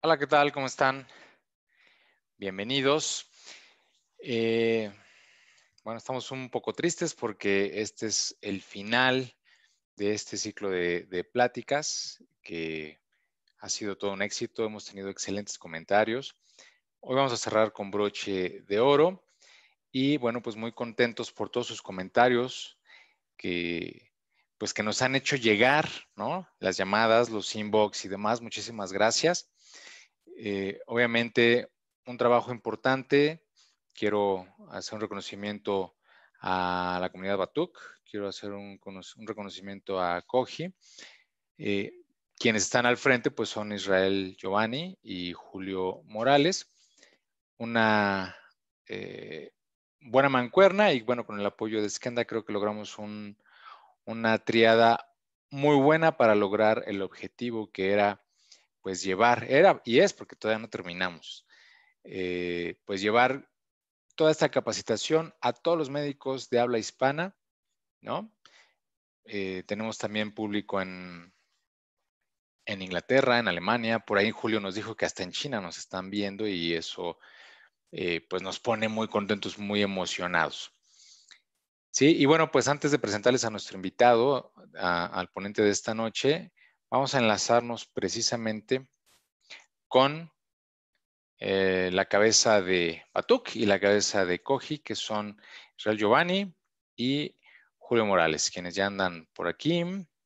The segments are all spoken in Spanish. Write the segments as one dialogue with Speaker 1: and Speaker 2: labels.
Speaker 1: Hola, ¿qué tal? ¿Cómo están? Bienvenidos. Eh, bueno, estamos un poco tristes porque este es el final de este ciclo de pláticas que ha sido todo un éxito. Hemos tenido excelentes comentarios. Hoy vamos a cerrar con broche de oro y bueno, pues muy contentos por todos sus comentarios que pues que nos han hecho llegar, ¿no? Las llamadas, los inbox y demás. Muchísimas gracias. Obviamente, un trabajo importante. Quiero hacer un reconocimiento a la comunidad Batuk, quiero hacer un reconocimiento a Koji. Eh, Quienes están al frente, pues son Israel Giovanni y Julio Morales. Una buena mancuerna y bueno, con el apoyo de Skenda creo que logramos una triada muy buena para lograr el objetivo que era pues era y es porque todavía no terminamos, pues llevar toda esta capacitación a todos los médicos de habla hispana, ¿no? Tenemos también público en Inglaterra, en Alemania, por ahí Julio nos dijo que hasta en China nos están viendo y eso pues nos pone muy contentos, muy emocionados. Sí, y bueno, pues antes de presentarles a nuestro invitado, al ponente de esta noche, vamos a enlazarnos precisamente con la cabeza de Batuk y la cabeza de Koji, que son Israel Giovanni y Julio Morales, quienes ya andan por aquí.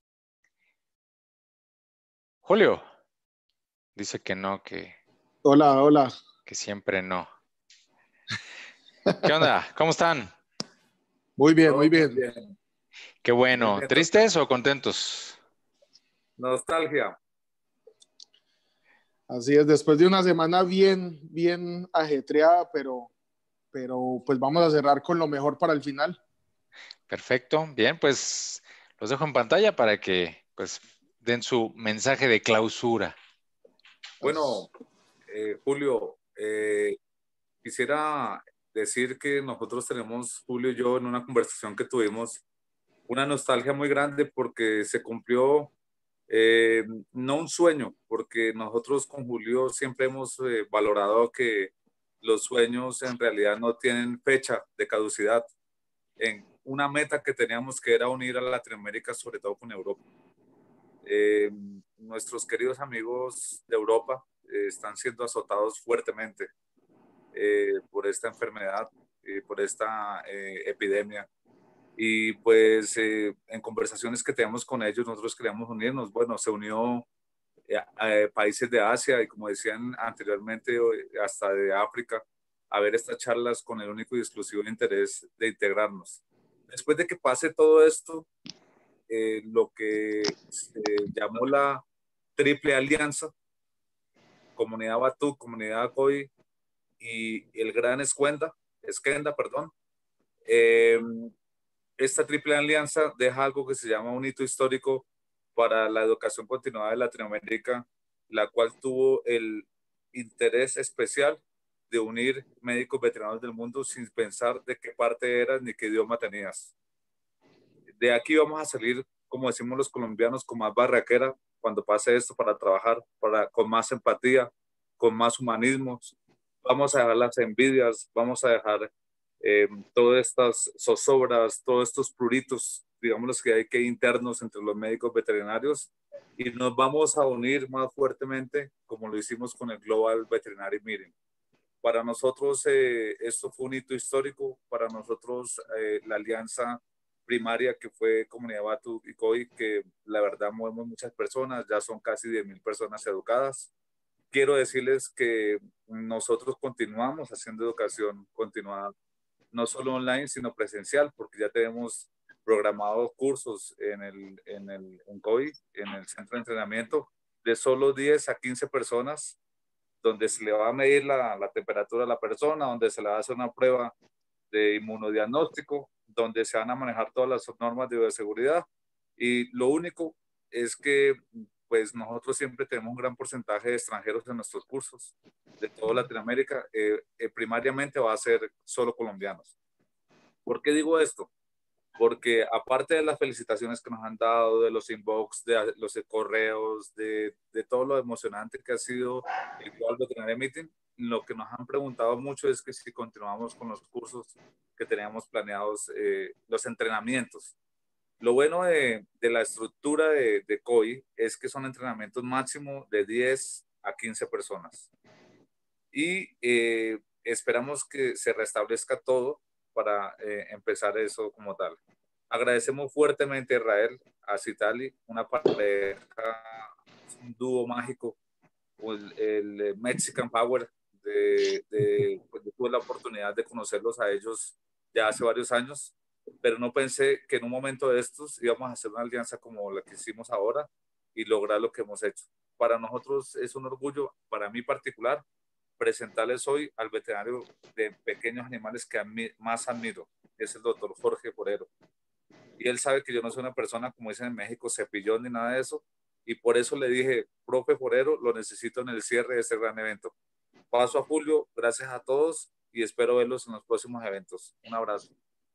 Speaker 1: Julio dice que no,
Speaker 2: Hola, hola.
Speaker 1: que siempre no. ¿Qué onda? ¿Cómo están?
Speaker 2: Muy bien,
Speaker 3: Todo
Speaker 2: muy
Speaker 3: muy
Speaker 2: bien.
Speaker 3: bien,
Speaker 1: Qué
Speaker 3: muy
Speaker 1: bueno.
Speaker 3: bien,
Speaker 1: ¿Tristes
Speaker 3: tocayo.
Speaker 1: o contentos?
Speaker 3: Nostalgia.
Speaker 2: Así es, después de una semana bien ajetreada, pero pues vamos a cerrar con lo mejor para el final.
Speaker 1: Perfecto. Bien, pues los dejo en pantalla para que pues den su mensaje de clausura.
Speaker 3: Bueno, Julio, quisiera decir que nosotros tenemos, Julio y yo, en una conversación que tuvimos, una nostalgia muy grande porque se cumplió, eh, no un sueño, porque nosotros con Julio siempre hemos valorado que los sueños en realidad no tienen fecha de caducidad. En una meta que teníamos que era unir a Latinoamérica, sobre todo con Europa. Eh, Nuestros queridos amigos de Europa están siendo azotados fuertemente por esta enfermedad, por esta epidemia. Y pues en conversaciones que tenemos con ellos, nosotros queríamos unirnos. Bueno, se unió países de Asia y como decían anteriormente, hasta de África, a ver estas charlas con el único y exclusivo interés de integrarnos. Después de que pase todo esto, lo que se llamó la Triple Alianza, Comunidad Batú, Comunidad Coy y el Gran Esquenda, perdón. Eh, Esta Triple Alianza deja algo que se llama un hito histórico para la educación continuada de Latinoamérica, la cual tuvo el interés especial de unir médicos veteranos del mundo sin pensar de qué parte eras ni qué idioma tenías. De aquí vamos a salir, como decimos los colombianos, con más barraquera cuando pase esto para trabajar, con más empatía, con más humanismo. Vamos a dejar las envidias, vamos a dejar todas estas zozobras, todos estos pruritos, digamos los que hay que internos entre los médicos veterinarios y nos vamos a unir más fuertemente como lo hicimos con el Global Veterinary Meeting. Para nosotros esto fue un hito histórico, para nosotros la alianza primaria que fue Comunidad Batu y COI, que la verdad movemos muchas personas, ya son casi 10.000 personas educadas. Quiero decirles que nosotros continuamos haciendo educación continuada, no solo online, sino presencial, porque ya tenemos programados cursos en COI, en el centro de entrenamiento, de solo 10 a 15 personas donde se le va a medir la temperatura a la persona, donde se le va a hacer una prueba de inmunodiagnóstico, donde se van a manejar todas las normas de bioseguridad. Y lo único es que pues nosotros siempre tenemos un gran porcentaje de extranjeros en nuestros cursos de toda Latinoamérica. Primariamente va a ser solo colombianos. ¿Por qué digo esto? porque aparte de las felicitaciones que nos han dado, de los inbox, de los correos, de todo lo emocionante que ha sido el Global Veterinary Meeting, lo que nos han preguntado mucho es que si continuamos con los cursos que teníamos planeados, los entrenamientos. Lo bueno de la estructura de COI es que son entrenamientos máximo de 10 a 15 personas. Y esperamos que se restablezca todo para empezar eso como tal. Agradecemos fuertemente a Israel, a Citali, una pareja, un dúo mágico, el Mexican Power, pues yo tuve la oportunidad de conocerlos a ellos ya hace varios años, pero no pensé que en un momento de estos íbamos a hacer una alianza como la que hicimos ahora y lograr lo que hemos hecho. Para nosotros es un orgullo, para mí particular, presentarles hoy al veterinario de pequeños animales que más admiro, es el doctor Jorge Forero. Y él sabe que yo no soy una persona, como dicen en México, cepillón ni nada de eso, y por eso le dije, profe Forero, lo necesito en el cierre de este gran evento. Paso a Julio, gracias a todos y espero verlos en los próximos eventos. Un abrazo.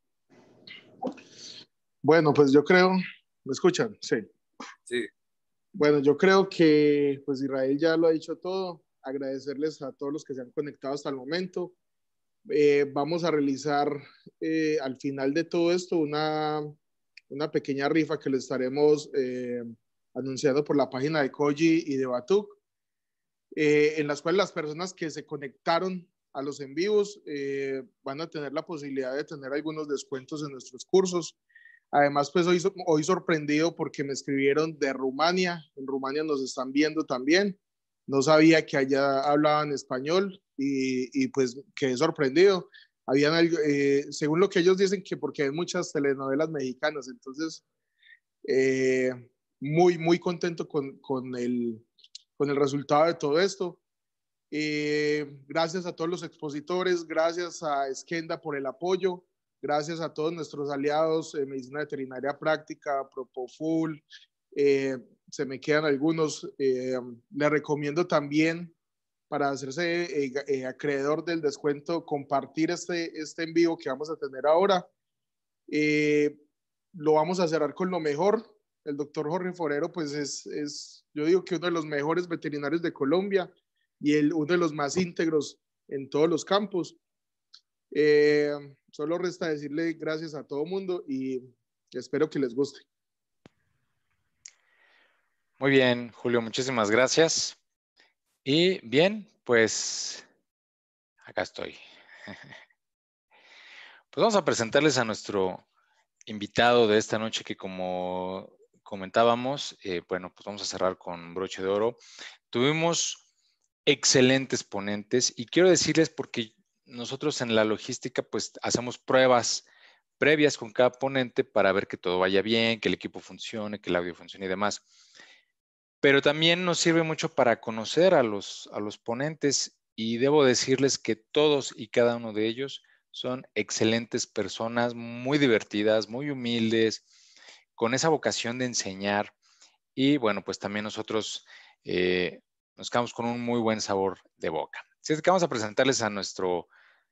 Speaker 2: Bueno, pues yo creo, ¿me escuchan? Sí.
Speaker 3: Sí.
Speaker 2: Bueno, yo creo que pues Israel ya lo ha dicho todo. Agradecerles a todos los que se han conectado hasta el momento. Vamos a realizar al final de todo esto una pequeña rifa que le estaremos anunciando por la página de Koji y de Batuk, en las cuales las personas que se conectaron a los en vivos van a tener la posibilidad de tener algunos descuentos en nuestros cursos. Además, pues hoy sorprendido porque me escribieron de Rumania. En Rumania nos están viendo también. No sabía que allá hablaban español y pues quedé sorprendido. Habían, según lo que ellos dicen, que porque hay muchas telenovelas mexicanas. Entonces, muy contento con el resultado de todo esto. Gracias a todos los expositores, gracias a Esquenda por el apoyo. Gracias a todos nuestros aliados, Medicina Veterinaria Práctica, Propoful, se me quedan algunos. Les recomiendo también, para hacerse acreedor del descuento, compartir este en vivo que vamos a tener ahora. Lo vamos a cerrar con lo mejor. El doctor Jorge Forero, pues yo digo que uno de los mejores veterinarios de Colombia y uno de los más íntegros en todos los campos. Solo resta decirle gracias a todo mundo y espero que les guste.
Speaker 1: Muy bien, Julio, muchísimas gracias. Y bien, pues acá estoy. Pues vamos a presentarles a nuestro invitado de esta noche que, como comentábamos, bueno, pues vamos a cerrar con broche de oro. Tuvimos excelentes ponentes y quiero decirles, porque nosotros en la logística pues hacemos pruebas previas con cada ponente para ver que todo vaya bien, que el equipo funcione, que el audio funcione y demás. Pero también nos sirve mucho para conocer a los ponentes y debo decirles que todos y cada uno de ellos son excelentes personas, muy divertidas, muy humildes, con esa vocación de enseñar. Y bueno, pues también nosotros nos quedamos con un muy buen sabor de boca. Así es que vamos a presentarles a nuestro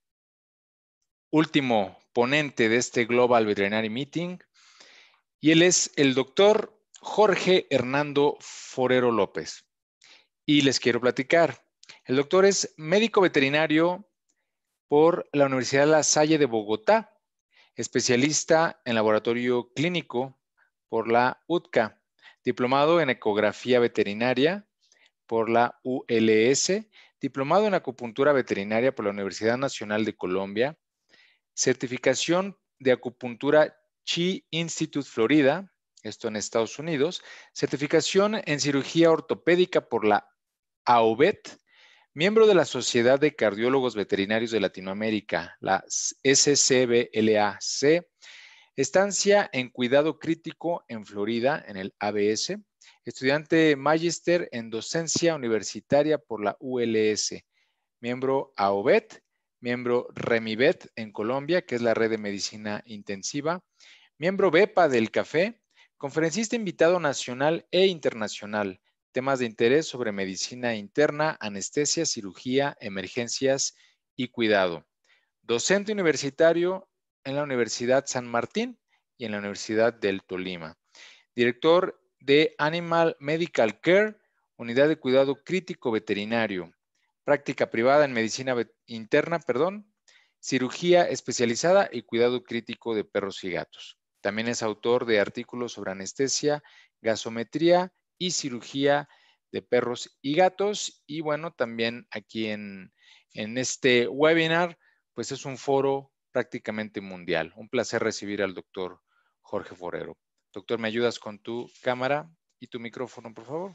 Speaker 1: último ponente de este Global Veterinary Meeting. Y él es el doctor Jorge Hernando Forero López. Y les quiero platicar. El doctor es médico veterinario por la Universidad La Salle de Bogotá, especialista en laboratorio clínico por la UTCA, diplomado en ecografía veterinaria por la ULS, diplomado en acupuntura veterinaria por la Universidad Nacional de Colombia, certificación de acupuntura Chi Institute Florida, esto en Estados Unidos, certificación en cirugía ortopédica por la AOVET, miembro de la Sociedad de Cardiólogos Veterinarios de Latinoamérica, la SCBLAC, estancia en cuidado crítico en Florida, en el ABS, estudiante magíster en docencia universitaria por la ULS, miembro AOVET, miembro REMIVET en Colombia, que es la red de medicina intensiva, miembro BEPA del CAFé, conferencista invitado nacional e internacional, temas de interés sobre medicina interna, anestesia, cirugía, emergencias y cuidado. Docente universitario en la Universidad San Martín y en la Universidad del Tolima. Director de Animal Medical Care, Unidad de Cuidado Crítico Veterinario. Práctica privada en medicina interna, cirugía especializada y cuidado crítico de perros y gatos. También es autor de artículos sobre anestesia, gasometría y cirugía de perros y gatos. Y bueno, también aquí en este webinar, pues es un foro prácticamente mundial. Un placer recibir al doctor Jorge Forero. Doctor, ¿me ayudas con tu cámara y tu micrófono, por favor?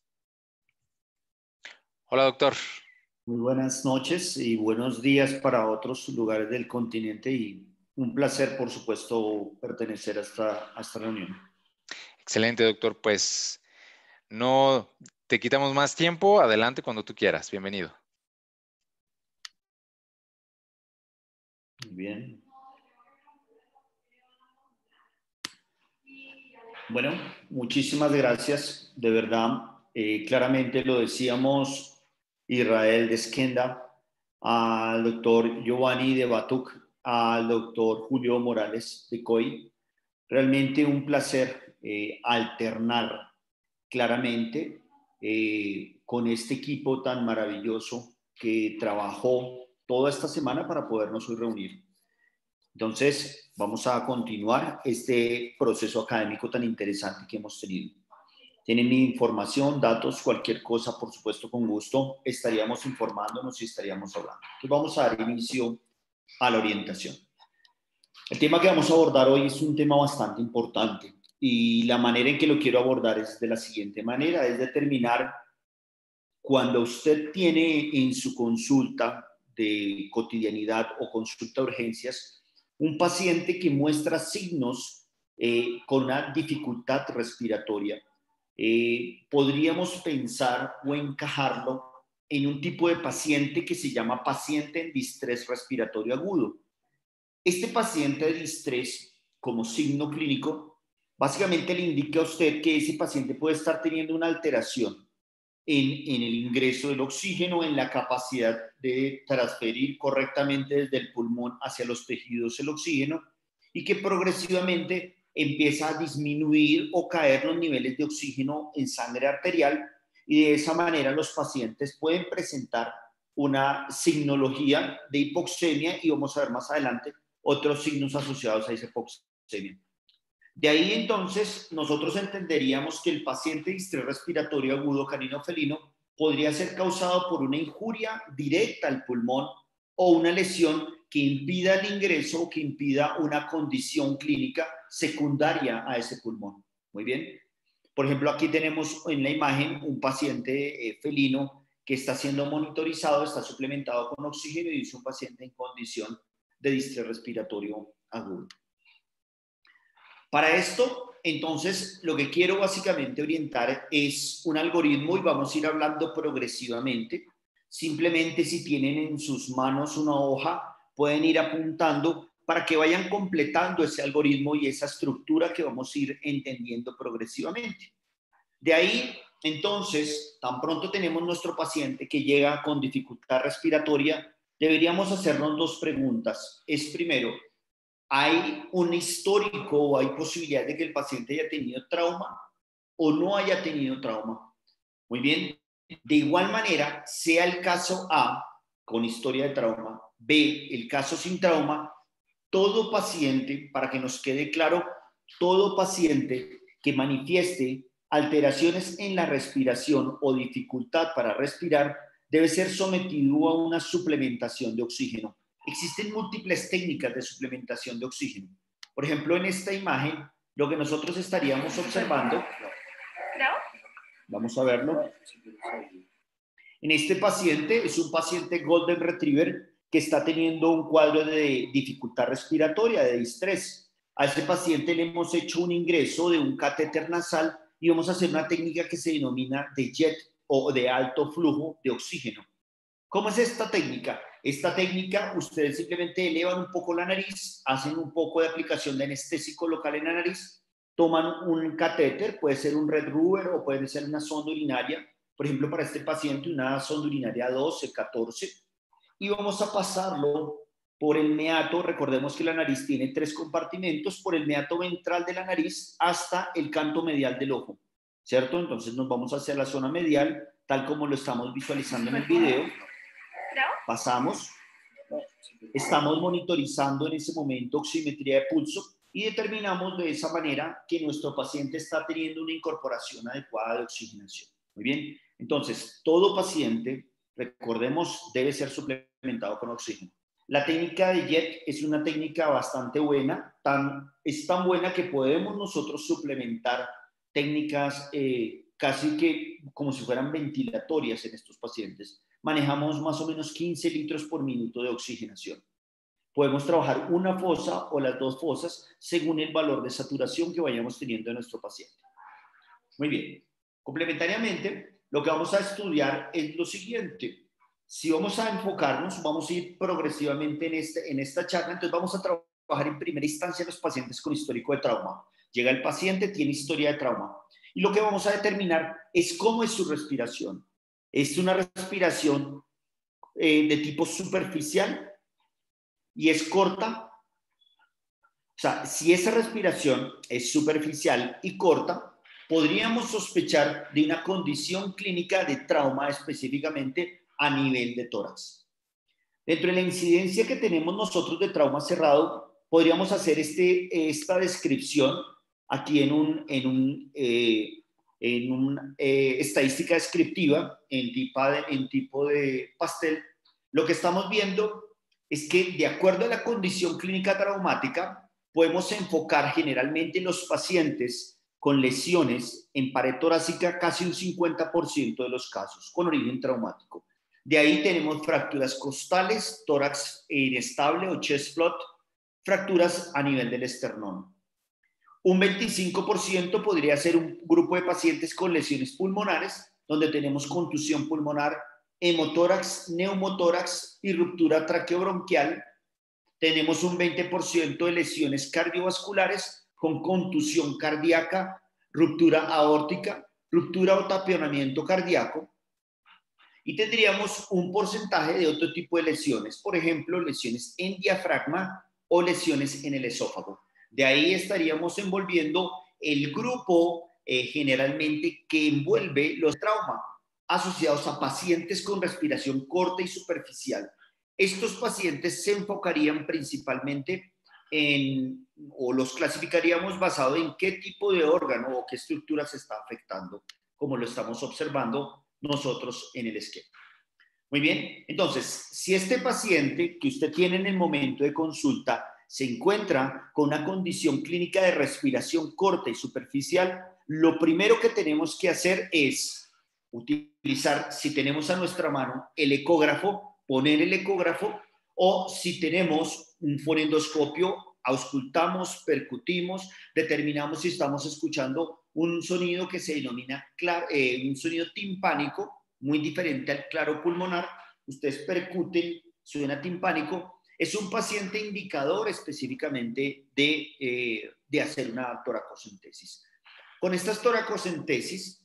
Speaker 1: Hola, doctor.
Speaker 4: Muy buenas noches y buenos días para otros lugares del continente y un placer, por supuesto, pertenecer a esta reunión.
Speaker 1: Excelente, doctor. Pues no te quitamos más tiempo. Adelante cuando tú quieras. Bienvenido.
Speaker 4: Muy bien. Bueno, muchísimas gracias. De verdad, claramente lo decíamos, Israel de Esquenda, al doctor Giovanni de Batuk, al doctor Julio Morales de COI. Realmente un placer alternar claramente con este equipo tan maravilloso que trabajó toda esta semana para podernos hoy reunir. Entonces, vamos a continuar este proceso académico tan interesante que hemos tenido. Tienen mi información, datos, cualquier cosa, por supuesto, con gusto, estaríamos informándonos y estaríamos hablando. Entonces, vamos a dar inicio a la orientación. El tema que vamos a abordar hoy es un tema bastante importante y la manera en que lo quiero abordar es de la siguiente manera, es determinar cuando usted tiene en su consulta de cotidianidad o consulta de urgencias un paciente que muestra signos con una dificultad respiratoria, podríamos pensar o encajarlo en un tipo de paciente que se llama paciente en distrés respiratorio agudo. Este paciente de distrés, como signo clínico, básicamente le indica a usted que ese paciente puede estar teniendo una alteración en el ingreso del oxígeno, en la capacidad de transferir correctamente desde el pulmón hacia los tejidos el oxígeno y que progresivamente empieza a disminuir o caer los niveles de oxígeno en sangre arterial y de esa manera los pacientes pueden presentar una signología de hipoxemia y vamos a ver más adelante otros signos asociados a esa hipoxemia. De ahí entonces nosotros entenderíamos que el paciente de distrés respiratorio agudo canino-felino podría ser causado por una injuria directa al pulmón o una lesión que impida el ingreso o que impida una condición clínica secundaria a ese pulmón. Muy bien. Por ejemplo, aquí tenemos en la imagen un paciente felino que está siendo monitorizado, está suplementado con oxígeno y es un paciente en condición de distrés respiratorio agudo. Para esto, entonces, lo que quiero básicamente orientar es un algoritmo y vamos a ir hablando progresivamente. Simplemente si tienen en sus manos una hoja, pueden ir apuntando para que vayan completando ese algoritmo y esa estructura que vamos a ir entendiendo progresivamente. De ahí, entonces, tan pronto tenemos nuestro paciente que llega con dificultad respiratoria, deberíamos hacernos dos preguntas. Es primero, ¿hay un histórico o hay posibilidad de que el paciente haya tenido trauma o no haya tenido trauma? Muy bien. De igual manera, sea el caso A con historia de trauma, B el caso sin trauma, todo paciente, para que nos quede claro, todo paciente que manifieste alteraciones en la respiración o dificultad para respirar debe ser sometido a una suplementación de oxígeno. Existen múltiples técnicas de suplementación de oxígeno. Por ejemplo, en esta imagen, lo que nosotros estaríamos observando, vamos a verlo. En este paciente, es un paciente Golden Retriever que está teniendo un cuadro de dificultad respiratoria, de distrés. A este paciente le hemos hecho un ingreso de un catéter nasal y vamos a hacer una técnica que se denomina de jet o de alto flujo de oxígeno. ¿Cómo es esta técnica? Esta técnica, ustedes simplemente elevan un poco la nariz, hacen un poco de aplicación de anestésico local en la nariz, toman un catéter, puede ser un Red Ruber o puede ser una sonda urinaria, por ejemplo, para este paciente una sonda urinaria 12, 14, y vamos a pasarlo por el meato, recordemos que la nariz tiene 3 compartimentos, por el meato ventral de la nariz hasta el canto medial del ojo, ¿cierto? Entonces nos vamos hacia la zona medial, tal como lo estamos visualizando en el video. Pasamos, estamos monitorizando en ese momento oximetría de pulso y determinamos de esa manera que nuestro paciente está teniendo una incorporación adecuada de oxigenación. Muy bien, entonces todo paciente, recordemos, debe ser suplementado con oxígeno. La técnica de JET es una técnica bastante buena, es tan buena que podemos nosotros suplementar técnicas casi que como si fueran ventilatorias en estos pacientes. Manejamos más o menos 15 litros por minuto de oxigenación. Podemos trabajar una fosa o las 2 fosas según el valor de saturación que vayamos teniendo en nuestro paciente. Muy bien. Complementariamente, lo que vamos a estudiar es lo siguiente. Si vamos a enfocarnos, vamos a ir progresivamente en esta charla, entonces vamos a trabajar en primera instancia los pacientes con histórico de trauma. Llega el paciente, tiene historia de trauma. Y lo que vamos a determinar es cómo es su respiración. ¿Es una respiración de tipo superficial y es corta? O sea, si esa respiración es superficial y corta, podríamos sospechar de una condición clínica de trauma específicamente a nivel de tórax. Dentro de la incidencia que tenemos nosotros de trauma cerrado, podríamos hacer esta descripción aquí en una estadística descriptiva en tipo de pastel. Lo que estamos viendo es que de acuerdo a la condición clínica traumática, podemos enfocar generalmente en los pacientes con lesiones en pared torácica casi un 50% de los casos con origen traumático. De ahí tenemos fracturas costales, tórax inestable o chest plot, fracturas a nivel del esternón. Un 25% podría ser un grupo de pacientes con lesiones pulmonares, donde tenemos contusión pulmonar, hemotórax, neumotórax y ruptura traqueobronquial. Tenemos un 20% de lesiones cardiovasculares con contusión cardíaca, ruptura aórtica, ruptura o taponamiento cardíaco. Y tendríamos un porcentaje de otro tipo de lesiones, por ejemplo, lesiones en diafragma o lesiones en el esófago. De ahí estaríamos envolviendo el grupo generalmente que envuelve los traumas asociados a pacientes con respiración corta y superficial. Estos pacientes se enfocarían principalmente o los clasificaríamos basado en qué tipo de órgano o qué estructura se está afectando, como lo estamos observando nosotros en el esquema. Muy bien, entonces, si este paciente que usted tiene en el momento de consulta se encuentra con una condición clínica de respiración corta y superficial, lo primero que tenemos que hacer es utilizar, si tenemos a nuestra mano el ecógrafo, poner el ecógrafo, o si tenemos un fonendoscopio, auscultamos, percutimos, determinamos si estamos escuchando un sonido que se denomina un sonido timpánico, muy diferente al claro pulmonar. Ustedes percuten, suena timpánico. Es un paciente indicador específicamente de hacer una toracocentesis. Con estas toracocentesis,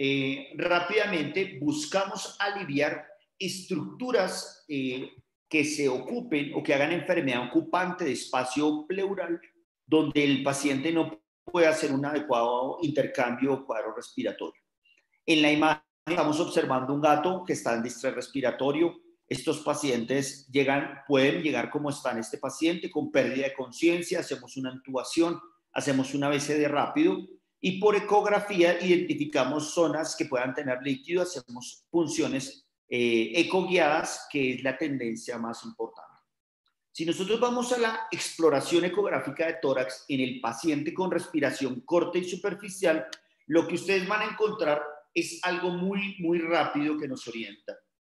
Speaker 4: rápidamente buscamos aliviar estructuras que se ocupen o que hagan enfermedad ocupante de espacio pleural, donde el paciente no puede hacer un adecuado intercambio o cuadro respiratorio. En la imagen estamos observando un gato que está en distrés respiratorio. Estos pacientes pueden llegar como está este paciente, con pérdida de conciencia, hacemos una intubación, hacemos un ABCD rápido y por ecografía identificamos zonas que puedan tener líquido, hacemos punciones ecoguiadas, que es la tendencia más importante. Si nosotros vamos a la exploración ecográfica de tórax en el paciente con respiración corta y superficial, lo que ustedes van a encontrar es algo muy, muy rápido que nos orienta.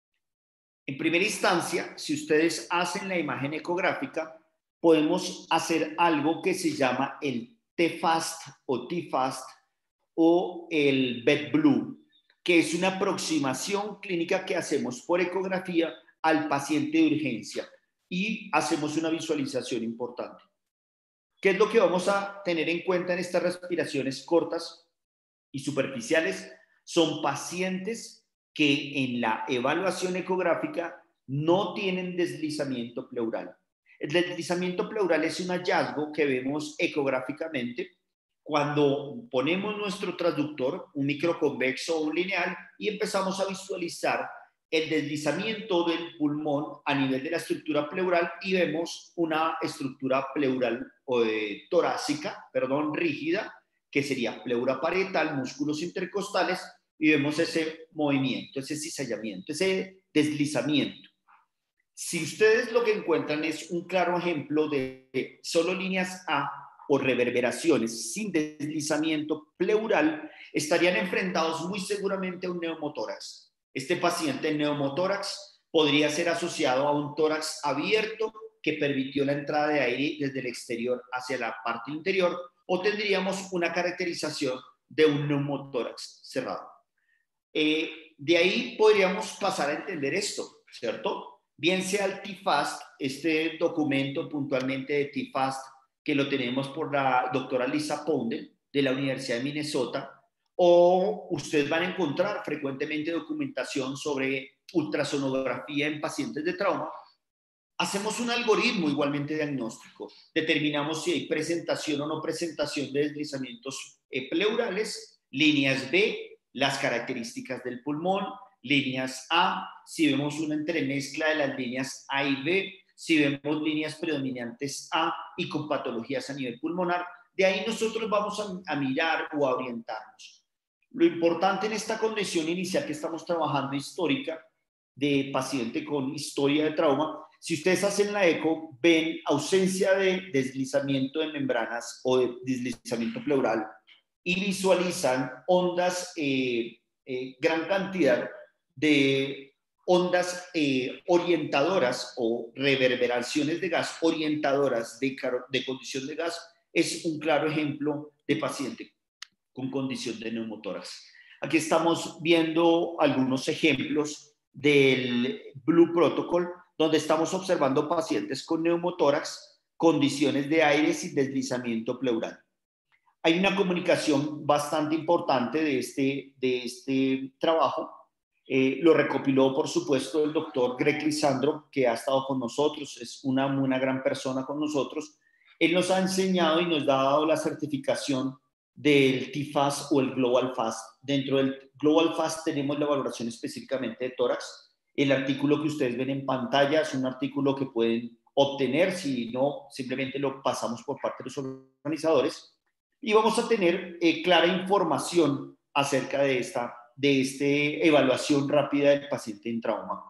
Speaker 4: En primera instancia, si ustedes hacen la imagen ecográfica, podemos hacer algo que se llama el T-FAST o T-FAST o el BED-BLUE, que es una aproximación clínica que hacemos por ecografía al paciente de urgencia y hacemos una visualización importante. ¿Qué es lo que vamos a tener en cuenta en estas respiraciones cortas y superficiales? Son pacientes que en la evaluación ecográfica no tienen deslizamiento pleural. El deslizamiento pleural es un hallazgo que vemos ecográficamente cuando ponemos nuestro transductor, un microconvexo o un lineal, y empezamos a visualizar el deslizamiento del pulmón a nivel de la estructura pleural y vemos una estructura pleural torácica, rígida, que sería pleura parietal, músculos intercostales, y vemos ese movimiento, ese cizallamiento, ese deslizamiento. Si ustedes lo que encuentran es un claro ejemplo de solo líneas A o reverberaciones sin deslizamiento pleural, estarían enfrentados muy seguramente a un neumotórax. Este paciente en neumotórax podría ser asociado a un tórax abierto que permitió la entrada de aire desde el exterior hacia la parte interior, o tendríamos una caracterización de un neumotórax cerrado. De ahí podríamos pasar a entender esto, ¿cierto? Bien sea el TFAST, este documento puntualmente de TFAST, que lo tenemos por la doctora Lisa Poundel de la Universidad de Minnesota, o ustedes van a encontrar frecuentemente documentación sobre ultrasonografía en pacientes de trauma. Hacemos un algoritmo igualmente diagnóstico, determinamos si hay presentación o no presentación de deslizamientos pleurales, líneas B, las características del pulmón, líneas A, si vemos una entremezcla de las líneas A y B, si vemos líneas predominantes A y con patologías a nivel pulmonar, de ahí nosotros vamos a mirar o a orientarnos. Lo importante en esta condición inicial que estamos trabajando histórica de paciente con historia de trauma, si ustedes hacen la eco, ven ausencia de deslizamiento de membranas o de deslizamiento pleural y visualizan ondas, gran cantidad de ondas orientadoras o reverberaciones de gas orientadoras de condición de gas, es un claro ejemplo de paciente con condición de neumotórax. Aquí estamos viendo algunos ejemplos del Blue Protocol, donde estamos observando pacientes con neumotórax, condiciones de aire sin deslizamiento pleural. Hay una comunicación bastante importante de este trabajo. Lo recopiló, por supuesto, el doctor Greg Lisandro, que ha estado con nosotros, es una gran persona con nosotros. Él nos ha enseñado y nos ha dado la certificación del TFAST o el Global FAST. Dentro del Global FAST tenemos la valoración específicamente de tórax. El artículo que ustedes ven en pantalla es un artículo que pueden obtener, si no, simplemente lo pasamos por parte de los organizadores. Y vamos a tener clara información acerca de esta evaluación rápida del paciente en trauma.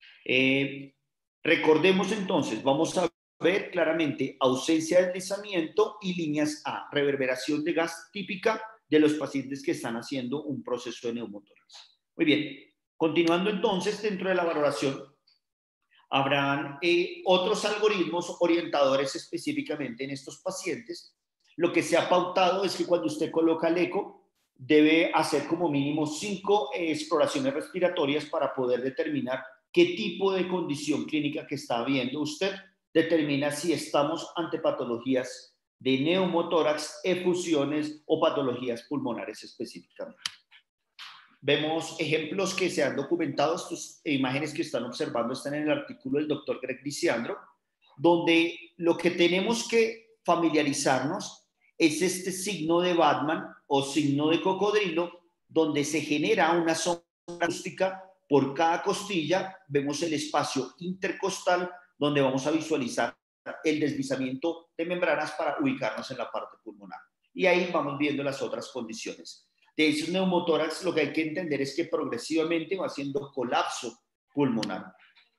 Speaker 4: Recordemos entonces, vamos a ver claramente ausencia de deslizamiento y líneas A, reverberación de gas típica de los pacientes que están haciendo un proceso de neumotórax. Muy bien, continuando entonces dentro de la valoración, habrán otros algoritmos orientadores específicamente en estos pacientes. Lo que se ha pautado es que cuando usted coloca el eco, debe hacer como mínimo 5 exploraciones respiratorias para poder determinar qué tipo de condición clínica que está viendo usted. Determina si estamos ante patologías de neumotórax, efusiones o patologías pulmonares específicamente. Vemos ejemplos que se han documentado, estas imágenes que están observando están en el artículo del doctor Greg Lisandro, donde lo que tenemos que familiarizarnos es este signo de Batman o signo de cocodrilo, donde se genera una sombra acústica por cada costilla. Vemos el espacio intercostal, donde vamos a visualizar el deslizamiento de membranas para ubicarnos en la parte pulmonar. Y ahí vamos viendo las otras condiciones. De esos neumotórax, lo que hay que entender es que progresivamente va haciendo colapso pulmonar.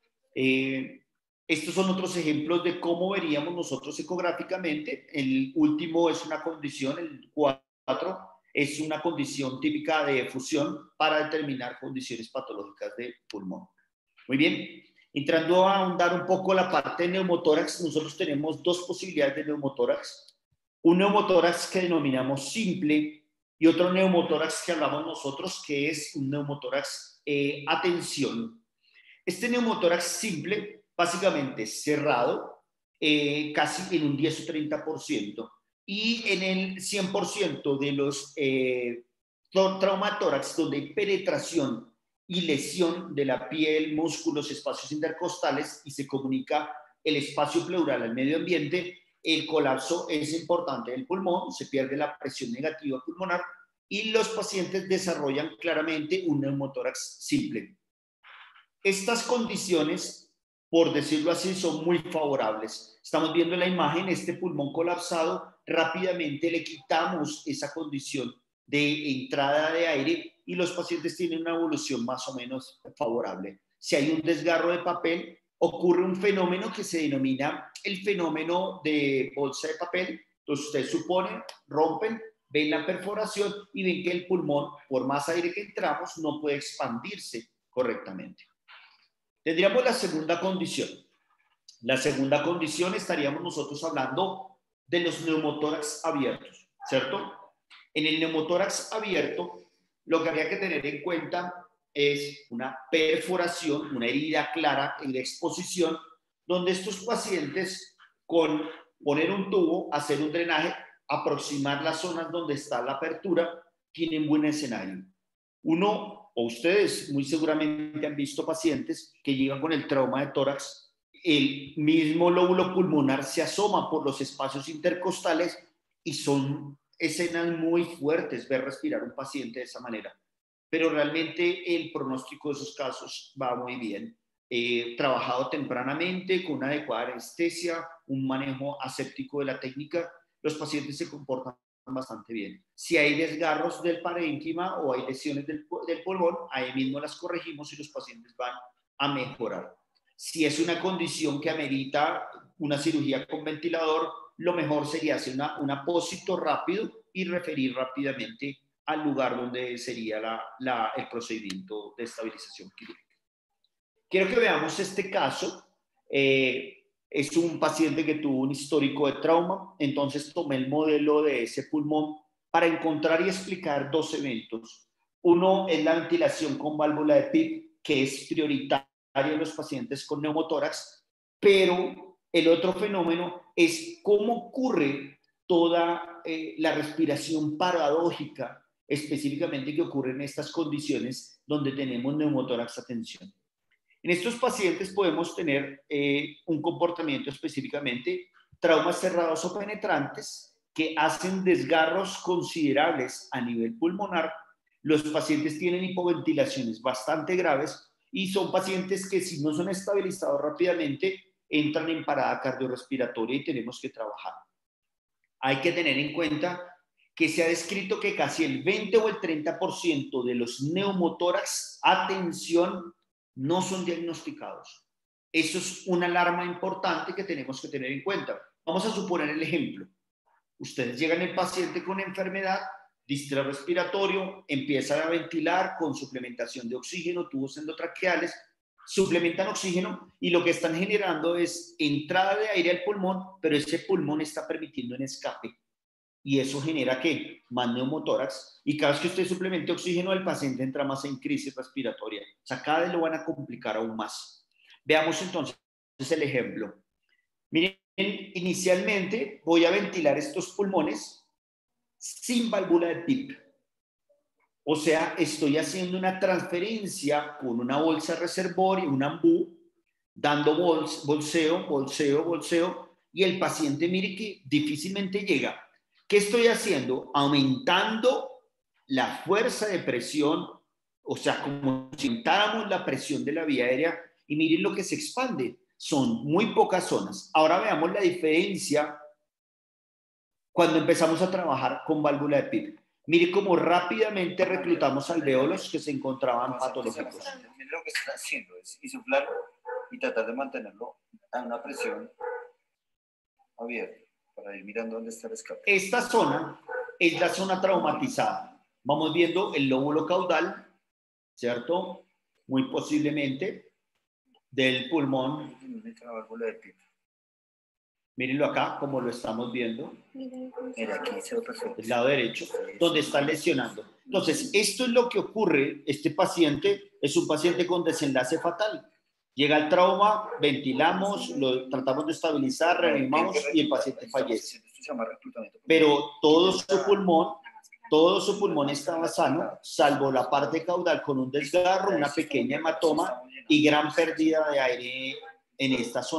Speaker 4: Estos son otros ejemplos de cómo veríamos nosotros ecográficamente. El último es una condición, el 4, es una condición típica de efusión para determinar condiciones patológicas de pulmón. Muy bien, entrando a ahondar un poco la parte de neumotórax, nosotros tenemos 2 posibilidades de neumotórax. Un neumotórax que denominamos simple y otro neumotórax que hablamos nosotros, que es un neumotórax a tensión. Este neumotórax simple, básicamente cerrado, casi en un 10 o 30%, y en el 100% de los traumatórax, donde hay penetración y lesión de la piel, músculos, espacios intercostales, y se comunica el espacio pleural al medio ambiente, el colapso es importante del pulmón, se pierde la presión negativa pulmonar y los pacientes desarrollan claramente un neumotórax simple. Estas condiciones, por decirlo así, son muy favorables. Estamos viendo en la imagen este pulmón colapsado, rápidamente le quitamos esa condición de entrada de aire y los pacientes tienen una evolución más o menos favorable. Si hay un desgarro de papel, ocurre un fenómeno que se denomina el fenómeno de bolsa de papel. Entonces ustedes suponen, rompen, ven la perforación y ven que el pulmón, por más aire que entramos, no puede expandirse correctamente. Tendríamos la segunda condición. La segunda condición estaríamos nosotros hablando de los neumotórax abiertos, ¿cierto? En el neumotórax abierto, lo que habría que tener en cuenta es una perforación, una herida clara en la exposición, donde estos pacientes, con poner un tubo, hacer un drenaje, aproximar las zonas donde está la apertura, tienen buen escenario. Uno, o ustedes muy seguramente han visto pacientes que llegan con el trauma de tórax, el mismo lóbulo pulmonar se asoma por los espacios intercostales y son escenas muy fuertes ver respirar un paciente de esa manera. Pero realmente el pronóstico de esos casos va muy bien. Trabajado tempranamente, con una adecuada anestesia, un manejo aséptico de la técnica, los pacientes se comportan bastante bien. Si hay desgarros del parénquima o hay lesiones del pulmón, ahí mismo las corregimos y los pacientes van a mejorar. Si es una condición que amerita una cirugía con ventilador, lo mejor sería hacer un apósito rápido y referir rápidamente al lugar donde sería el procedimiento de estabilización quirúrgica. Quiero que veamos este caso. Es un paciente que tuvo un histórico de trauma, entonces tomé el modelo de ese pulmón para encontrar y explicar dos eventos. Uno es la ventilación con válvula de PIP, que es prioritaria en los pacientes con neumotórax, pero el otro fenómeno es cómo ocurre toda la respiración paradójica, específicamente que ocurre en estas condiciones donde tenemos neumotórax a tensión. En estos pacientes podemos tener un comportamiento específicamente, traumas cerrados o penetrantes que hacen desgarros considerables a nivel pulmonar. Los pacientes tienen hipoventilaciones bastante graves y son pacientes que si no son estabilizados rápidamente entran en parada cardiorrespiratoria y tenemos que trabajar. Hay que tener en cuenta que se ha descrito que casi el 20 o el 30% de los neumotórax a tensión no son diagnosticados. Eso es una alarma importante que tenemos que tener en cuenta. Vamos a suponer el ejemplo. Ustedes llegan el paciente con enfermedad, distrés respiratorio, empiezan a ventilar con suplementación de oxígeno, tubos endotraqueales, suplementan oxígeno y lo que están generando es entrada de aire al pulmón, pero ese pulmón está permitiendo un escape. Y eso genera ¿qué? Más neumotórax. Y cada vez que usted suplemente oxígeno, el paciente entra más en crisis respiratoria. O sea, cada vez lo van a complicar aún más. Veamos entonces el ejemplo. Miren, inicialmente voy a ventilar estos pulmones sin válvula de PIP. O sea, estoy haciendo una transferencia con una bolsa reservoria, un ambú, dando bolseo, y el paciente, mire que difícilmente llega. ¿Qué estoy haciendo? Aumentando la fuerza de presión, o sea, como si aumentáramos la presión de la vía aérea, y miren lo que se expande. Son muy pocas zonas. Ahora veamos la diferencia cuando empezamos a trabajar con válvula de PIP. Mire cómo rápidamente reclutamos alvéolos que se encontraban patológicos.
Speaker 5: Mire lo que está haciendo es insuflar y tratar de mantenerlo a una presión abierta para ir mirando dónde está el escape.
Speaker 4: Esta zona es la zona traumatizada. Vamos viendo el lóbulo caudal, ¿cierto? Muy posiblemente del pulmón.
Speaker 5: La válvula de PIP.
Speaker 4: Mírenlo acá, como lo estamos viendo.
Speaker 5: Mira, aquí se ve perfecto.
Speaker 4: El lado derecho, donde está lesionando. Entonces, esto es lo que ocurre. Este paciente es un paciente con desenlace fatal. Llega el trauma, ventilamos, lo tratamos de estabilizar, reanimamos y el paciente fallece. Pero todo su pulmón estaba sano, salvo la parte caudal con un desgarro, una pequeña hematoma y gran pérdida de aire en esta zona.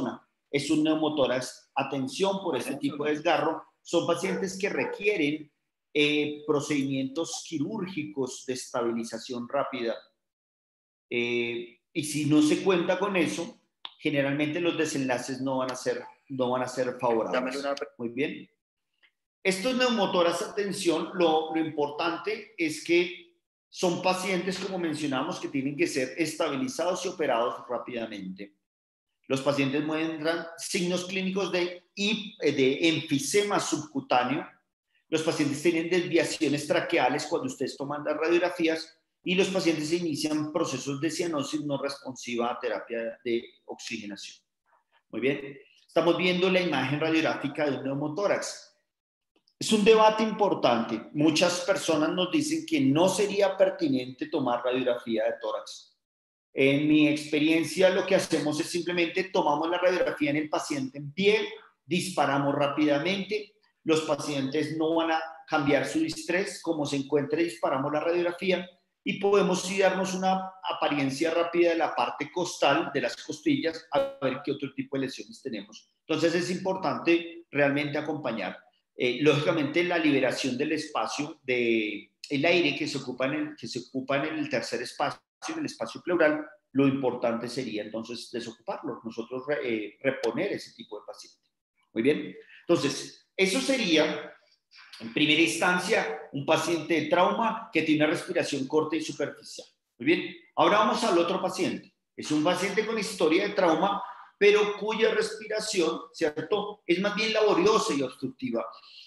Speaker 4: es un neumotórax. Atención por este tipo de desgarro. Son pacientes que requieren procedimientos quirúrgicos de estabilización rápida. Y si no se cuenta con eso, generalmente los desenlaces no van a ser favorables. Muy bien. Estos neumotórax, atención, lo importante es que son pacientes, como mencionamos, que tienen que ser estabilizados y operados rápidamente. Los pacientes muestran signos clínicos de enfisema subcutáneo. Los pacientes tienen desviaciones traqueales cuando ustedes toman las radiografías y los pacientes inician procesos de cianosis no responsiva a terapia de oxigenación. Muy bien. Estamos viendo la imagen radiográfica de un neumotórax. Es un debate importante. Muchas personas nos dicen que no sería pertinente tomar radiografía de tórax. En mi experiencia, lo que hacemos es simplemente tomamos la radiografía en el paciente en pie, disparamos rápidamente, los pacientes no van a cambiar su distrés, como se encuentre, disparamos la radiografía y podemos sí darnos una apariencia rápida de la parte costal, de las costillas, a ver qué otro tipo de lesiones tenemos. Entonces es importante realmente acompañar. Lógicamente la liberación del espacio, del aire que se ocupa en el tercer espacio, en el espacio pleural, lo importante sería entonces desocuparlo, nosotros reponer ese tipo de paciente. Muy bien, entonces eso sería en primera instancia un paciente de trauma que tiene una respiración corta y superficial. Muy bien, ahora vamos al otro paciente. Es un paciente con historia de trauma, pero cuya respiración, ¿cierto?, es más bien laboriosa y obstructiva.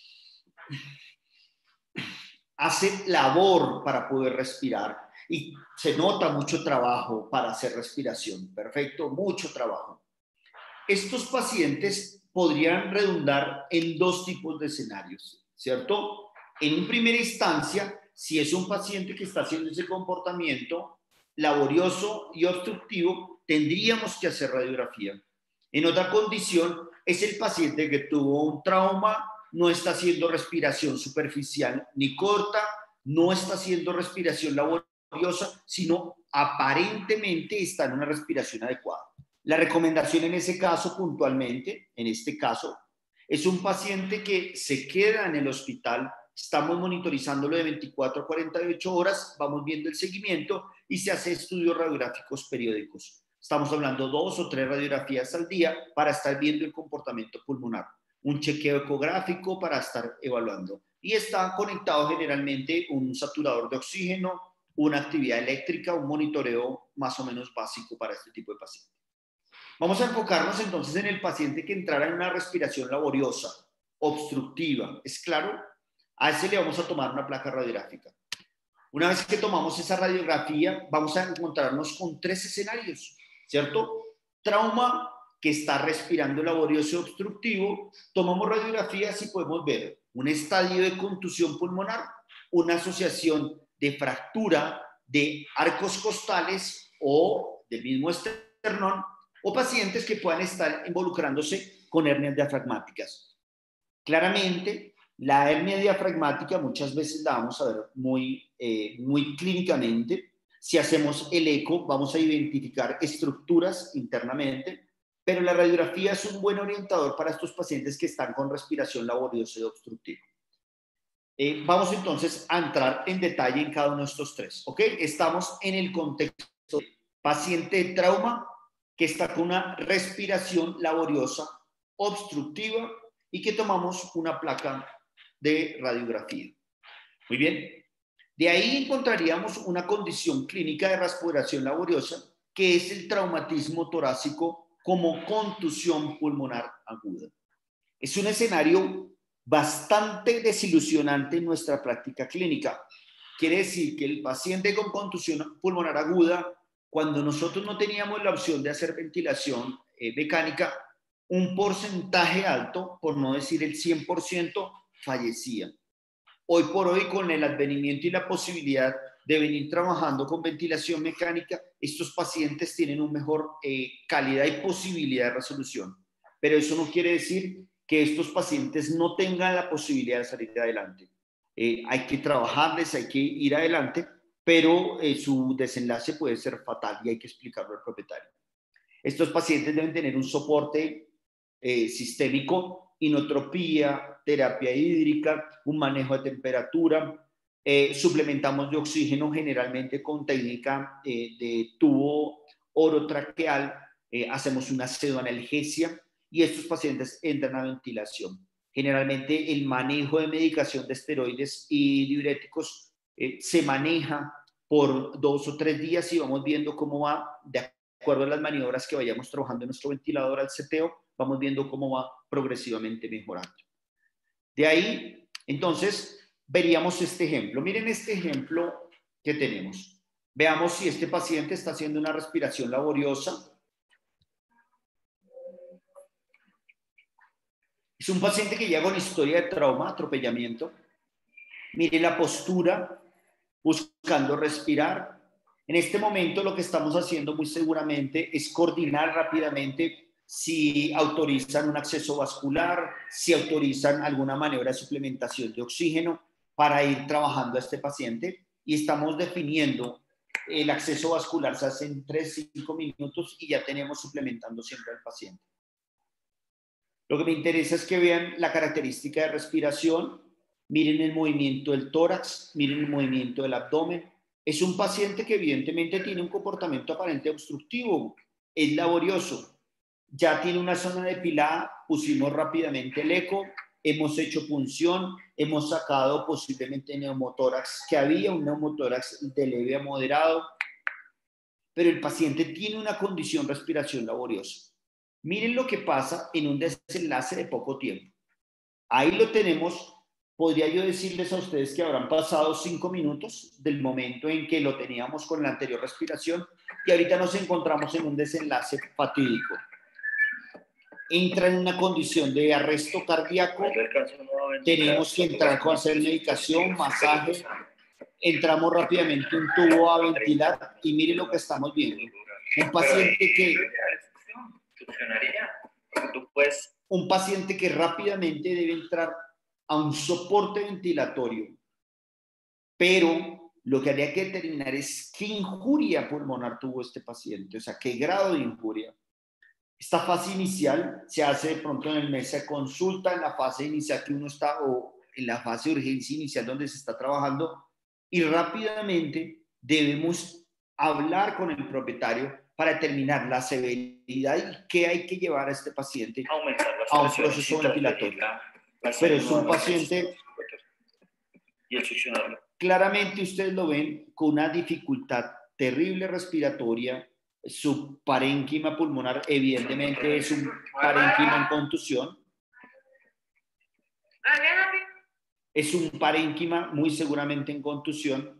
Speaker 4: Hace labor para poder respirar y se nota mucho trabajo para hacer respiración. Perfecto, mucho trabajo. Estos pacientes podrían redundar en dos tipos de escenarios, ¿cierto? En primera instancia, si es un paciente que está haciendo ese comportamiento laborioso y obstructivo, tendríamos que hacer radiografía. En otra condición, es el paciente que tuvo un trauma, no está haciendo respiración superficial ni corta, no está haciendo respiración laboriosa, sino aparentemente está en una respiración adecuada. La recomendación en ese caso, puntualmente, en este caso, es un paciente que se queda en el hospital, estamos monitorizándolo de 24 a 48 horas, vamos viendo el seguimiento y se hace estudios radiográficos periódicos. Estamos hablando 2 o 3 radiografías al día para estar viendo el comportamiento pulmonar, un chequeo ecográfico para estar evaluando. Y está conectado generalmente un saturador de oxígeno, una actividad eléctrica, un monitoreo más o menos básico para este tipo de pacientes. Vamos a enfocarnos entonces en el paciente que entrara en una respiración laboriosa, obstructiva. ¿Es claro? A ese le vamos a tomar una placa radiográfica. Una vez que tomamos esa radiografía, vamos a encontrarnos con 3 escenarios, ¿cierto? Trauma que está respirando laborioso y obstructivo, tomamos radiografías y podemos ver un estadio de contusión pulmonar, una asociación de fractura de arcos costales o del mismo esternón, o pacientes que puedan estar involucrándose con hernias diafragmáticas. Claramente, la hernia diafragmática muchas veces la vamos a ver muy clínicamente. Si hacemos el eco, vamos a identificar estructuras internamente, pero la radiografía es un buen orientador para estos pacientes que están con respiración laboriosa y obstructiva. Vamos entonces a entrar en detalle en cada uno de estos 3, ¿ok? Estamos en el contexto de paciente de trauma que está con una respiración laboriosa, obstructiva y que tomamos una placa de radiografía. Muy bien. De ahí encontraríamos una condición clínica de respiración laboriosa que es el traumatismo torácico como contusión pulmonar aguda. Es un escenario bastante desilusionante en nuestra práctica clínica. Quiere decir que el paciente con contusión pulmonar aguda, cuando nosotros no teníamos la opción de hacer ventilación mecánica, un porcentaje alto, por no decir el 100%, fallecía. Hoy por hoy, con el advenimiento y la posibilidad de venir trabajando con ventilación mecánica, estos pacientes tienen una mejor calidad y posibilidad de resolución. Pero eso no quiere decir que estos pacientes no tengan la posibilidad de salir adelante. Hay que trabajarles, hay que ir adelante, pero su desenlace puede ser fatal y hay que explicarlo al propietario. Estos pacientes deben tener un soporte sistémico, inotropía, terapia hídrica, un manejo de temperatura. Suplementamos de oxígeno generalmente con técnica de tubo orotraqueal, hacemos una pseudoanalgesia y estos pacientes entran a ventilación. Generalmente el manejo de medicación de esteroides y diuréticos se maneja por 2 o 3 días y vamos viendo cómo va, de acuerdo a las maniobras que vayamos trabajando en nuestro ventilador al seteo, vamos viendo cómo va progresivamente mejorando. De ahí, entonces, veríamos este ejemplo. Miren este ejemplo que tenemos. Veamos si este paciente está haciendo una respiración laboriosa. Es un paciente que llega con historia de trauma, atropellamiento. Mire la postura, buscando respirar. En este momento lo que estamos haciendo muy seguramente es coordinar rápidamente si autorizan un acceso vascular, si autorizan alguna maniobra de suplementación de oxígeno para ir trabajando a este paciente. Y estamos definiendo el acceso vascular, se hace en 3-5 minutos y ya tenemos suplementando siempre al paciente. Lo que me interesa es que vean la característica de respiración, miren el movimiento del tórax, miren el movimiento del abdomen. Es un paciente que evidentemente tiene un comportamiento aparente obstructivo, es laborioso, ya tiene una zona depilada, pusimos rápidamente el eco, hemos hecho punción, hemos sacado posiblemente neumotórax, que había un neumotórax de leve a moderado, pero el paciente tiene una condición respiración laboriosa. Miren lo que pasa en un desenlace de poco tiempo. Ahí lo tenemos. Podría yo decirles a ustedes que habrán pasado 5 minutos del momento en que lo teníamos con la anterior respiración y ahorita nos encontramos en un desenlace fatídico. Entra en una condición de arresto cardíaco, tenemos que entrar con hacer medicación, masaje, entramos rápidamente un tubo a ventilar y miren lo que estamos viendo. Un paciente que rápidamente debe entrar a un soporte ventilatorio, pero lo que habría que determinar es qué injuria pulmonar tuvo este paciente, o sea, qué grado de injuria. Esta fase inicial se hace de pronto en el mes de consulta, en la fase inicial que uno está, o en la fase de urgencia inicial donde se está trabajando, y rápidamente debemos hablar con el propietario para determinar la severidad y qué hay que llevar a este paciente a un proceso ventilatorio. Pero es un paciente, claramente ustedes lo ven, con una dificultad terrible respiratoria. Su parénquima pulmonar evidentemente es un parénquima en contusión. Es un parénquima muy seguramente en contusión.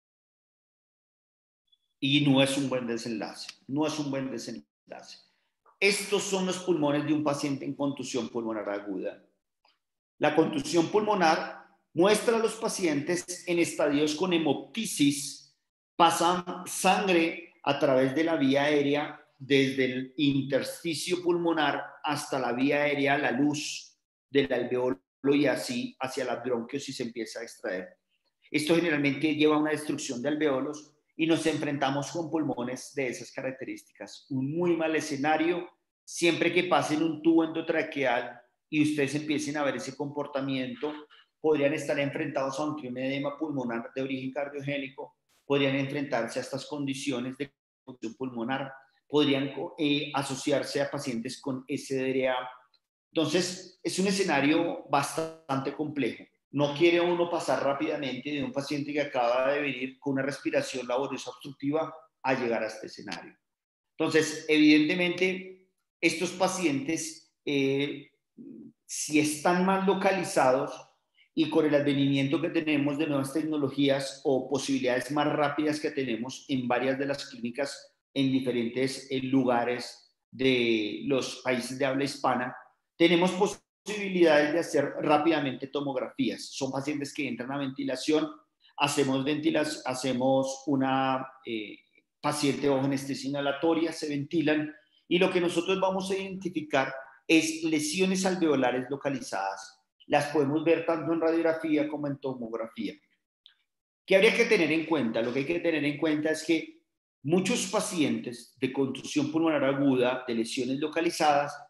Speaker 4: Y no es un buen desenlace. No es un buen desenlace. Estos son los pulmones de un paciente en contusión pulmonar aguda. La contusión pulmonar muestra a los pacientes en estadios con hemoptisis, pasan sangre a través de la vía aérea, desde el intersticio pulmonar hasta la vía aérea, la luz del alveolo y así hacia las bronquios y se empieza a extraer. Esto generalmente lleva a una destrucción de alveolos y nos enfrentamos con pulmones de esas características. Un muy mal escenario, siempre que pasen un tubo endotraqueal y ustedes empiecen a ver ese comportamiento, podrían estar enfrentados a un edema pulmonar de origen cardiogénico, podrían enfrentarse a estas condiciones de contusión pulmonar, podrían asociarse a pacientes con SDRA. Entonces, es un escenario bastante complejo. No quiere uno pasar rápidamente de un paciente que acaba de venir con una respiración laboriosa obstructiva a llegar a este escenario. Entonces, evidentemente, estos pacientes, si están mal localizados y con el advenimiento que tenemos de nuevas tecnologías o posibilidades más rápidas que tenemos en varias de las clínicas en diferentes lugares de los países de habla hispana, tenemos posibilidades de hacer rápidamente tomografías. Son pacientes que entran a ventilación, hacemos una paciente bajo anestesia inhalatoria, se ventilan y lo que nosotros vamos a identificar es lesiones alveolares localizadas. Las podemos ver tanto en radiografía como en tomografía. ¿Qué habría que tener en cuenta? Lo que hay que tener en cuenta es que muchos pacientes de contusión pulmonar aguda, de lesiones localizadas,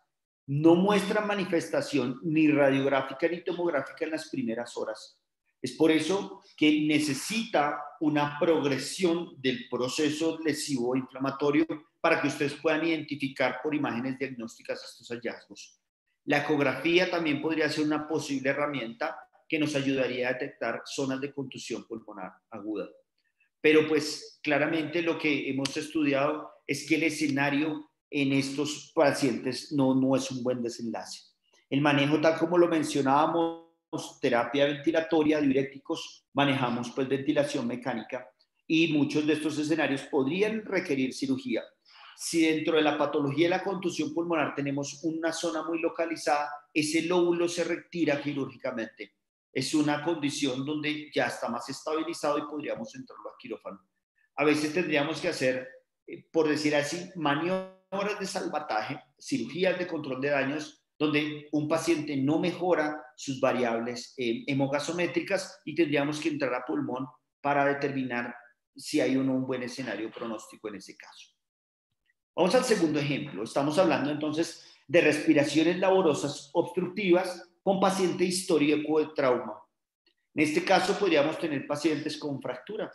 Speaker 4: no muestran manifestación ni radiográfica ni tomográfica en las primeras horas. Es por eso que necesita una progresión del proceso lesivo inflamatorio para que ustedes puedan identificar por imágenes diagnósticas estos hallazgos. La ecografía también podría ser una posible herramienta que nos ayudaría a detectar zonas de contusión pulmonar aguda. Pero pues claramente lo que hemos estudiado es que el escenario en estos pacientes no es un buen desenlace. El manejo, tal como lo mencionábamos, terapia ventilatoria, diuréticos, manejamos pues ventilación mecánica y muchos de estos escenarios podrían requerir cirugía. Si dentro de la patología de la contusión pulmonar tenemos una zona muy localizada, ese lóbulo se retira quirúrgicamente. Es una condición donde ya está más estabilizado y podríamos entrarlo a quirófano. A veces tendríamos que hacer, por decir así, maniobras de salvataje, cirugías de control de daños, donde un paciente no mejora sus variables hemogasométricas y tendríamos que entrar a pulmón para determinar si hay o no un buen escenario pronóstico en ese caso. Vamos al segundo ejemplo. Estamos hablando entonces de respiraciones laborosas obstructivas con paciente histórico de trauma. En este caso podríamos tener pacientes con fractura.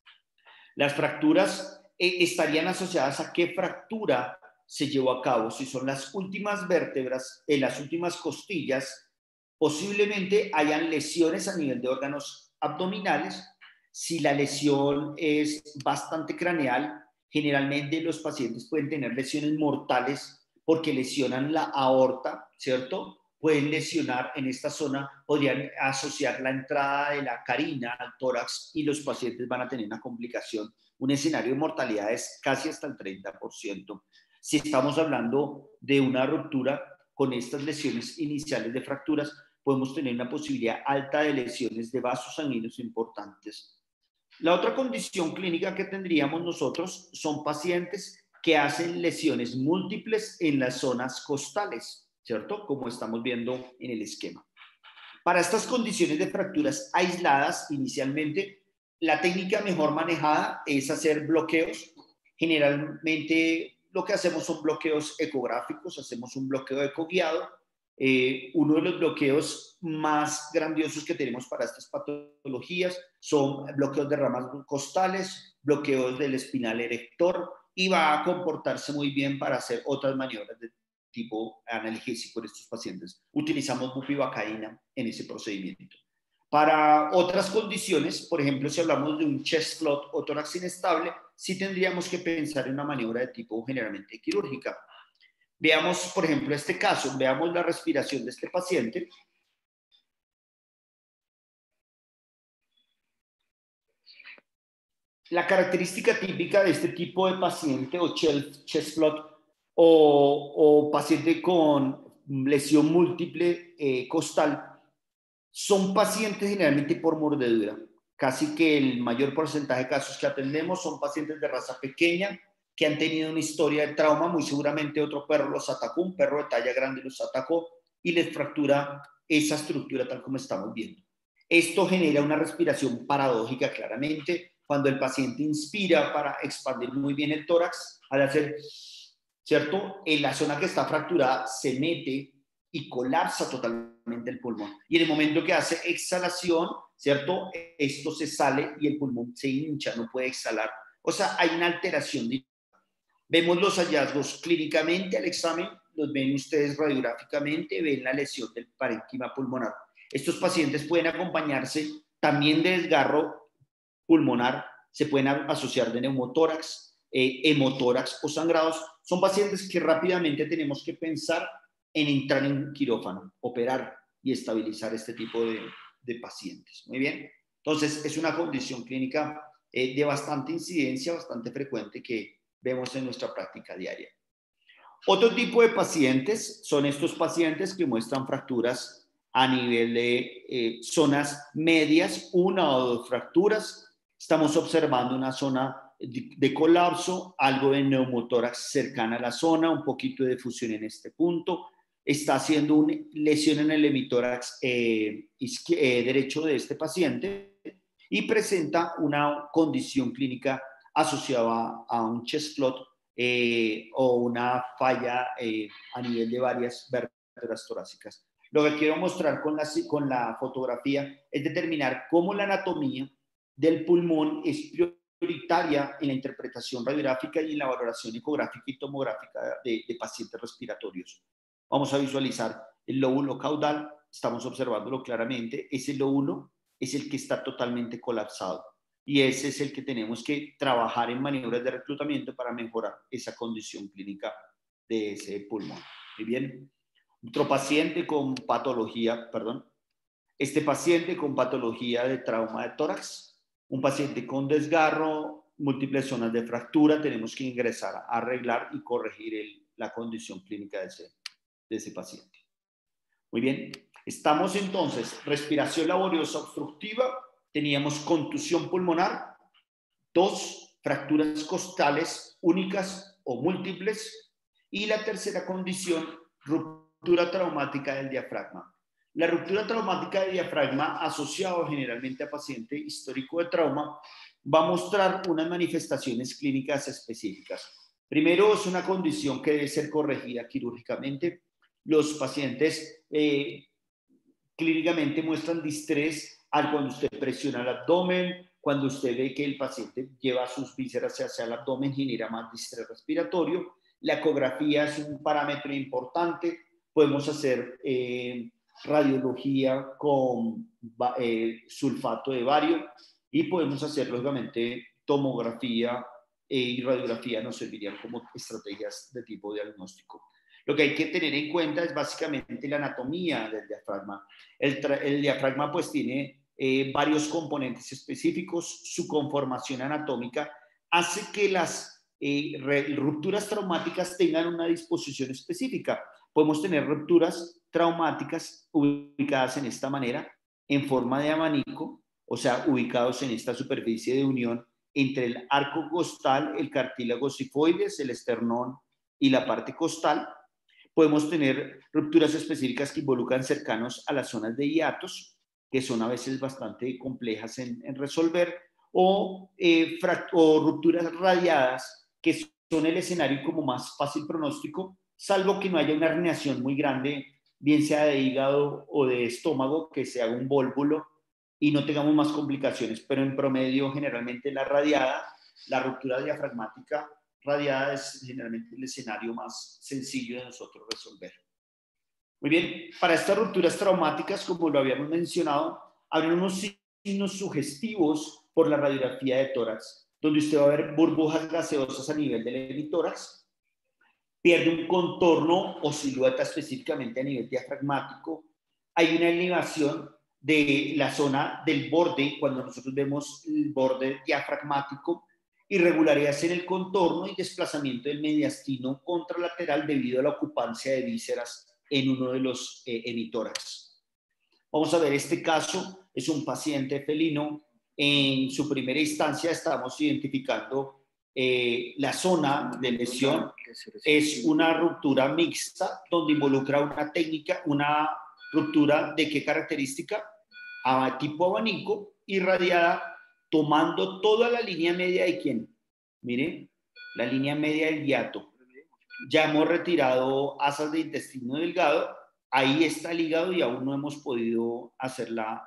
Speaker 4: Las fracturas estarían asociadas a qué fractura se llevó a cabo. Si son las últimas vértebras, en las últimas costillas, posiblemente hayan lesiones a nivel de órganos abdominales. Si la lesión es bastante craneal, generalmente los pacientes pueden tener lesiones mortales porque lesionan la aorta, ¿cierto? Pueden lesionar en esta zona, podrían asociar la entrada de la carina al tórax y los pacientes van a tener una complicación. Un escenario de mortalidad es casi hasta el 30%. Si estamos hablando de una ruptura con estas lesiones iniciales de fracturas, podemos tener una posibilidad alta de lesiones de vasos sanguíneos importantes. La otra condición clínica que tendríamos nosotros son pacientes que hacen lesiones múltiples en las zonas costales, ¿cierto? Como estamos viendo en el esquema. Para estas condiciones de fracturas aisladas, inicialmente, la técnica mejor manejada es hacer bloqueos. Generalmente lo que hacemos son bloqueos ecográficos, hacemos un bloqueo ecoguiado. Uno de los bloqueos más grandiosos que tenemos para estas patologías son bloqueos de ramas costales, bloqueos del espinal erector, y va a comportarse muy bien para hacer otras maniobras de tipo analgésico en estos pacientes. Utilizamos bupivacaína en ese procedimiento. Para otras condiciones, por ejemplo, si hablamos de un chest float o tórax inestable, sí tendríamos que pensar en una maniobra de tipo generalmente quirúrgica. Veamos, por ejemplo, este caso, veamos la respiración de este paciente. La característica típica de este tipo de paciente o chest float o paciente con lesión múltiple costal son pacientes generalmente por mordedura. Casi que el mayor porcentaje de casos que atendemos son pacientes de raza pequeña que han tenido una historia de trauma, muy seguramente otro perro los atacó, un perro de talla grande los atacó y les fractura esa estructura tal como estamos viendo. Esto genera una respiración paradójica claramente. Cuando el paciente inspira para expandir muy bien el tórax, al hacer, ¿cierto? En la zona que está fracturada se mete y colapsa totalmente el pulmón. Y en el momento que hace exhalación, ¿cierto? Esto se sale y el pulmón se hincha, no puede exhalar. O sea, hay una alteración. Vemos los hallazgos clínicamente al examen, los ven ustedes radiográficamente, ven la lesión del parénquima pulmonar. Estos pacientes pueden acompañarse también de desgarro pulmonar, se pueden asociar de neumotórax, hemotórax o sangrados. Son pacientes que rápidamente tenemos que pensar en entrar en quirófano, operar y estabilizar este tipo de pacientes. Muy bien. Entonces, es una condición clínica de bastante incidencia, bastante frecuente que vemos en nuestra práctica diaria. Otro tipo de pacientes son estos pacientes que muestran fracturas a nivel de zonas medias, una o dos fracturas. Estamos observando una zona de colapso, algo de neumotórax cercana a la zona, un poquito de fusión en este punto. Está haciendo una lesión en el hemitórax derecho de este paciente y presenta una condición clínica asociada a un chest float o una falla a nivel de varias vértebras torácicas. Lo que quiero mostrar con la fotografía es determinar cómo la anatomía del pulmón es prioritaria en la interpretación radiográfica y en la valoración ecográfica y tomográfica de pacientes respiratorios. Vamos a visualizar el lóbulo caudal, estamos observándolo claramente. Ese lóbulo es el que está totalmente colapsado y ese es el que tenemos que trabajar en maniobras de reclutamiento para mejorar esa condición clínica de ese pulmón. Muy bien. Otro paciente con patología, este paciente con patología de trauma de tórax, un paciente con desgarro, múltiples zonas de fractura, tenemos que ingresar a arreglar y corregir la condición clínica de ese paciente. Muy bien, estamos entonces, respiración laboriosa obstructiva, teníamos contusión pulmonar, 2 fracturas costales únicas o múltiples, y la tercera condición, ruptura traumática del diafragma. La ruptura traumática del diafragma, asociado generalmente a paciente histórico de trauma, va a mostrar unas manifestaciones clínicas específicas. Primero, es una condición que debe ser corregida quirúrgicamente. Los pacientes clínicamente muestran distrés cuando usted presiona el abdomen, cuando usted ve que el paciente lleva sus vísceras hacia el abdomen, genera más distrés respiratorio. La ecografía es un parámetro importante. Podemos hacer radiología con sulfato de bario y podemos hacer, lógicamente, tomografía y radiografía nos servirían como estrategias de tipo diagnóstico. Lo que hay que tener en cuenta es básicamente la anatomía del diafragma. El diafragma pues tiene varios componentes específicos. Su conformación anatómica hace que las rupturas traumáticas tengan una disposición específica. Podemos tener rupturas traumáticas ubicadas en esta manera, en forma de abanico, o sea, ubicados en esta superficie de unión entre el arco costal, el cartílago sifoides, el esternón y la parte costal. Podemos tener rupturas específicas que involucran cercanos a las zonas de hiatos, que son a veces bastante complejas en resolver, o rupturas radiadas, que son el escenario como más fácil pronóstico, salvo que no haya una herniación muy grande, bien sea de hígado o de estómago, que se haga un vólvulo y no tengamos más complicaciones. Pero en promedio, generalmente la radiada, la ruptura diafragmática radiada es generalmente el escenario más sencillo de nosotros resolver. Muy bien, para estas rupturas traumáticas, como lo habíamos mencionado, habrá unos signos sugestivos por la radiografía de tórax, donde usted va a ver burbujas gaseosas a nivel del hemitórax, pierde un contorno o silueta específicamente a nivel diafragmático, hay una elevación de la zona del borde, cuando nosotros vemos el borde diafragmático, irregularidades en el contorno y desplazamiento del mediastino contralateral debido a la ocupancia de vísceras en uno de los hemitórax. Vamos a ver este caso, es un paciente felino. En su primera instancia estamos identificando la zona de lesión. Es una ruptura mixta donde involucra una técnica, una ruptura de qué característica, tipo abanico, irradiada, tomando toda la línea media de ¿quién? Miren, la línea media del hiato. Ya hemos retirado asas de intestino delgado, ahí está el hígado y aún no hemos podido hacer la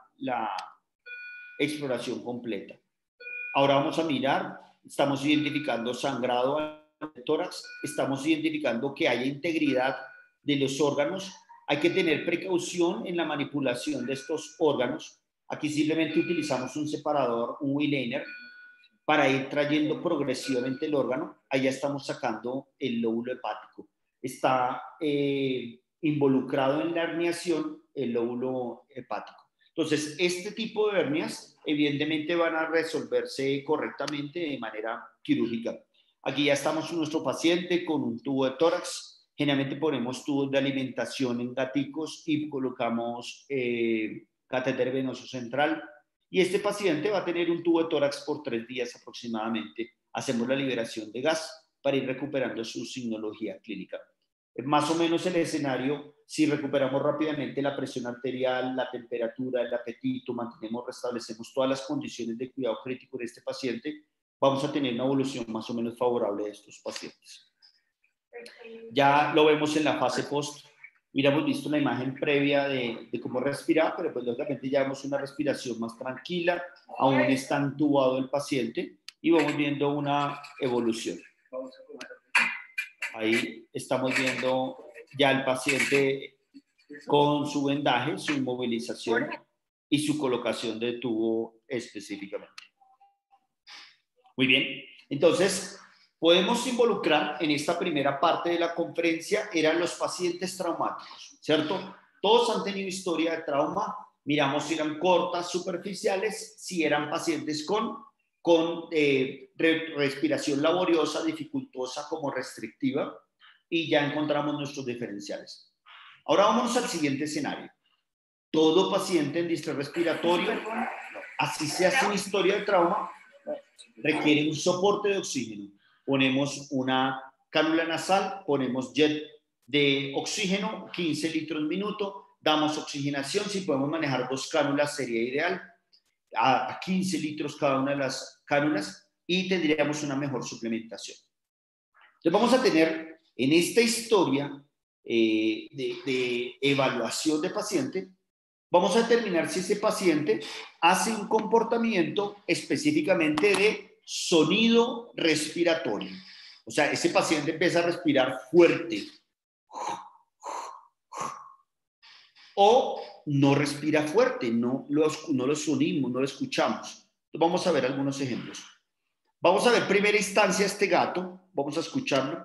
Speaker 4: exploración completa. Ahora vamos a mirar, estamos identificando sangrado al tórax, estamos identificando que haya integridad de los órganos. Hay que tener precaución en la manipulación de estos órganos. Aquí simplemente utilizamos un separador, un Wiener, para ir trayendo progresivamente el órgano. Allá estamos sacando el lóbulo hepático. Está involucrado en la herniación el lóbulo hepático. Entonces, este tipo de hernias evidentemente van a resolverse correctamente de manera quirúrgica. Aquí ya estamos en nuestro paciente con un tubo de tórax. Generalmente ponemos tubos de alimentación en gaticos y colocamos catéter venoso central. Y este paciente va a tener un tubo de tórax por 3 días aproximadamente. Hacemos la liberación de gas para ir recuperando su signología clínica. Más o menos el escenario, si recuperamos rápidamente la presión arterial, la temperatura, el apetito, restablecemos todas las condiciones de cuidado crítico de este paciente, vamos a tener una evolución más o menos favorable de estos pacientes. Ya lo vemos en la fase post. Hubiéramos visto una imagen previa de cómo respirar, pero pues lógicamente ya vemos una respiración más tranquila, aún está entubado el paciente y vamos viendo una evolución. Ahí estamos viendo ya el paciente con su vendaje, su inmovilización y su colocación de tubo específicamente. Muy bien, entonces podemos involucrar en esta primera parte de la conferencia eran los pacientes traumáticos, ¿cierto? Todos han tenido historia de trauma, miramos si eran cortas, superficiales, si eran pacientes con respiración laboriosa, dificultosa como restrictiva, y ya encontramos nuestros diferenciales. Ahora vamos al siguiente escenario. Todo paciente en distrés respiratorio, así sea sin historia de trauma, requiere un soporte de oxígeno. Ponemos una cánula nasal, ponemos jet de oxígeno, 15 litros minuto, damos oxigenación, si podemos manejar 2 cánulas sería ideal, a 15 litros cada una de las cánulas y tendríamos una mejor suplementación. Entonces vamos a tener en esta historia de evaluación de paciente, vamos a determinar si ese paciente hace un comportamiento específicamente de sonido respiratorio. O sea, ese paciente empieza a respirar fuerte o no respira fuerte, no lo sonimos, no lo escuchamos. Entonces vamos a ver algunos ejemplos. Vamos a ver primera instancia este gato, vamos a escucharlo.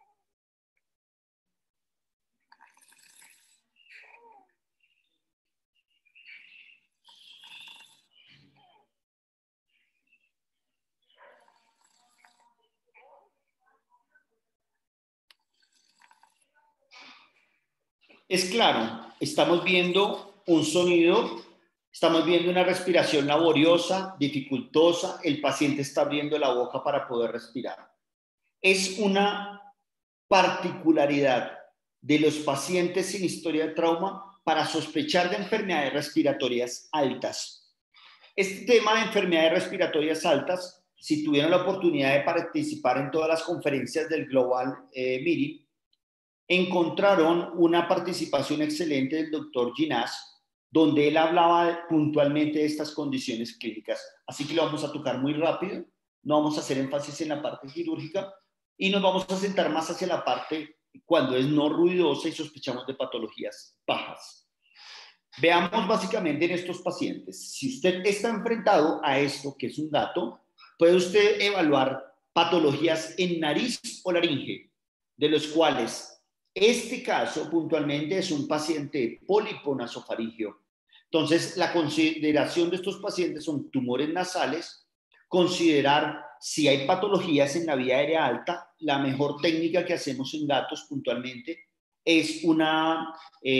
Speaker 4: Es claro, estamos viendo un sonido, estamos viendo una respiración laboriosa, dificultosa, el paciente está abriendo la boca para poder respirar. Es una particularidad de los pacientes sin historia de trauma para sospechar de enfermedades respiratorias altas. Este tema de enfermedades respiratorias altas, si tuvieron la oportunidad de participar en todas las conferencias del Global Meeting, encontraron una participación excelente del doctor Ginás, donde él hablaba puntualmente de estas condiciones clínicas. Así que lo vamos a tocar muy rápido, no vamos a hacer énfasis en la parte quirúrgica y nos vamos a sentar más hacia la parte cuando es no ruidosa y sospechamos de patologías bajas. Veamos básicamente en estos pacientes. Si usted está enfrentado a esto, que es un dato, puede usted evaluar patologías en nariz o laringe, de los cuales este caso puntualmente es un paciente de pólipo nasofaringeo. Entonces, la consideración de estos pacientes son tumores nasales, considerar si hay patologías en la vía aérea alta. La mejor técnica que hacemos en gatos puntualmente es una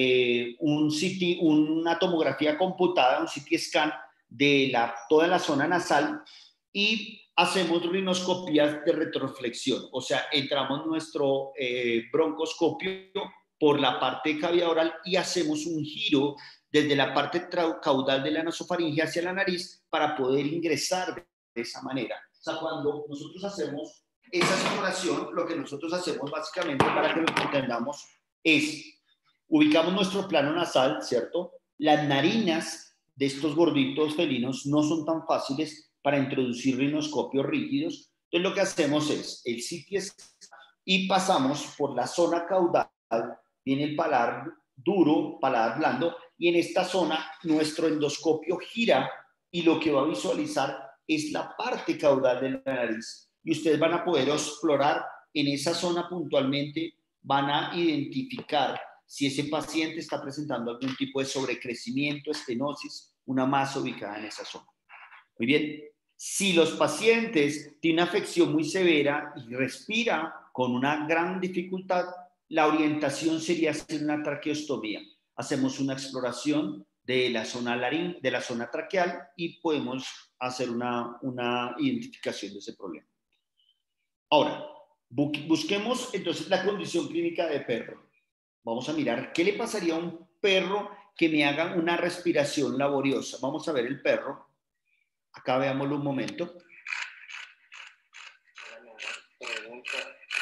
Speaker 4: tomografía computada, un CT scan de toda la zona nasal y hacemos rinoscopías de retroflexión, o sea, entramos nuestro broncoscopio por la parte cavidad oral y hacemos un giro desde la parte caudal de la nasofaringe hacia la nariz para poder ingresar de esa manera. O sea, cuando nosotros hacemos esa exploración, lo que nosotros hacemos básicamente para que lo entendamos es, ubicamos nuestro plano nasal, ¿cierto? Las narinas de estos gorditos felinos no son tan fáciles para introducir rinoscopios rígidos. Entonces lo que hacemos es el CT y pasamos por la zona caudal, viene el paladar duro, paladar blando, y en esta zona nuestro endoscopio gira y lo que va a visualizar es la parte caudal de la nariz. Y ustedes van a poder explorar en esa zona puntualmente, van a identificar si ese paciente está presentando algún tipo de sobrecrecimiento, estenosis, una masa ubicada en esa zona. Muy bien. Si los pacientes tienen una afección muy severa y respira con una gran dificultad, la orientación sería hacer una traqueostomía. Hacemos una exploración de la zona de la zona traqueal y podemos hacer una identificación de ese problema. Ahora, busquemos entonces la condición clínica de perro. Vamos a mirar qué le pasaría a un perro que me haga una respiración laboriosa. Vamos a ver el perro. Acá veámoslo un momento.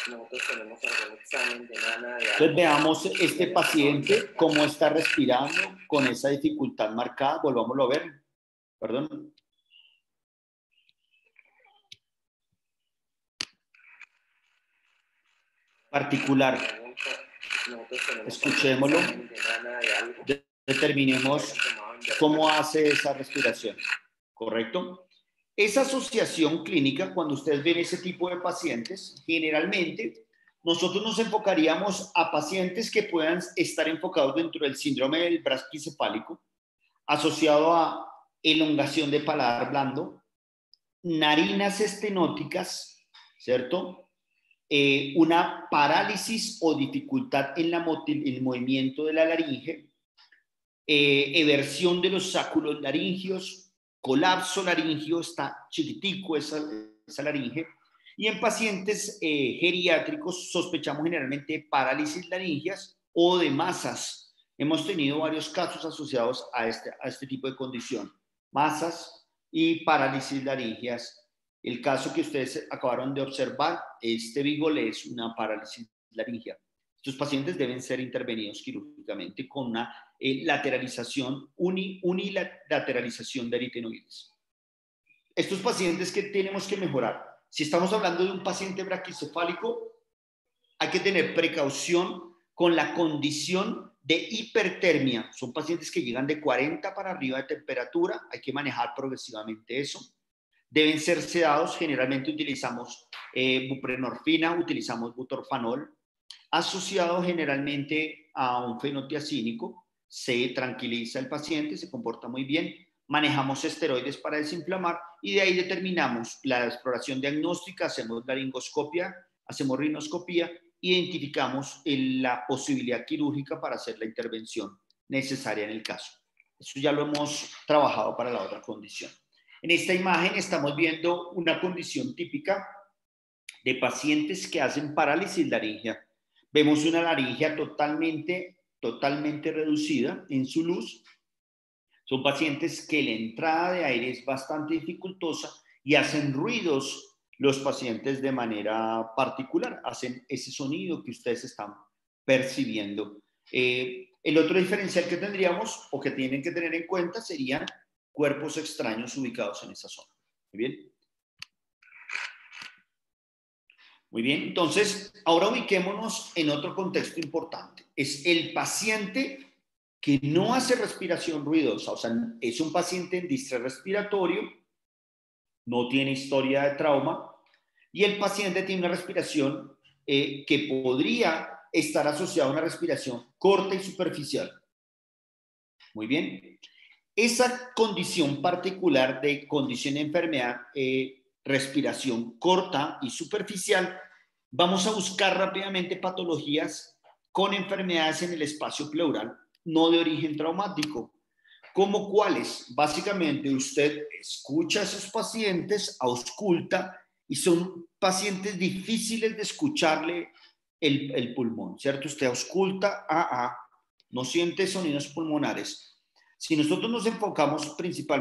Speaker 5: nosotros tenemos algún examen de nana.
Speaker 4: Entonces veamos este paciente cómo está respirando con esa dificultad marcada. Volvámoslo a ver. Perdón. Particular. Escuchémoslo. Determinemos cómo hace esa respiración. ¿Correcto? Esa asociación clínica, cuando ustedes ven ese tipo de pacientes, generalmente nosotros nos enfocaríamos a pacientes que puedan estar enfocados dentro del síndrome del braquicefálico, asociado a elongación de paladar blando, narinas estenóticas, ¿cierto? Una parálisis o dificultad en el movimiento de la laringe, eversión de los sáculos laringeos, colapso laringeo, está chiquitico esa laringe, y en pacientes geriátricos sospechamos generalmente parálisis laringeas o de masas. Hemos tenido varios casos asociados a este tipo de condición, masas y parálisis laringeas. El caso que ustedes acabaron de observar, este Bigole es una parálisis laringea. Estos pacientes deben ser intervenidos quirúrgicamente con una unilateralización de aritenoides. Estos pacientes que tenemos que mejorar. Si estamos hablando de un paciente braquicefálico, hay que tener precaución con la condición de hipertermia. Son pacientes que llegan de 40 para arriba de temperatura, hay que manejar progresivamente eso. Deben ser sedados, generalmente utilizamos buprenorfina, utilizamos butorfanol, asociado generalmente a un fenotiazínico. Se tranquiliza el paciente, se comporta muy bien, manejamos esteroides para desinflamar y de ahí determinamos la exploración diagnóstica, hacemos laringoscopia, hacemos rinoscopía, identificamos la posibilidad quirúrgica para hacer la intervención necesaria en el caso. Eso ya lo hemos trabajado para la otra condición. En esta imagen estamos viendo una condición típica de pacientes que hacen parálisis laringea. Vemos una laringea totalmente reducida en su luz. Son pacientes que la entrada de aire es bastante dificultosa y hacen ruidos los pacientes de manera particular. Hacen ese sonido que ustedes están percibiendo. El otro diferencial que tendríamos o que tienen que tener en cuenta serían cuerpos extraños ubicados en esa zona. Muy bien. Muy bien, entonces ahora ubiquémonos en otro contexto importante. Es el paciente que no hace respiración ruidosa, o sea, es un paciente en distrés respiratorio, no tiene historia de trauma, y el paciente tiene una respiración que podría estar asociada a una respiración corta y superficial. Muy bien. Esa condición particular de condición de enfermedad, respiración corta y superficial, vamos a buscar rápidamente patologías con enfermedades en el espacio pleural, no de origen traumático. ¿Cómo cuáles? Básicamente usted escucha a esos pacientes, ausculta, y son pacientes difíciles de escucharle el pulmón, ¿cierto? Usted ausculta, no siente sonidos pulmonares. Si nosotros nos enfocamos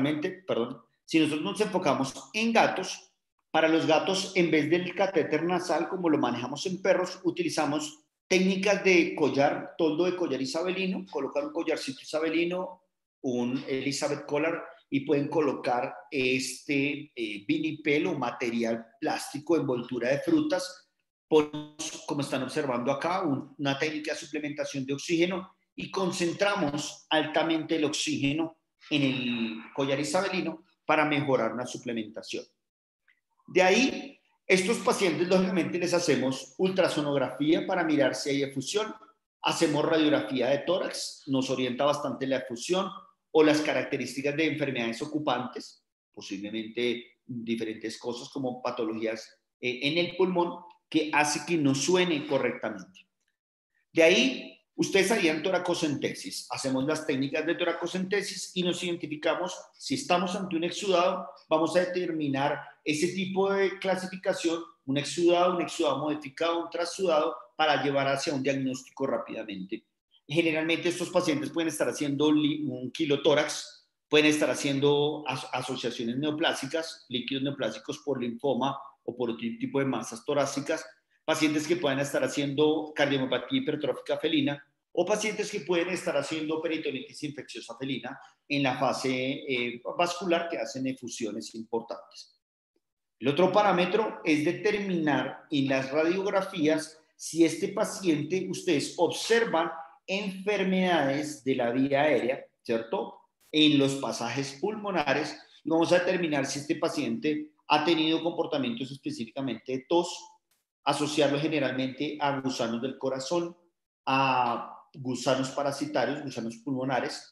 Speaker 4: en gatos, para los gatos, en vez del catéter nasal, como lo manejamos en perros, utilizamos técnicas de collar, toldo de collar isabelino, colocar un collarcito isabelino, un Elizabeth Collar, y pueden colocar vinipel o material plástico, envoltura de frutas, como están observando acá, una técnica de suplementación de oxígeno, y concentramos altamente el oxígeno en el collar isabelino para mejorar una suplementación. De ahí, estos pacientes, lógicamente, les hacemos ultrasonografía para mirar si hay efusión, hacemos radiografía de tórax, nos orienta bastante la efusión o las características de enfermedades ocupantes, posiblemente diferentes cosas como patologías en el pulmón que hace que no suene correctamente. De ahí, ustedes harían toracocentesis. Hacemos las técnicas de toracocentesis y nos identificamos si estamos ante un exudado. Vamos a determinar ese tipo de clasificación, un exudado modificado, un trasudado, para llevar hacia un diagnóstico rápidamente. Generalmente estos pacientes pueden estar haciendo un quilotórax, pueden estar haciendo asociaciones neoplásicas, líquidos neoplásicos por linfoma o por otro tipo de masas torácicas. pacientes que puedan estar haciendo cardiomopatía hipertrófica felina o pacientes que pueden estar haciendo peritonitis infecciosa felina en la fase vascular que hacen efusiones importantes. El otro parámetro es determinar en las radiografías si este paciente, ustedes observan enfermedades de la vía aérea, ¿cierto? En los pasajes pulmonares, y vamos a determinar si este paciente ha tenido comportamientos específicamente de tos, asociarlo generalmente a gusanos del corazón, a gusanos parasitarios, gusanos pulmonares.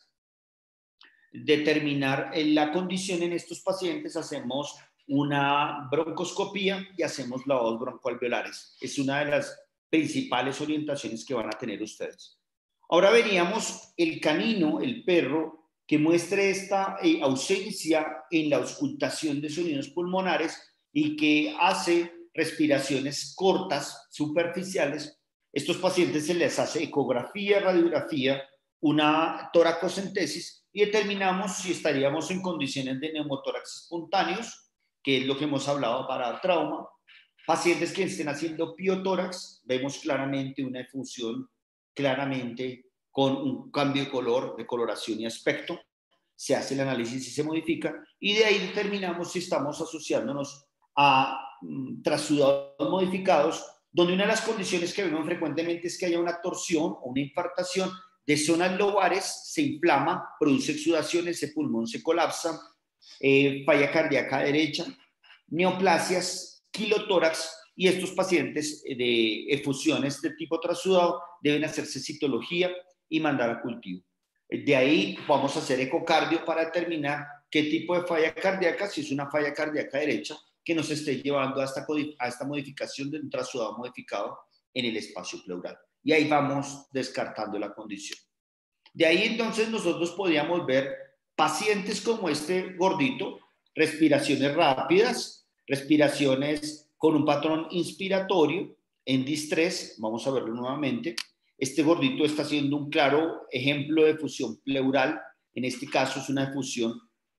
Speaker 4: Determinar la condición en estos pacientes, hacemos una broncoscopía y hacemos lavados broncoalveolares. Es una de las principales orientaciones que van a tener ustedes. Ahora veríamos el canino, el perro, que muestre esta ausencia en la auscultación de sonidos pulmonares y que hace respiraciones cortas, superficiales. Estos pacientes se les hace ecografía, radiografía, una toracocentesis y determinamos si estaríamos en condiciones de neumotórax espontáneos, que es lo que hemos hablado para trauma. Pacientes que estén haciendo piotórax, vemos claramente una efusión, claramente con un cambio de color, de coloración y aspecto. Se hace el análisis y se modifica, y de ahí determinamos si estamos asociándonos a trasudados modificados, donde una de las condiciones que vemos frecuentemente es que haya una torsión o una infartación de zonas lobares, se inflama, produce exudación, ese pulmón se colapsa, falla cardíaca derecha, neoplasias, quilotórax, y estos pacientes de efusiones de tipo trasudado deben hacerse citología y mandar a cultivo. De ahí vamos a hacer ecocardio para determinar qué tipo de falla cardíaca, si es una falla cardíaca derecha, que nos esté llevando a esta modificación de un trasudado modificado en el espacio pleural. Y ahí vamos descartando la condición. De ahí entonces nosotros podríamos ver pacientes como este gordito, respiraciones rápidas, respiraciones con un patrón inspiratorio en distrés, vamos a verlo nuevamente. Este gordito está haciendo un claro ejemplo de efusión pleural, en este caso es una efusión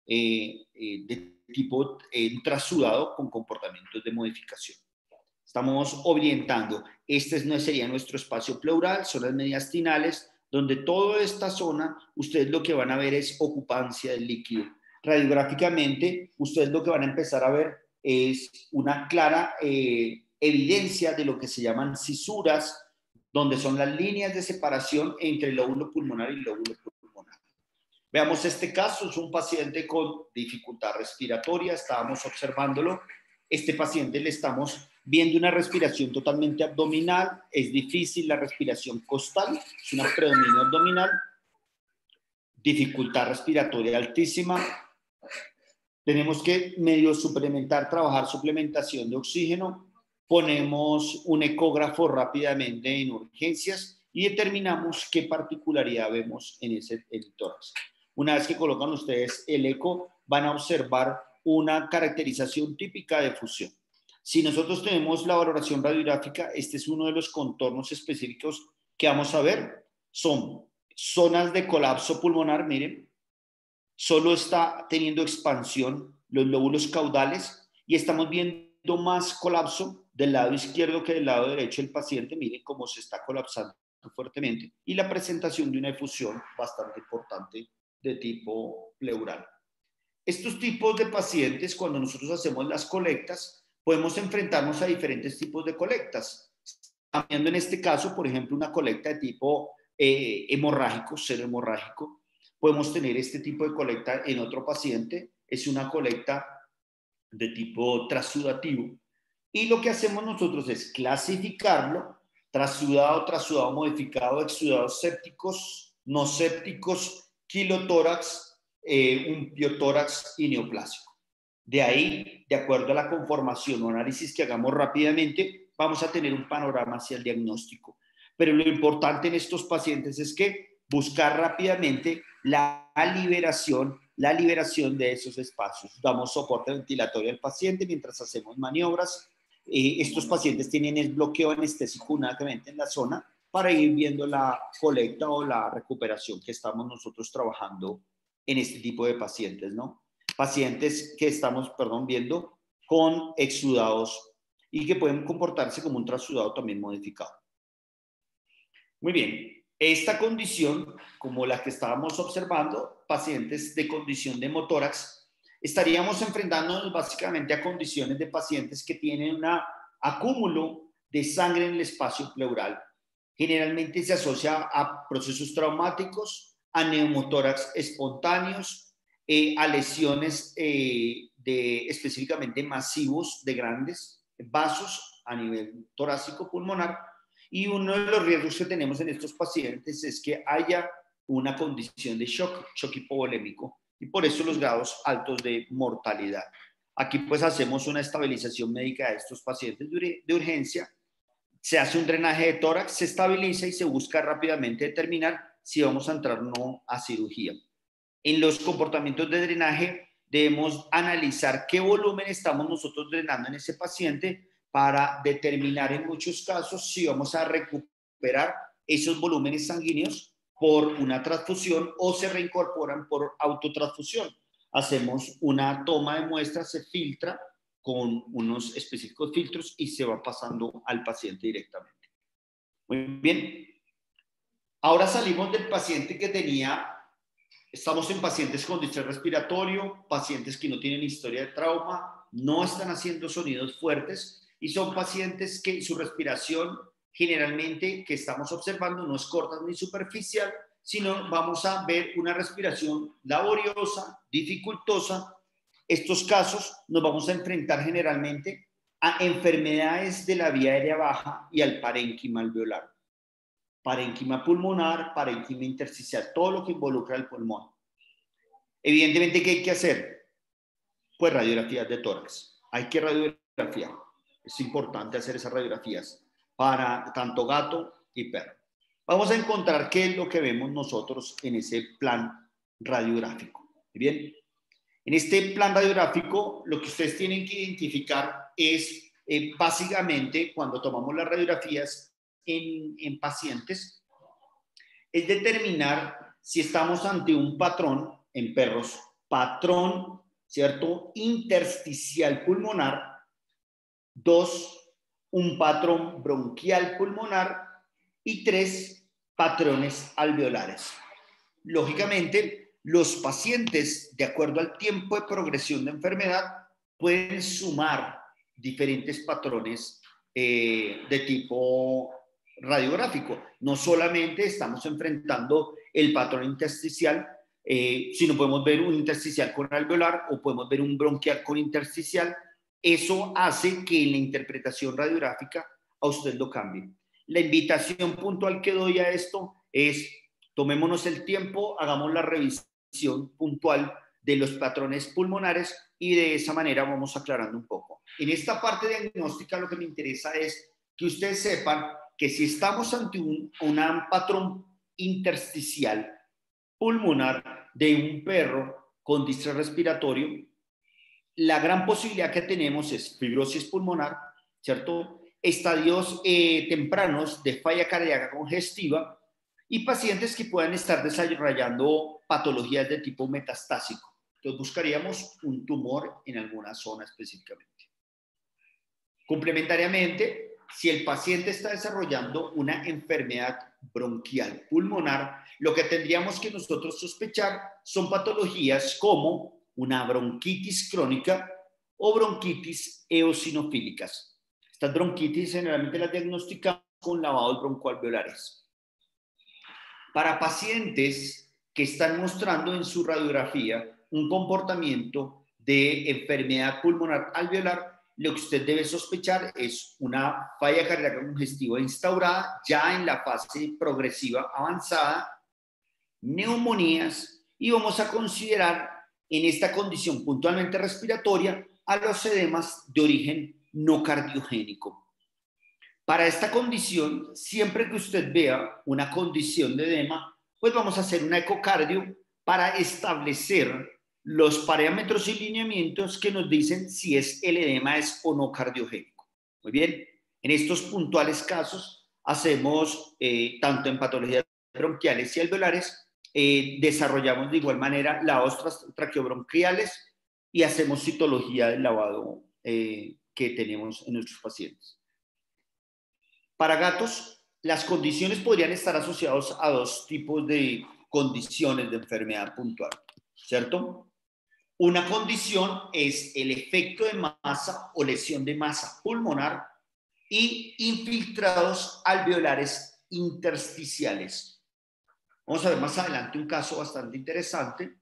Speaker 4: de tipo trasudado con comportamientos de modificación. Estamos orientando, este no sería nuestro espacio pleural, son las mediastinales, donde toda esta zona, ustedes lo que van a ver es ocupancia del líquido. Radiográficamente, ustedes lo que van a empezar a ver es una clara evidencia de lo que se llaman cisuras, donde son las líneas de separación entre el lóbulo pulmonar y el lóbulo pulmonar. Veamos este caso, es un paciente con dificultad respiratoria, estábamos observándolo. Este paciente le estamos viendo una respiración totalmente abdominal, es difícil la respiración costal, es una predominio abdominal, dificultad respiratoria altísima. Tenemos que medio suplementar, trabajar suplementación de oxígeno. Ponemos un ecógrafo rápidamente en urgencias y determinamos qué particularidad vemos en el tórax. Una vez que colocan ustedes el eco, van a observar una caracterización típica de efusión. Si nosotros tenemos la valoración radiográfica, este es uno de los contornos específicos que vamos a ver. Son zonas de colapso pulmonar, miren, solo está teniendo expansión los lóbulos caudales y estamos viendo más colapso del lado izquierdo que del lado derecho del paciente. Miren cómo se está colapsando fuertemente y la presentación de una efusión bastante importante de tipo pleural. Estos tipos de pacientes, cuando nosotros hacemos las colectas, podemos enfrentarnos a diferentes tipos de colectas. Cambiando en este caso, por ejemplo, una colecta de tipo hemorrágico, cero hemorrágico. Podemos tener este tipo de colecta en otro paciente. Es una colecta de tipo trasudativo. Y lo que hacemos nosotros es clasificarlo, trasudado modificado, exudados sépticos, no sépticos, quilotórax, un piotórax y neoplásico. De ahí, de acuerdo a la conformación o análisis que hagamos rápidamente, vamos a tener un panorama hacia el diagnóstico. Pero lo importante en estos pacientes es que buscar rápidamente la liberación de esos espacios. Damos soporte ventilatorio al paciente mientras hacemos maniobras. Estos pacientes tienen el bloqueo anestésico únicamente en la zona para ir viendo la colecta o la recuperación que estamos nosotros trabajando en este tipo de pacientes, ¿no? Pacientes que estamos, viendo con exudados y que pueden comportarse como un trasudado también modificado. Muy bien, esta condición, como la que estábamos observando, pacientes de condición de hemotórax, estaríamos enfrentándonos básicamente a condiciones de pacientes que tienen un acúmulo de sangre en el espacio pleural. Generalmente se asocia a procesos traumáticos, a neumotórax espontáneos, a lesiones específicamente masivos de grandes vasos a nivel torácico pulmonar. Y uno de los riesgos que tenemos en estos pacientes es que haya una condición de shock hipovolémico, y por eso los grados altos de mortalidad. Aquí pues hacemos una estabilización médica de estos pacientes de urgencia, se hace un drenaje de tórax, se estabiliza y se busca rápidamente determinar si vamos a entrar o no a cirugía. En los comportamientos de drenaje debemos analizar qué volumen estamos nosotros drenando en ese paciente para determinar en muchos casos si vamos a recuperar esos volúmenes sanguíneos por una transfusión o se reincorporan por autotransfusión. Hacemos una toma de muestras, se filtra con unos específicos filtros y se va pasando al paciente directamente. Muy bien. Ahora salimos del paciente que estamos en pacientes con distrés respiratorio, pacientes que no tienen historia de trauma, no están haciendo sonidos fuertes y son pacientes que su respiración generalmente que estamos observando no es corta ni superficial, sino vamos a ver una respiración laboriosa, dificultosa. Estos casos nos vamos a enfrentar generalmente a enfermedades de la vía aérea baja y al parénquima alveolar. Parénquima pulmonar, parénquima intersticial, todo lo que involucra el pulmón. Evidentemente, ¿qué hay que hacer? Pues radiografías de tórax. Hay que radiografiar. Es importante hacer esas radiografías para tanto gato y perro. Vamos a encontrar qué es lo que vemos nosotros en ese plan radiográfico. Bien, en este plan radiográfico lo que ustedes tienen que identificar es básicamente cuando tomamos las radiografías en pacientes, es determinar si estamos ante un patrón en perros, patrón, ¿cierto?, intersticial pulmonar. 2, un patrón bronquial pulmonar. Y 3, patrones alveolares. Lógicamente, los pacientes, de acuerdo al tiempo de progresión de enfermedad, pueden sumar diferentes patrones de tipo radiográfico. No solamente estamos enfrentando el patrón intersticial, sino podemos ver un intersticial con alveolar o podemos ver un bronquial con intersticial. Eso hace que en la interpretación radiográfica a usted lo cambie. La invitación puntual que doy a esto es: tomémonos el tiempo, hagamos la revisión puntual de los patrones pulmonares y de esa manera vamos aclarando un poco. En esta parte diagnóstica lo que me interesa es que ustedes sepan que si estamos ante un patrón intersticial pulmonar de un perro con distrés respiratorio, la gran posibilidad que tenemos es fibrosis pulmonar, ¿cierto?, estadios tempranos de falla cardíaca congestiva y pacientes que puedan estar desarrollando patologías de tipo metastásico. Entonces buscaríamos un tumor en alguna zona específicamente. Complementariamente, si el paciente está desarrollando una enfermedad bronquial pulmonar, lo que tendríamos que nosotros sospechar son patologías como una bronquitis crónica o bronquitis eosinofílicas. Estas bronquitis generalmente las diagnosticamos con lavados broncoalveolares. Para pacientes que están mostrando en su radiografía un comportamiento de enfermedad pulmonar alveolar, lo que usted debe sospechar es una falla cardíaca congestiva instaurada ya en la fase progresiva avanzada, neumonías, y vamos a considerar en esta condición puntualmente respiratoria a los edemas de origen no cardiogénico. Para esta condición, siempre que usted vea una condición de edema, pues vamos a hacer una ecocardio para establecer los parámetros y lineamientos que nos dicen si el edema es o no cardiogénico. Muy bien, en estos puntuales casos hacemos, tanto en patologías bronquiales y alveolares, desarrollamos de igual manera lavados traqueobronquiales y hacemos citología del lavado que tenemos en nuestros pacientes. Para gatos, las condiciones podrían estar asociadas a dos tipos de condiciones de enfermedad puntual, ¿cierto? Una condición es el efecto de masa o lesión de masa pulmonar y infiltrados alveolares intersticiales. Vamos a ver más adelante un caso bastante interesante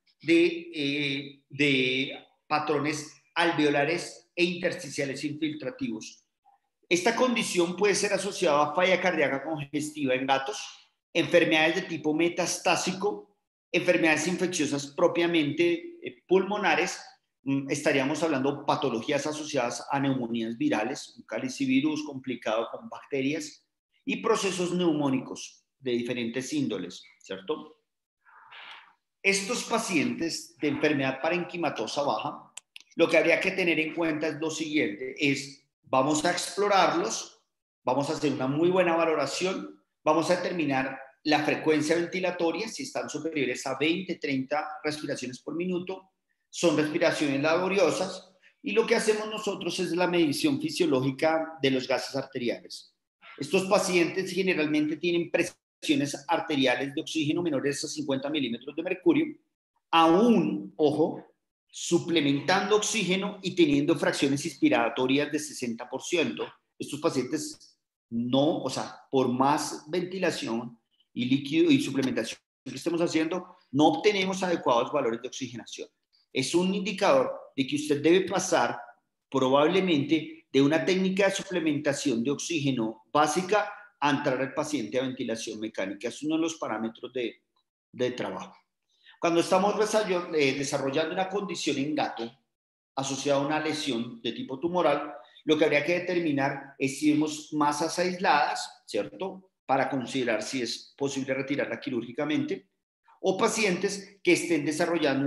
Speaker 4: de patrones alveolares e intersticiales infiltrativos. Esta condición puede ser asociada a falla cardíaca congestiva en gatos, enfermedades de tipo metastásico, enfermedades infecciosas propiamente pulmonares. Estaríamos hablando de patologías asociadas a neumonías virales, un calicivirus complicado con bacterias y procesos neumónicos de diferentes índoles, ¿cierto? Estos pacientes de enfermedad parenquimatosa baja, lo que habría que tener en cuenta es lo siguiente, vamos a explorarlos, vamos a hacer una muy buena valoración, vamos a determinar la frecuencia ventilatoria, si están superiores a 20, 30 respiraciones por minuto, son respiraciones laboriosas, y lo que hacemos nosotros es la medición fisiológica de los gases arteriales. Estos pacientes generalmente tienen presiones arteriales de oxígeno menores a 50 milímetros de mercurio, aún, ojo, suplementando oxígeno y teniendo fracciones inspiratorias de 60%. Estos pacientes no, o sea, por más ventilación y líquido y suplementación que estemos haciendo, no obtenemos adecuados valores de oxigenación. Es un indicador de que usted debe pasar probablemente de una técnica de suplementación de oxígeno básica a entrar al paciente a ventilación mecánica. Es uno de los parámetros de trabajo. Cuando estamos desarrollando una condición en gato asociada a una lesión de tipo tumoral, lo que habría que determinar es si vemos masas aisladas, ¿cierto? Para considerar si es posible retirarla quirúrgicamente, o pacientes que estén desarrollando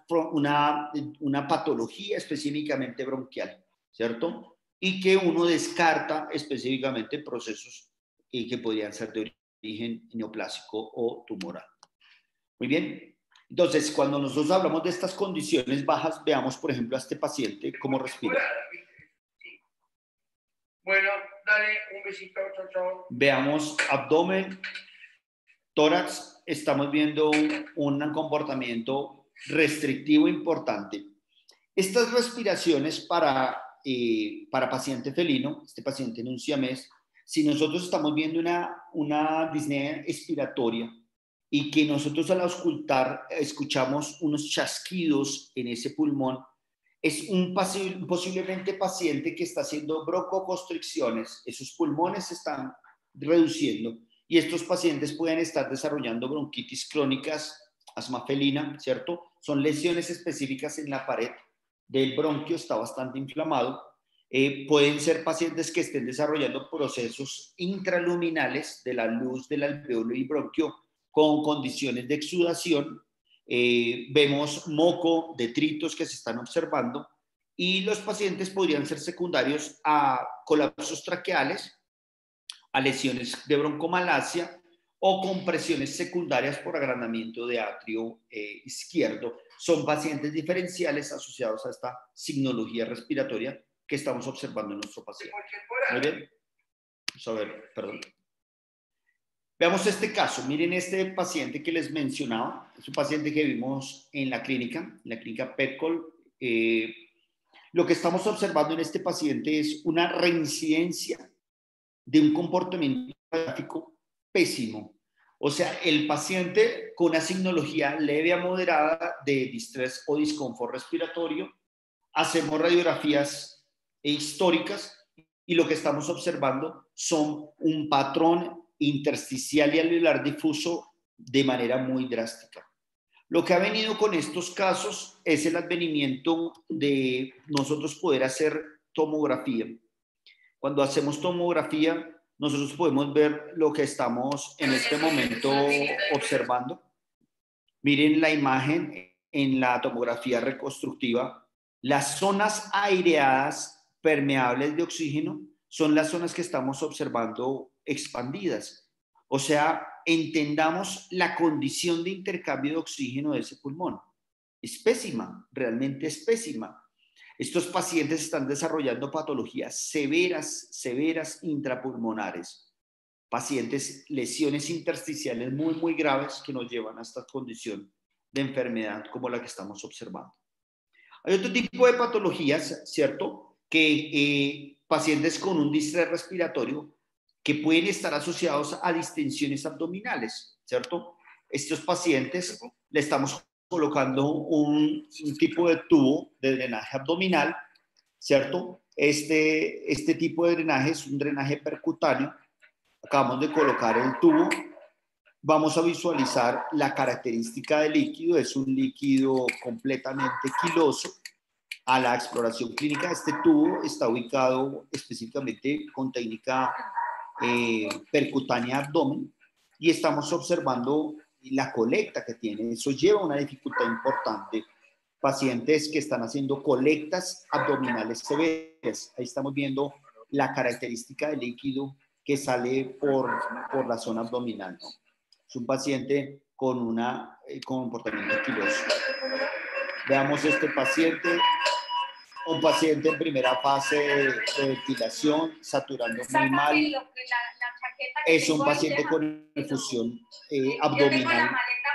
Speaker 4: una patología específicamente bronquial, ¿cierto? Y que uno descarta específicamente procesos que podrían ser de origen neoplásico o tumoral. Muy bien. Entonces, cuando nosotros hablamos de estas condiciones bajas, veamos, por ejemplo, a este paciente cómo respira.
Speaker 6: Bueno, dale un besito, chao, chao.
Speaker 4: Veamos abdomen, tórax, estamos viendo un comportamiento restrictivo importante. Estas respiraciones para paciente felino, este paciente en un siamés, si nosotros estamos viendo una disnea expiratoria y que nosotros al auscultar escuchamos unos chasquidos en ese pulmón, es posiblemente paciente que está haciendo broncoconstricciones, esos pulmones se están reduciendo y estos pacientes pueden estar desarrollando bronquitis crónicas, asma felina, ¿cierto? Son lesiones específicas en la pared del bronquio, está bastante inflamado. Pueden ser pacientes que estén desarrollando procesos intraluminales de la luz del alveolo y bronquio con condiciones de exudación. Vemos moco, detritos que se están observando y los pacientes podrían ser secundarios a colapsos traqueales, a lesiones de broncomalacia o compresiones secundarias por agrandamiento de atrio izquierdo. Son pacientes diferenciales asociados a esta signología respiratoria que estamos observando en nuestro paciente. Muy bien. Vamos a ver, perdón. Veamos este caso. Miren este paciente que les mencionaba. Es un paciente que vimos en la clínica PETCOL. Lo que estamos observando en este paciente es una reincidencia de un comportamiento gráfico pésimo. O sea, el paciente con una signología leve a moderada de distrés o disconfort respiratorio, hacemos radiografías históricas y lo que estamos observando son un patrón intersticial y alveolar difuso de manera muy drástica. Lo que ha venido con estos casos es el advenimiento de nosotros poder hacer tomografía. Cuando hacemos tomografía, nosotros podemos ver lo que estamos en este momento observando. Miren la imagen en la tomografía reconstructiva. Las zonas aireadas permeables de oxígeno son las zonas que estamos observando expandidas. O sea, entendamos la condición de intercambio de oxígeno de ese pulmón. Es pésima, realmente es pésima. Estos pacientes están desarrollando patologías severas intrapulmonares, pacientes, lesiones intersticiales muy graves que nos llevan a esta condición de enfermedad como la que estamos observando. Hay otro tipo de patologías, ¿cierto? Que pacientes con un distrés respiratorio que pueden estar asociados a distensiones abdominales, ¿cierto? Estos pacientes le estamos colocando un tipo de tubo de drenaje abdominal, ¿cierto? Este tipo de drenaje es un drenaje percutáneo. Acabamos de colocar el tubo. Vamos a visualizar la característica del líquido. Es un líquido completamente quiloso. A la exploración clínica, este tubo está ubicado específicamente con técnica percutánea abdomen y estamos observando la colecta que tiene. Eso lleva una dificultad importante. Pacientes que están haciendo colectas abdominales severas. Ahí estamos viendo la característica del líquido que sale por la zona abdominal, ¿no? Es un paciente con un comportamiento quiloso. Veamos este paciente. Un paciente en primera fase de ventilación, saturando muy mal. Es un paciente con efusión abdominal,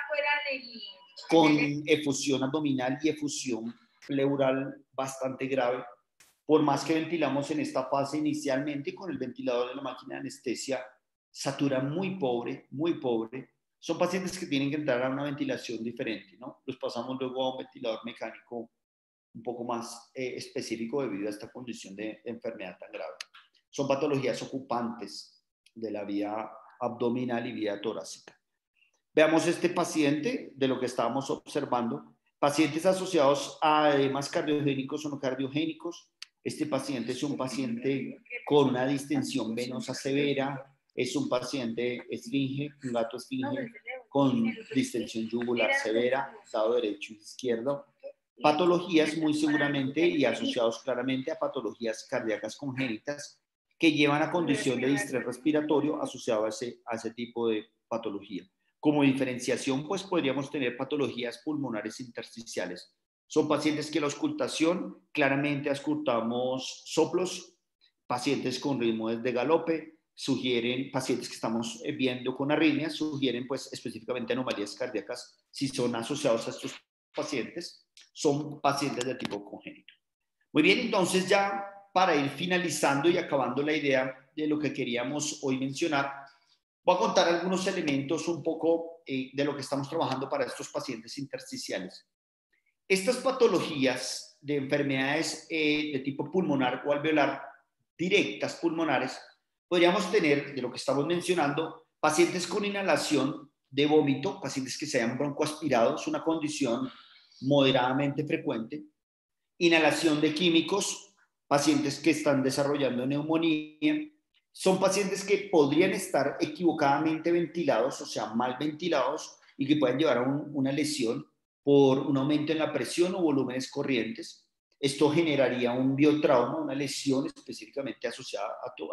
Speaker 4: con efusión abdominal y efusión pleural bastante grave. Por más que ventilamos en esta fase inicialmente con el ventilador de la máquina de anestesia, satura muy pobre, muy pobre. Son pacientes que tienen que entrar a una ventilación diferente, ¿no? Los pasamos luego a un ventilador mecánico un poco más específico debido a esta condición de enfermedad tan grave. Son patologías ocupantes de la vía abdominal y vía torácica. Veamos este paciente de lo que estábamos observando. Pacientes asociados a edemas cardiogénicos o no cardiogénicos. Este paciente es un paciente con una distensión venosa severa. Es un paciente esfinge, un gato esfinge con distensión yugular severa, lado derecho y izquierdo. Patologías muy seguramente y asociados claramente a patologías cardíacas congénitas que llevan a condición de distrés respiratorio asociado a ese tipo de patología. Como diferenciación, pues podríamos tener patologías pulmonares intersticiales. Son pacientes que la auscultación, claramente auscultamos soplos, pacientes con ritmo de galope, sugieren, pacientes que estamos viendo con arritmias, sugieren pues específicamente anomalías cardíacas si son asociados a estos pacientes. Son pacientes de tipo congénito. Muy bien, entonces ya para ir finalizando y acabando la idea de lo que queríamos hoy mencionar, voy a contar algunos elementos un poco de lo que estamos trabajando para estos pacientes intersticiales. Estas patologías de enfermedades de tipo pulmonar o alveolar, directas pulmonares, podríamos tener, de lo que estamos mencionando, pacientes con inhalación de vómito, pacientes que se hayan broncoaspirados, una condición moderadamente frecuente, inhalación de químicos, pacientes que están desarrollando neumonía, son pacientes que podrían estar equivocadamente ventilados, o sea, mal ventilados, y que pueden llevar a una lesión por un aumento en la presión o volúmenes corrientes. Esto generaría un biotrauma, una lesión específicamente asociada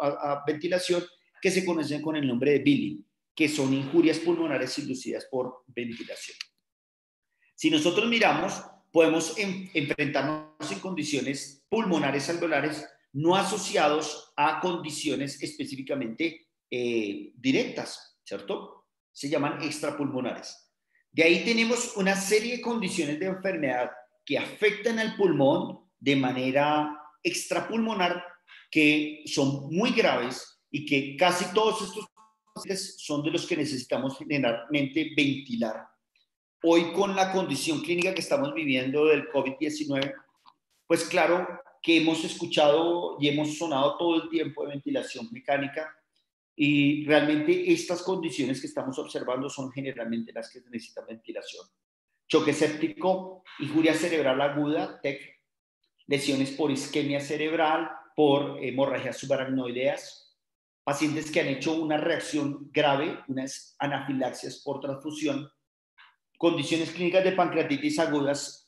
Speaker 4: a ventilación, que se conoce con el nombre de billing, que son injurias pulmonares inducidas por ventilación. Si nosotros miramos, podemos enfrentarnos en condiciones pulmonares alveolares no asociados a condiciones específicamente directas, ¿cierto? Se llaman extrapulmonares. De ahí tenemos una serie de condiciones de enfermedad que afectan al pulmón de manera extrapulmonar, que son muy graves y que casi todos estos pacientes son de los que necesitamos generalmente ventilar. Hoy, con la condición clínica que estamos viviendo del COVID-19, pues claro que hemos escuchado y hemos sonado todo el tiempo de ventilación mecánica, y realmente estas condiciones que estamos observando son generalmente las que necesitan ventilación. Choque séptico, injuria cerebral aguda, TEC, lesiones por isquemia cerebral, por hemorragias subaracnoideas, pacientes que han hecho una reacción grave, unas anafilaxias por transfusión, condiciones clínicas de pancreatitis agudas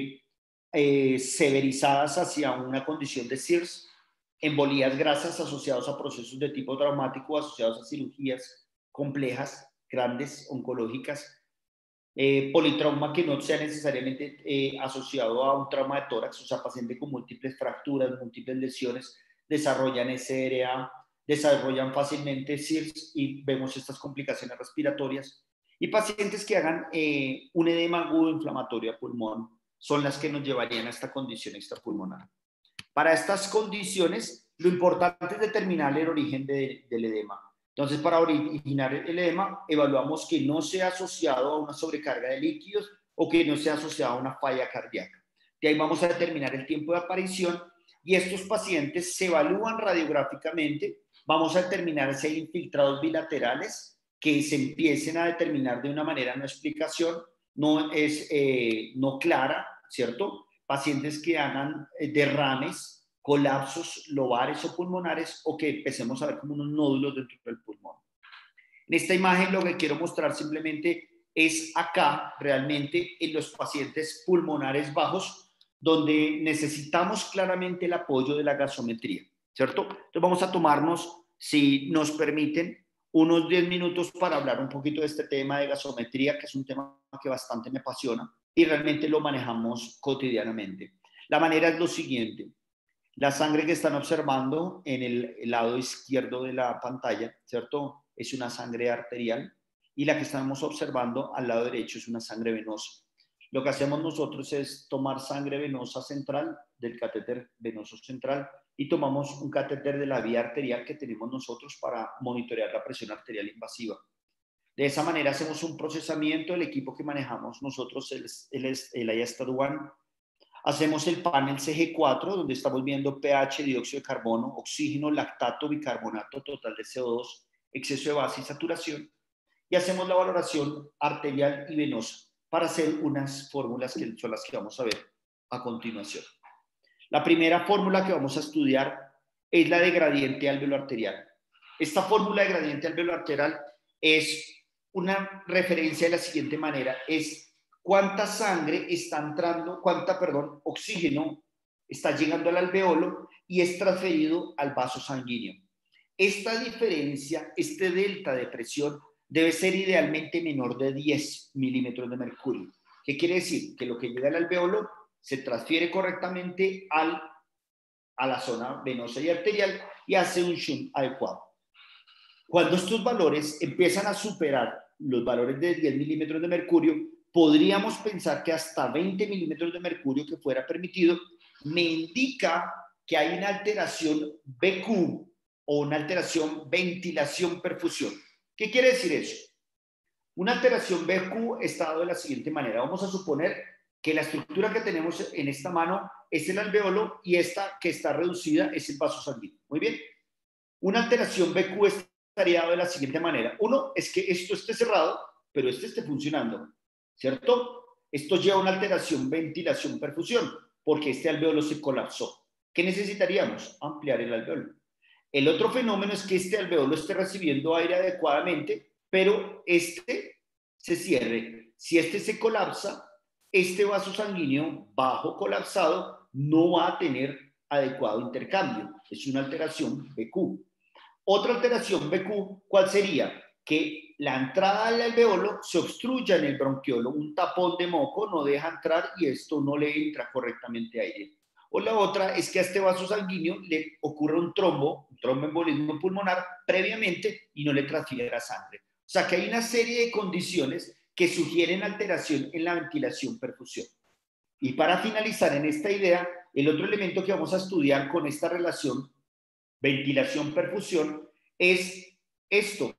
Speaker 4: severizadas hacia una condición de CIRS, embolías grasas asociadas a procesos de tipo traumático, asociados a cirugías complejas, grandes, oncológicas, politrauma que no sea necesariamente asociado a un trauma de tórax, o sea, paciente con múltiples fracturas, múltiples lesiones, desarrollan SRA, desarrollan fácilmente SIRS y vemos estas complicaciones respiratorias. Y pacientes que hagan un edema agudo inflamatorio a pulmón son las que nos llevarían a esta condición extrapulmonar. Para estas condiciones, lo importante es determinar el origen del edema. Entonces, para originar el edema, evaluamos que no sea asociado a una sobrecarga de líquidos o que no sea asociado a una falla cardíaca. De ahí vamos a determinar el tiempo de aparición y estos pacientes se evalúan radiográficamente. Vamos a determinar si hay infiltrados bilaterales que se empiecen a determinar de una manera no explicación, no clara, ¿cierto? Pacientes que hagan derrames, colapsos lobares o pulmonares o que empecemos a ver como unos nódulos dentro del pulmón. En esta imagen lo que quiero mostrar simplemente es acá realmente en los pacientes pulmonares bajos donde necesitamos claramente el apoyo de la gasometría, ¿cierto? Entonces vamos a tomarnos, si nos permiten, unos 10 minutos para hablar un poquito de este tema de gasometría, que es un tema que bastante me apasiona y realmente lo manejamos cotidianamente. La manera es lo siguiente. La sangre que están observando en el lado izquierdo de la pantalla, ¿cierto? Es una sangre arterial y la que estamos observando al lado derecho es una sangre venosa. Lo que hacemos nosotros es tomar sangre venosa central del catéter venoso central y tomamos un catéter de la vía arterial que tenemos nosotros para monitorear la presión arterial invasiva. De esa manera hacemos un procesamiento del equipo que manejamos nosotros, el IASTAT-1. Hacemos el panel CG4, donde estamos viendo pH, dióxido de carbono, oxígeno, lactato, bicarbonato total de CO2, exceso de base y saturación. Y hacemos la valoración arterial y venosa para hacer unas fórmulas que son las que vamos a ver a continuación. La primera fórmula que vamos a estudiar es la de gradiente alveolo-arterial. Esta fórmula de gradiente alveolo-arterial es una referencia de la siguiente manera, es cuánta sangre está entrando, oxígeno está llegando al alveolo y es transferido al vaso sanguíneo. Esta diferencia, este delta de presión, debe ser idealmente menor de 10 milímetros de mercurio. ¿Qué quiere decir? Que lo que llega al alveolo se transfiere correctamente a la zona venosa y arterial y hace un shunt adecuado. Cuando estos valores empiezan a superar los valores de 10 milímetros de mercurio, podríamos pensar que hasta 20 milímetros de mercurio que fuera permitido, me indica que hay una alteración BQ o una alteración ventilación-perfusión. ¿Qué quiere decir eso? Una alteración BQ está dado de la siguiente manera. Vamos a suponer que la estructura que tenemos en esta mano es el alveolo y esta que está reducida es el vaso sanguíneo. Muy bien. Una alteración BQ estaría dado de la siguiente manera. Uno es que esto esté cerrado, pero este esté funcionando, ¿cierto? Esto lleva a una alteración ventilación-perfusión porque este alveolo se colapsó. ¿Qué necesitaríamos? Ampliar el alveolo. El otro fenómeno es que este alveolo esté recibiendo aire adecuadamente, pero este se cierre. Si este se colapsa, este vaso sanguíneo bajo colapsado no va a tener adecuado intercambio. Es una alteración BQ. Otra alteración BQ, ¿cuál sería? Que la entrada al alveolo se obstruya en el bronquiolo. Un tapón de moco no deja entrar y esto no le entra correctamente aire. O la otra es que a este vaso sanguíneo le ocurre un tromboembolismo pulmonar previamente y no le transfiera sangre. O sea que hay una serie de condiciones que sugieren alteración en la ventilación-perfusión. Y para finalizar en esta idea, el otro elemento que vamos a estudiar con esta relación ventilación-perfusión es esto,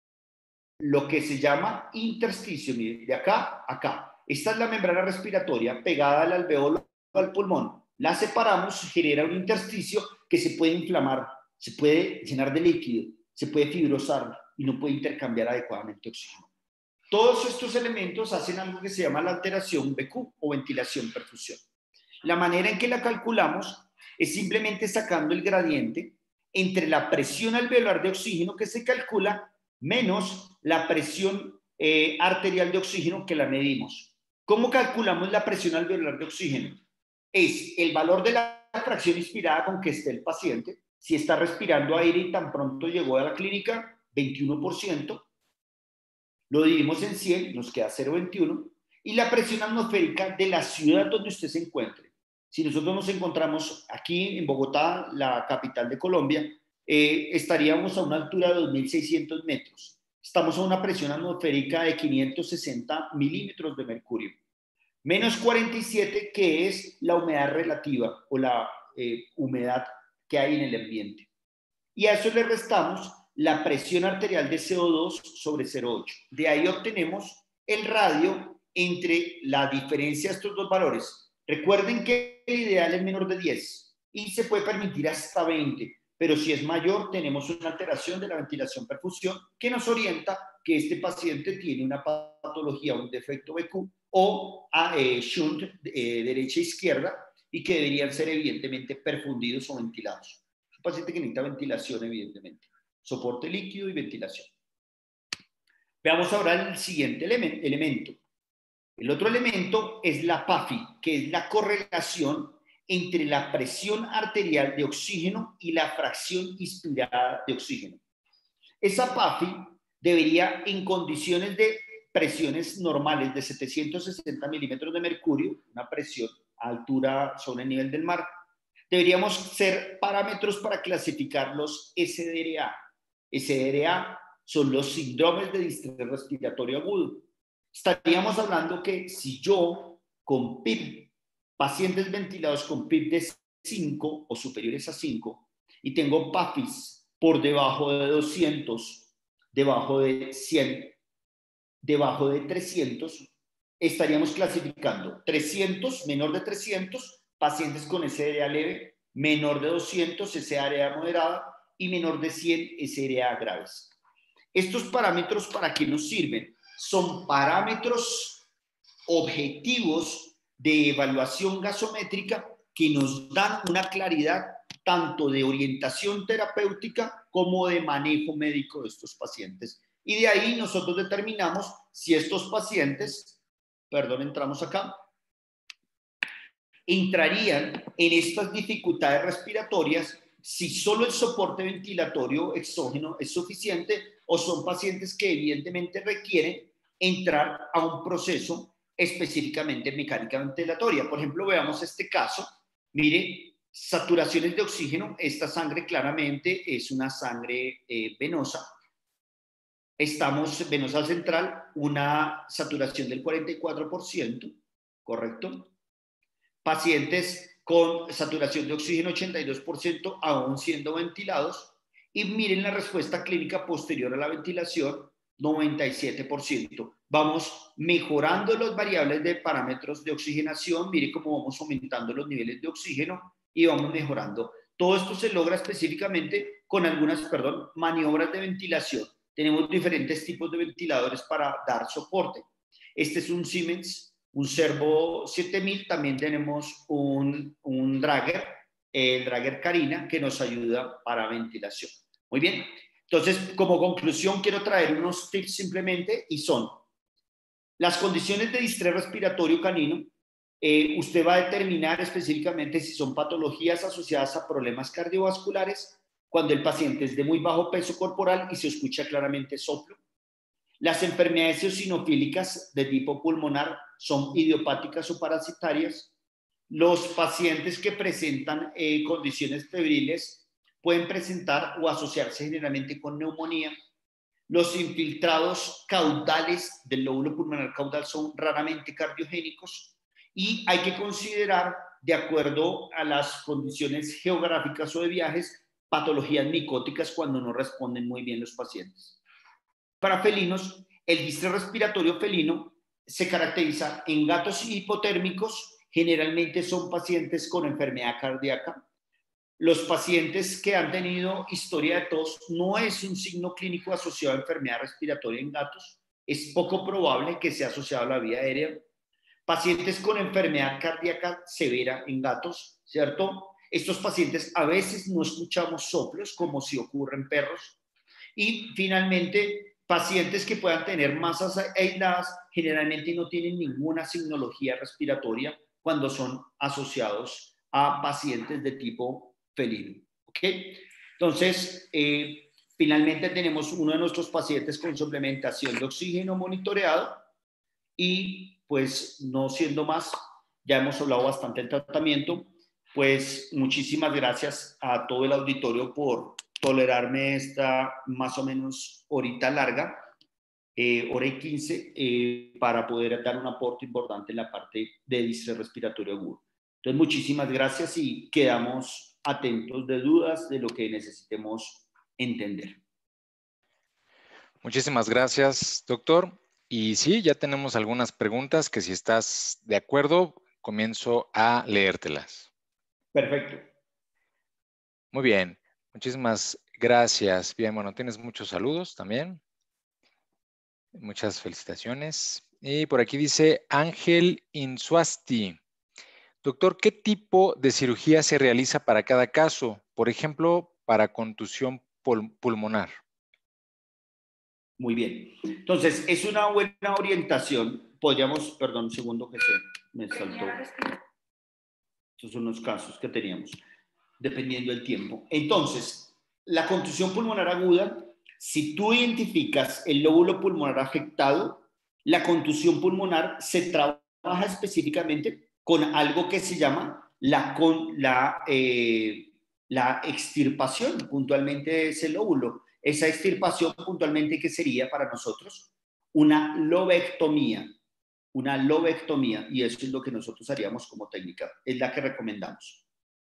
Speaker 4: lo que se llama intersticio, de acá a acá. Esta es la membrana respiratoria pegada al alveolo al pulmón. La separamos, genera un intersticio que se puede inflamar, se puede llenar de líquido, se puede fibrosar y no puede intercambiar adecuadamente oxígeno. Todos estos elementos hacen algo que se llama la alteración BQ o ventilación-perfusión. La manera en que la calculamos es simplemente sacando el gradiente entre la presión alveolar de oxígeno que se calcula menos la presión arterial de oxígeno que la medimos. ¿Cómo calculamos la presión alveolar de oxígeno? Es el valor de la fracción inspirada con que esté el paciente. Si está respirando aire y tan pronto llegó a la clínica, 21%. Lo dividimos en 100, nos queda 0,21. y la presión atmosférica de la ciudad donde usted se encuentre. Si nosotros nos encontramos aquí en Bogotá, la capital de Colombia, estaríamos a una altura de 2.600 metros. Estamos a una presión atmosférica de 560 milímetros de mercurio. Menos 47, que es la humedad relativa o la humedad que hay en el ambiente. Y a eso le restamos la presión arterial de CO2 sobre 0,8. De ahí obtenemos el radio entre la diferencia de estos dos valores. Recuerden que el ideal es menor de 10 y se puede permitir hasta 20, pero si es mayor tenemos una alteración de la ventilación-perfusión que nos orienta que este paciente tiene una patología, un defecto BQ o shunt derecha-izquierda y que deberían ser evidentemente perfundidos o ventilados. Es un paciente que necesita ventilación evidentemente, soporte líquido y ventilación. Veamos ahora el siguiente elemento. El otro elemento es la PAFI, que es la correlación entre la presión arterial de oxígeno y la fracción inspirada de oxígeno. Esa PAFI debería, en condiciones de presiones normales de 760 milímetros de mercurio, una presión a altura sobre el nivel del mar, deberíamos ser parámetros para clasificar los SDRA. SDRA son los síndromes de distrés respiratorio agudo. Estaríamos hablando que si yo con PIB, pacientes ventilados con PIB de 5 o superiores a 5 y tengo PAFIs por debajo de 200, debajo de 100, debajo de 300, estaríamos clasificando 300, menor de 300, pacientes con SDA leve, menor de 200, SDA moderada y menor de 100, SDA graves. Estos parámetros, ¿para qué nos sirven? Son parámetros objetivos de evaluación gasométrica que nos dan una claridad tanto de orientación terapéutica como de manejo médico de estos pacientes. Y de ahí nosotros determinamos si estos pacientes, entramos acá, entrarían en estas dificultades respiratorias si solo el soporte ventilatorio exógeno es suficiente o son pacientes que evidentemente requieren entrar a un proceso específicamente mecánica ventilatoria. Por ejemplo, veamos este caso. Mire, saturaciones de oxígeno. Esta sangre claramente es una sangre venosa. Estamos venosa central, una saturación del 44%, ¿correcto? Pacientes con saturación de oxígeno 82% aún siendo ventilados. Y miren la respuesta clínica posterior a la ventilación, 97%. Vamos mejorando las variables de parámetros de oxigenación. Mire cómo vamos aumentando los niveles de oxígeno y vamos mejorando. Todo esto se logra específicamente con algunas, maniobras de ventilación. Tenemos diferentes tipos de ventiladores para dar soporte. Este es un Siemens, un Servo 7000. También tenemos un Drager, el Drager Carina, que nos ayuda para ventilación. Muy bien. Entonces, como conclusión, quiero traer unos tips simplemente y son las condiciones de distrés respiratorio canino. Usted va a determinar específicamente si son patologías asociadas a problemas cardiovasculares cuando el paciente es de muy bajo peso corporal y se escucha claramente soplo. Las enfermedades eosinofílicas de tipo pulmonar son idiopáticas o parasitarias. Los pacientes que presentan condiciones febriles pueden presentar o asociarse generalmente con neumonía. Los infiltrados caudales del lóbulo pulmonar caudal son raramente cardiogénicos y hay que considerar, de acuerdo a las condiciones geográficas o de viajes, patologías micóticas cuando no responden muy bien los pacientes. Para felinos, el distrés respiratorio felino se caracteriza en gatos hipotérmicos, generalmente son pacientes con enfermedad cardíaca. Los pacientes que han tenido historia de tos no es un signo clínico asociado a enfermedad respiratoria en gatos. Es poco probable que sea asociado a la vía aérea. Pacientes con enfermedad cardíaca severa en gatos, ¿cierto? Estos pacientes a veces no escuchamos soplos como si ocurre en perros. Y finalmente, pacientes que puedan tener masas aisladas generalmente no tienen ninguna signología respiratoria cuando son asociados a pacientes de tipo felino. ¿Ok? Entonces, finalmente tenemos uno de nuestros pacientes con suplementación de oxígeno monitoreado Y pues no siendo más, ya hemos hablado bastante del tratamiento, pues muchísimas gracias a todo el auditorio por tolerarme esta más o menos horita larga, hora y 15, para poder dar un aporte importante en la parte de distrés respiratorio agudo. Entonces, muchísimas gracias y quedamos atentos de dudas de lo que necesitemos entender.
Speaker 1: Muchísimas gracias, doctor. Y sí, ya tenemos algunas preguntas que si estás de acuerdo, comienzo a leértelas.
Speaker 4: Perfecto.
Speaker 1: Muy bien, muchísimas gracias. Bien, bueno, tienes muchos saludos también. Muchas felicitaciones. Y por aquí dice Ángel Insuasti. Doctor, ¿qué tipo de cirugía se realiza para cada caso? Por ejemplo, para contusión pulmonar.
Speaker 4: Muy bien. Entonces, es una buena orientación. Podríamos, perdón, un segundo que se me saltó. Estos son los casos que teníamos, dependiendo del tiempo. Entonces, la contusión pulmonar aguda, si tú identificas el lóbulo pulmonar afectado, la contusión pulmonar se trabaja específicamente con algo que se llama la extirpación puntualmente de ese lóbulo. Esa extirpación puntualmente, ¿qué sería para nosotros? Una lobectomía. Una lobectomía, y eso es lo que nosotros haríamos como técnica, es la que recomendamos.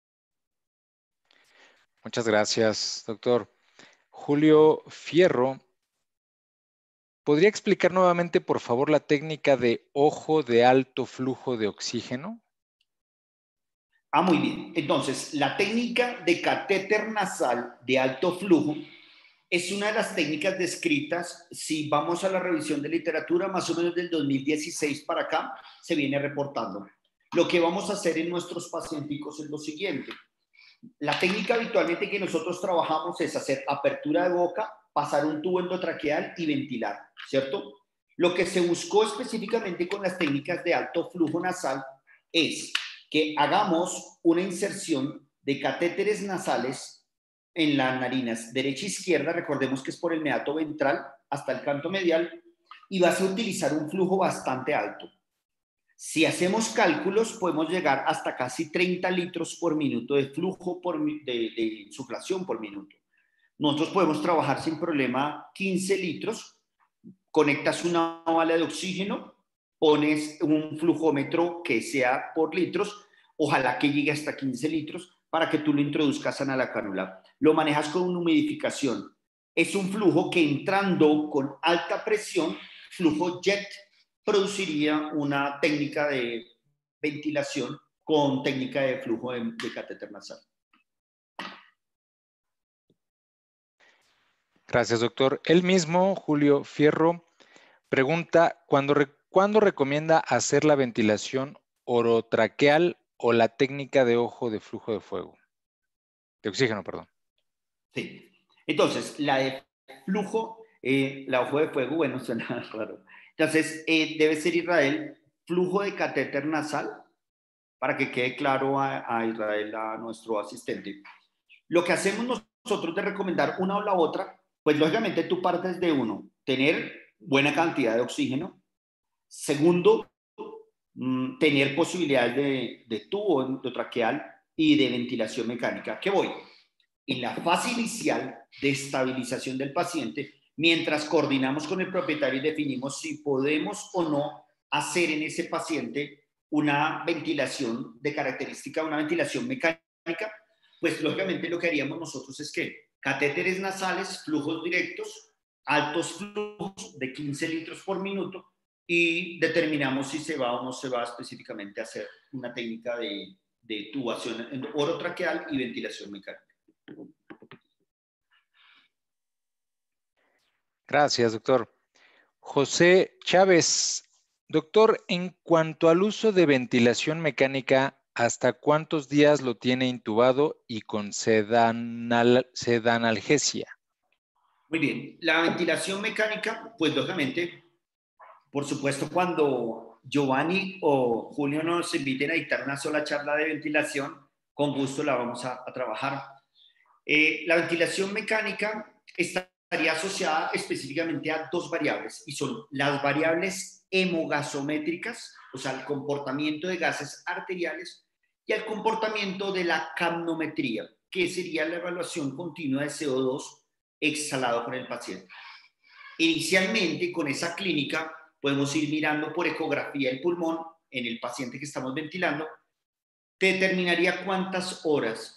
Speaker 1: Muchas gracias, doctor. Julio Fierro, ¿podría explicar nuevamente, por favor, la técnica de ojo de alto flujo de oxígeno?
Speaker 4: Muy bien. Entonces, la técnica de catéter nasal de alto flujo es una de las técnicas descritas, si vamos a la revisión de literatura, más o menos del 2016 para acá, se viene reportando. Lo que vamos a hacer en nuestros pacienticos es lo siguiente. La técnica habitualmente que nosotros trabajamos es hacer apertura de boca, pasar un tubo endotraqueal y ventilar, ¿cierto? Lo que se buscó específicamente con las técnicas de alto flujo nasal es que hagamos una inserción de catéteres nasales en las narinas derecha e izquierda, recordemos que es por el meato ventral hasta el canto medial, y vas a utilizar un flujo bastante alto. Si hacemos cálculos, podemos llegar hasta casi 30 litros por minuto de flujo de insuflación por minuto. Nosotros podemos trabajar sin problema 15 litros, conectas una bala de oxígeno, pones un flujómetro que sea por litros, ojalá que llegue hasta 15 litros, para que tú lo introduzcas a la cánula. Lo manejas con una humidificación. Es un flujo que entrando con alta presión, flujo jet, produciría una técnica de ventilación con técnica de flujo de catéter nasal.
Speaker 1: Gracias, doctor. Él mismo, Julio Fierro, pregunta, ¿cuándo recomienda hacer la ventilación orotraqueal o la técnica de ojo de flujo de fuego? De oxígeno, perdón.
Speaker 4: Sí. Entonces, la de flujo, la ojo de fuego, bueno, suena raro. Entonces, debe ser Israel, flujo de catéter nasal, para que quede claro a Israel, a nuestro asistente. Lo que hacemos nosotros de recomendar una o la otra, pues lógicamente tú partes de uno, tener buena cantidad de oxígeno. Segundo, tener posibilidades de tubo endotraqueal y de ventilación mecánica. ¿Qué voy? En la fase inicial de estabilización del paciente, mientras coordinamos con el propietario y definimos si podemos o no hacer en ese paciente una ventilación de característica, una ventilación mecánica, pues lógicamente lo que haríamos nosotros es que catéteres nasales, flujos directos, altos flujos de 15 litros por minuto, y determinamos si se va o no se va específicamente a hacer una técnica de tubación orotraqueal y ventilación mecánica.
Speaker 1: Gracias, doctor. José Chávez, doctor, en cuanto al uso de ventilación mecánica, ¿hasta cuántos días lo tiene intubado y con sedanalgesia?
Speaker 4: Muy bien, la ventilación mecánica, pues lógicamente, por supuesto, cuando Giovanni o Julio nos inviten a dictar una sola charla de ventilación, con gusto la vamos a trabajar. La ventilación mecánica estaría asociada específicamente a dos variables, y son las variables hemogasométricas, o sea, el comportamiento de gases arteriales, y el comportamiento de la capnometría, que sería la evaluación continua de CO2 exhalado por el paciente. Inicialmente, con esa clínica, podemos ir mirando por ecografía el pulmón en el paciente que estamos ventilando, te determinaría cuántas horas.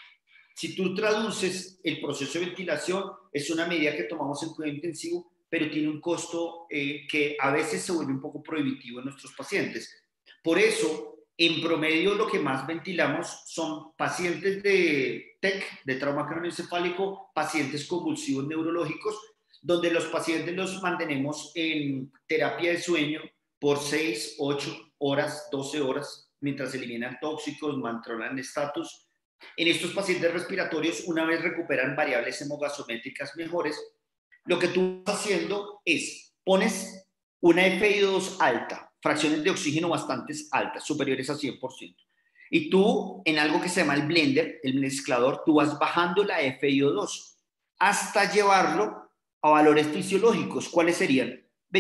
Speaker 4: Si tú traduces el proceso de ventilación, es una medida que tomamos en cuidado intensivo, pero tiene un costo que a veces se vuelve un poco prohibitivo en nuestros pacientes. Por eso, en promedio, lo que más ventilamos son pacientes de TEC, de trauma craneoencefálico, pacientes convulsivos neurológicos, donde los pacientes los mantenemos en terapia de sueño por 6, 8 horas, 12 horas, mientras se eliminan tóxicos, controlan estatus. En estos pacientes respiratorios, una vez recuperan variables hemogasométricas mejores, lo que tú estás haciendo es, pones una FiO2 alta, fracciones de oxígeno bastante altas, superiores a 100%. Y tú, en algo que se llama el blender, el mezclador, tú vas bajando la FiO2 hasta llevarlo a valores fisiológicos. ¿Cuáles serían?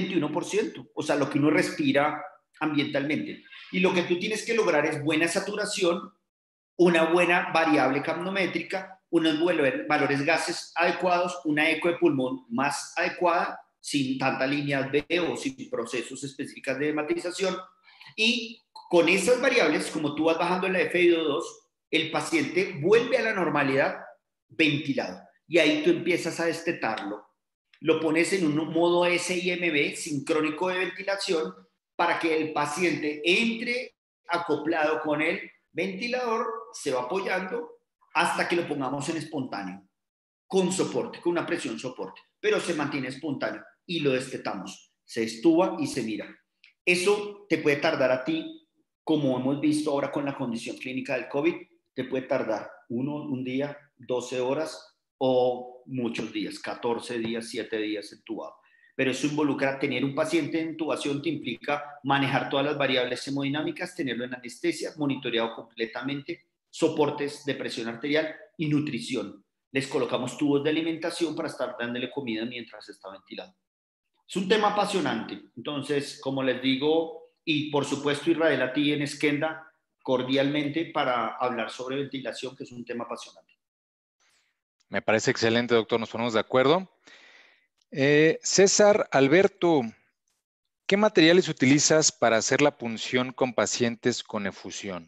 Speaker 4: 21%, o sea, lo que uno respira ambientalmente. Y lo que tú tienes que lograr es buena saturación, una buena variable capnométrica, unos valores gases adecuados, una eco de pulmón más adecuada, sin tanta línea B o sin procesos específicos de hematización. Y con esas variables, como tú vas bajando la FiO2, el paciente vuelve a la normalidad ventilado. Y ahí tú empiezas a destetarlo. Lo pones en un modo SIMB, sincrónico de ventilación, para que el paciente entre acoplado con el ventilador, se va apoyando hasta que lo pongamos en espontáneo, con soporte, con una presión soporte, pero se mantiene espontáneo y lo destetamos, se estuba y se mira. Eso te puede tardar a ti, como hemos visto ahora con la condición clínica del COVID, te puede tardar un día, 12 horas o muchos días, 14 días, 7 días entubado. Pero eso involucra tener un paciente en intubación, te implica manejar todas las variables hemodinámicas, tenerlo en anestesia, monitoreado completamente, soportes de presión arterial y nutrición. Les colocamos tubos de alimentación para estar dándole comida mientras está ventilado. Es un tema apasionante. Entonces, como les digo, y por supuesto Israel a ti en Skenda, cordialmente para hablar sobre ventilación, que es un tema apasionante.
Speaker 1: Me parece excelente, doctor. Nos ponemos de acuerdo. César Alberto, ¿qué materiales utilizas para hacer la punción con pacientes con efusión?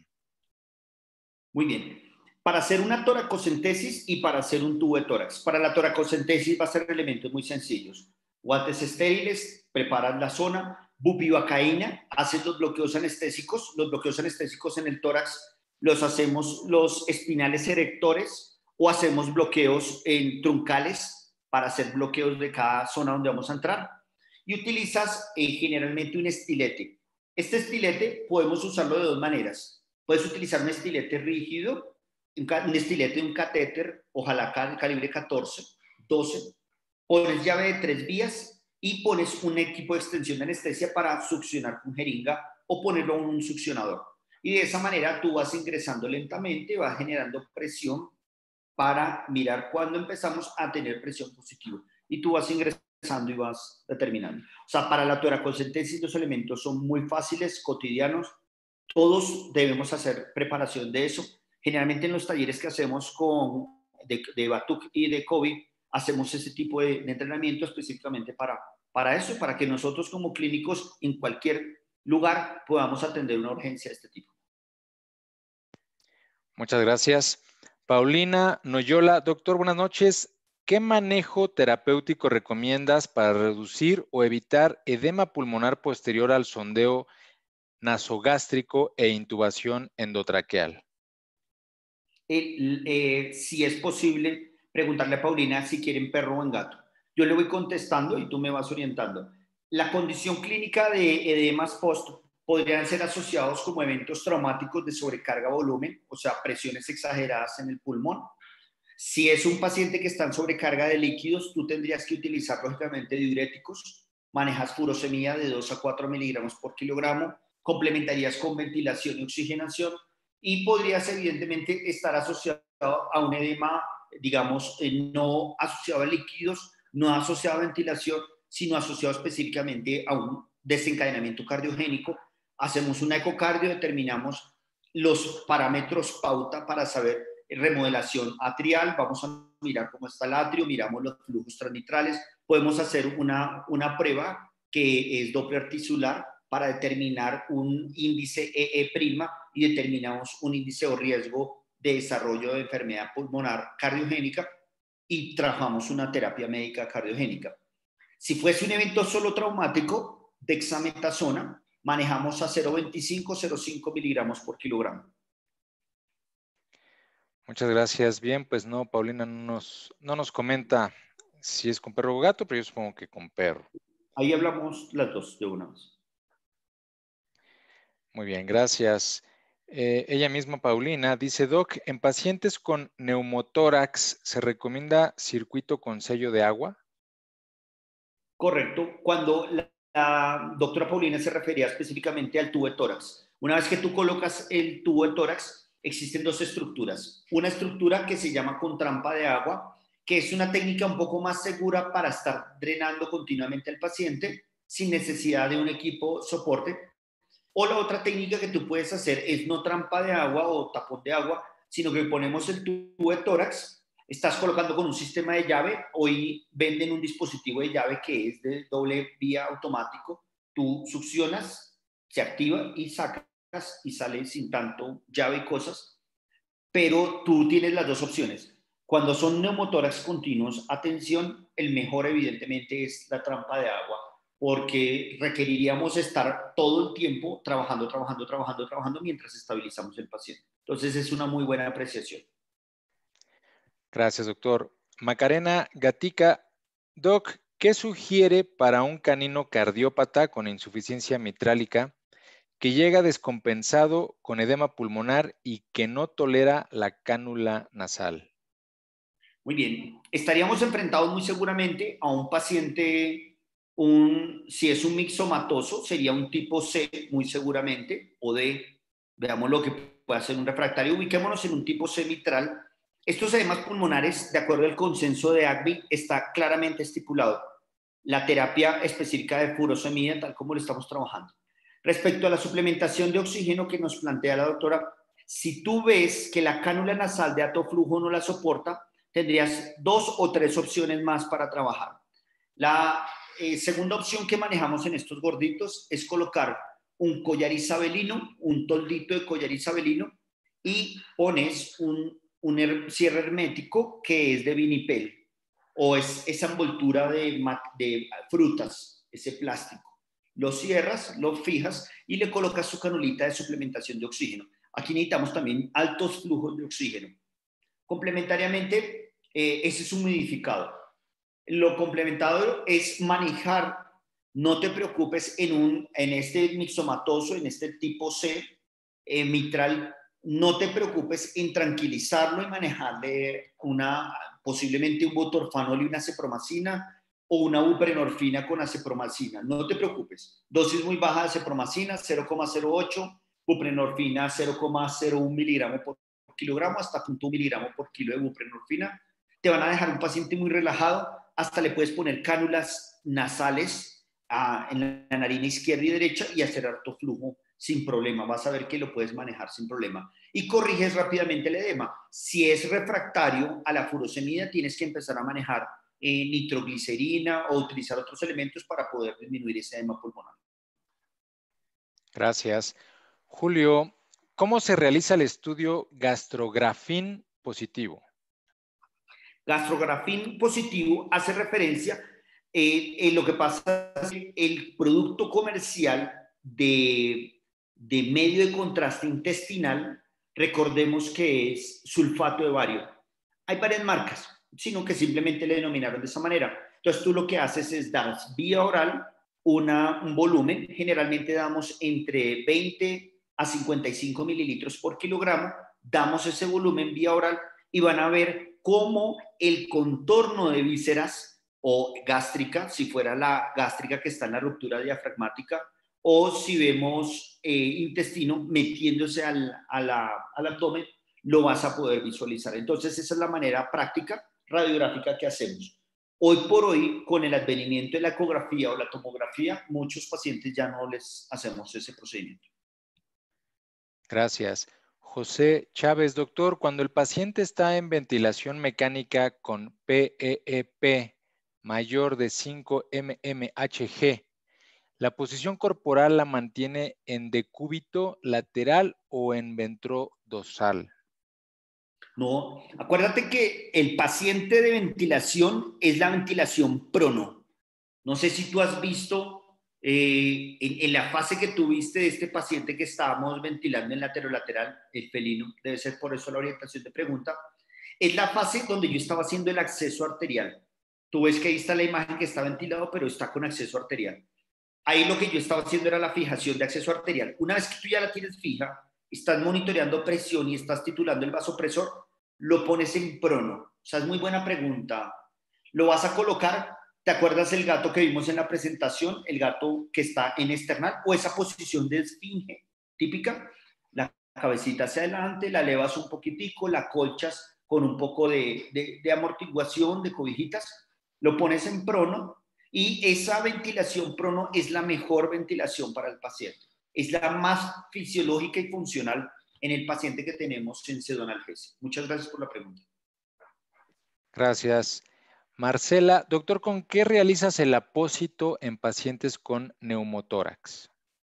Speaker 4: Muy bien. Para hacer una toracocentesis y para hacer un tubo de tórax. Para la toracocentesis va a ser elementos muy sencillos. Guantes estériles, preparas la zona, bupivacaína, haces los bloqueos anestésicos. Los bloqueos anestésicos en el tórax los hacemos los espinales erectores o hacemos bloqueos en truncales para hacer bloqueos de cada zona donde vamos a entrar. Y utilizas generalmente un estilete. Este estilete podemos usarlo de dos maneras. Puedes utilizar un estilete rígido, un estilete de un catéter, ojalá calibre 14, 12. Pones llave de 3 vías y pones un equipo de extensión de anestesia para succionar con jeringa o ponerlo en un succionador. Y de esa manera tú vas ingresando lentamente, vas generando presión para mirar cuándo empezamos a tener presión positiva. Y tú vas ingresando y vas determinando. O sea, para la toracocentesis los elementos son muy fáciles, cotidianos. Todos debemos hacer preparación de eso. Generalmente en los talleres que hacemos de Batuk y de COVID, hacemos ese tipo de entrenamiento específicamente para eso, para que nosotros como clínicos en cualquier lugar podamos atender una urgencia de este tipo.
Speaker 1: Muchas gracias. Paulina Noyola, doctor, buenas noches. ¿Qué manejo terapéutico recomiendas para reducir o evitar edema pulmonar posterior al sondeo nasogástrico e intubación endotraqueal?
Speaker 4: Si es posible, preguntarle a Paulina si quieren perro o en gato. Yo le voy contestando y tú me vas orientando. La condición clínica de edemas post podrían ser asociados como eventos traumáticos de sobrecarga volumen, o sea, presiones exageradas en el pulmón. Si es un paciente que está en sobrecarga de líquidos, tú tendrías que utilizar lógicamente diuréticos, manejas furosemida de 2 a 4 miligramos por kilogramo, complementarías con ventilación y oxigenación y podrías evidentemente estar asociado a un edema, digamos, no asociado a líquidos, no asociado a ventilación, sino asociado específicamente a un desencadenamiento cardiogénico, hacemos una ecocardio, determinamos los parámetros pauta para saber remodelación atrial, vamos a mirar cómo está el atrio, miramos los flujos transmitrales, podemos hacer una prueba que es Doppler tisular para determinar un índice EE' y determinamos un índice o riesgo de desarrollo de enfermedad pulmonar cardiogénica y trabajamos una terapia médica cardiogénica. Si fuese un evento solo traumático, dexametasona, manejamos a 0,25, 0,5 miligramos por kilogramo.
Speaker 1: Muchas gracias. Bien, pues no, Paulina no nos comenta si es con perro o gato, pero yo supongo que con perro.
Speaker 4: Ahí hablamos las dos de una vez.
Speaker 1: Muy bien, gracias. Ella misma, Paulina, dice, Doc, en pacientes con neumotórax, ¿se recomienda circuito con sello de agua?
Speaker 4: Correcto. Cuando la doctora Paulina se refería específicamente al tubo de tórax. Una vez que tú colocas el tubo de tórax, existen dos estructuras. Una estructura que se llama con trampa de agua, que es una técnica un poco más segura para estar drenando continuamente al paciente sin necesidad de un equipo soporte. O la otra técnica que tú puedes hacer es no trampa de agua o tapón de agua, sino que ponemos el tubo de tórax, estás colocando con un sistema de llave. Hoy venden un dispositivo de llave que es de doble vía automático. Tú succionas, se activa y sacas y sale sin tanto llave y cosas. Pero tú tienes las dos opciones. Cuando son neumotórax continuos, atención, el mejor evidentemente es la trampa de agua, porque requeriríamos estar todo el tiempo trabajando mientras estabilizamos el paciente. Entonces es una muy buena apreciación.
Speaker 1: Gracias, doctor. Macarena Gatica, Doc, ¿qué sugiere para un canino cardiópata con insuficiencia mitrálica que llega descompensado con edema pulmonar y que no tolera la cánula nasal?
Speaker 4: Muy bien. Estaríamos enfrentados muy seguramente a un paciente, si es un mixomatoso, sería un tipo C muy seguramente, o D, veamos lo que puede ser un refractario. Ubiquémonos en un tipo C mitral. Estos edemas pulmonares, de acuerdo al consenso de ACBI, está claramente estipulado la terapia específica de furosemida, tal como lo estamos trabajando. Respecto a la suplementación de oxígeno que nos plantea la doctora, si tú ves que la cánula nasal de alto flujo no la soporta, tendrías 2 o 3 opciones más para trabajar. La segunda opción que manejamos en estos gorditos es colocar un collar isabelino, un toldito de collar isabelino, y pones un cierre hermético que es de vinipel, o es esa envoltura de frutas, ese plástico. Lo cierras, lo fijas y le colocas su canulita de suplementación de oxígeno. Aquí necesitamos también altos flujos de oxígeno. Complementariamente, ese es un humidificador. Lo complementado es manejar, no te preocupes en este mixomatoso, en este tipo C mitral, no te preocupes en tranquilizarlo y manejarle posiblemente un butorfanol y una cepromacina o una buprenorfina con acepromacina. No te preocupes. Dosis muy baja de acepromacina, 0,08, buprenorfina 0,01 miligramos por kilogramo hasta 0,1 miligramo por kilo de buprenorfina. Te van a dejar un paciente muy relajado. Hasta le puedes poner cánulas nasales en la narina izquierda y derecha y hacer harto flujo sin problema. Vas a ver que lo puedes manejar sin problema. Y corriges rápidamente el edema. Si es refractario a la furosemida, tienes que empezar a manejar nitroglicerina o utilizar otros elementos para poder disminuir ese edema pulmonar.
Speaker 1: Gracias. Julio, ¿cómo se realiza el estudio gastrografín positivo?
Speaker 4: Gastrografín positivo hace referencia lo que pasa es que el producto comercial de medio de contraste intestinal, recordemos que es sulfato de bario. Hay varias marcas, sino que simplemente le denominaron de esa manera. Entonces tú lo que haces es dar vía oral un volumen, generalmente damos entre 20 a 55 mililitros por kilogramo, damos ese volumen vía oral y van a ver cómo el contorno de vísceras o gástrica, si fuera la gástrica que está en la ruptura diafragmática, o si vemos intestino metiéndose al abdomen, lo vas a poder visualizar. Entonces esa es la manera práctica radiográfica que hacemos. Hoy por hoy, con el advenimiento de la ecografía o la tomografía, muchos pacientes ya no les hacemos ese procedimiento.
Speaker 1: Gracias. José Chávez, doctor, cuando el paciente está en ventilación mecánica con PEEP mayor de 5 mmHg, ¿la posición corporal la mantiene en decúbito lateral o en ventrodorsal?
Speaker 4: No, acuérdate que el paciente de ventilación es la ventilación prono. No sé si tú has visto en la fase que tuviste de este paciente que estábamos ventilando en laterolateral, el felino, debe ser por eso la orientación de pregunta, es la fase donde yo estaba haciendo el acceso arterial. Tú ves que ahí está la imagen que está ventilado, pero está con acceso arterial. Ahí lo que yo estaba haciendo era la fijación de acceso arterial. Una vez que tú ya la tienes fija, estás monitoreando presión y estás titulando el vasopresor, lo pones en prono. O sea, es muy buena pregunta. Lo vas a colocar, ¿te acuerdas el gato que vimos en la presentación? El gato que está en esternal o esa posición de esfinge típica. La cabecita hacia adelante, la elevas un poquitico, la colchas con un poco de amortiguación, de cobijitas, lo pones en prono y esa ventilación prono es la mejor ventilación para el paciente. Es la más fisiológica y funcional en el paciente que tenemos en pseudonalgesia. Muchas gracias por la pregunta.
Speaker 1: Gracias. Marcela, doctor, ¿con qué realizas el apósito en pacientes con neumotórax?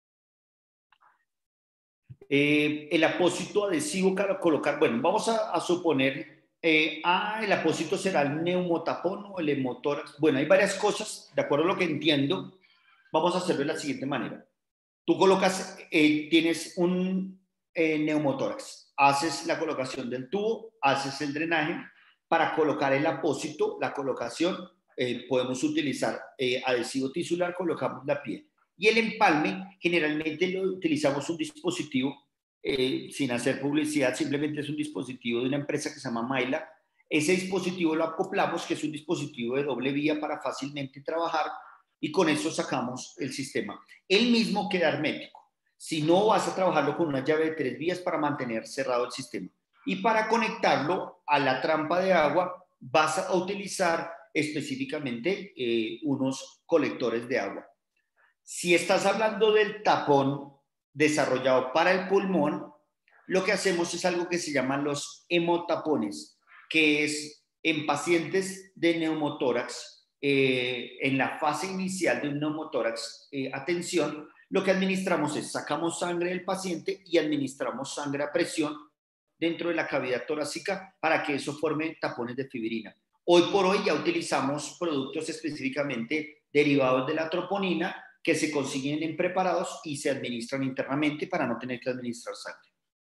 Speaker 4: El apósito adhesivo para colocar, bueno, vamos a suponer, el apósito será el neumotapón o el hemotórax. Bueno, hay varias cosas, de acuerdo a lo que entiendo, vamos a hacerlo de la siguiente manera. Tú colocas, tienes un neumotórax, haces la colocación del tubo, haces el drenaje. Para colocar el apósito, la colocación, podemos utilizar adhesivo tisular, colocamos la piel. Y el empalme, generalmente lo utilizamos un dispositivo, sin hacer publicidad, simplemente es un dispositivo de una empresa que se llama Myla. Ese dispositivo lo acoplamos, que es un dispositivo de doble vía para fácilmente trabajar, y con eso sacamos el sistema. El mismo queda hermético. Si no, vas a trabajarlo con una llave de 3 vías para mantener cerrado el sistema. Y para conectarlo a la trampa de agua, vas a utilizar específicamente unos colectores de agua. Si estás hablando del tapón desarrollado para el pulmón, lo que hacemos es algo que se llaman los hemotapones, que es en pacientes de neumotórax, en la fase inicial de un neumotórax, atención, lo que administramos es sacamos sangre del paciente y administramos sangre a presión dentro de la cavidad torácica para que eso forme tapones de fibrina. Hoy por hoy ya utilizamos productos específicamente derivados de la troponina que se consiguen en preparados y se administran internamente para no tener que administrar sangre.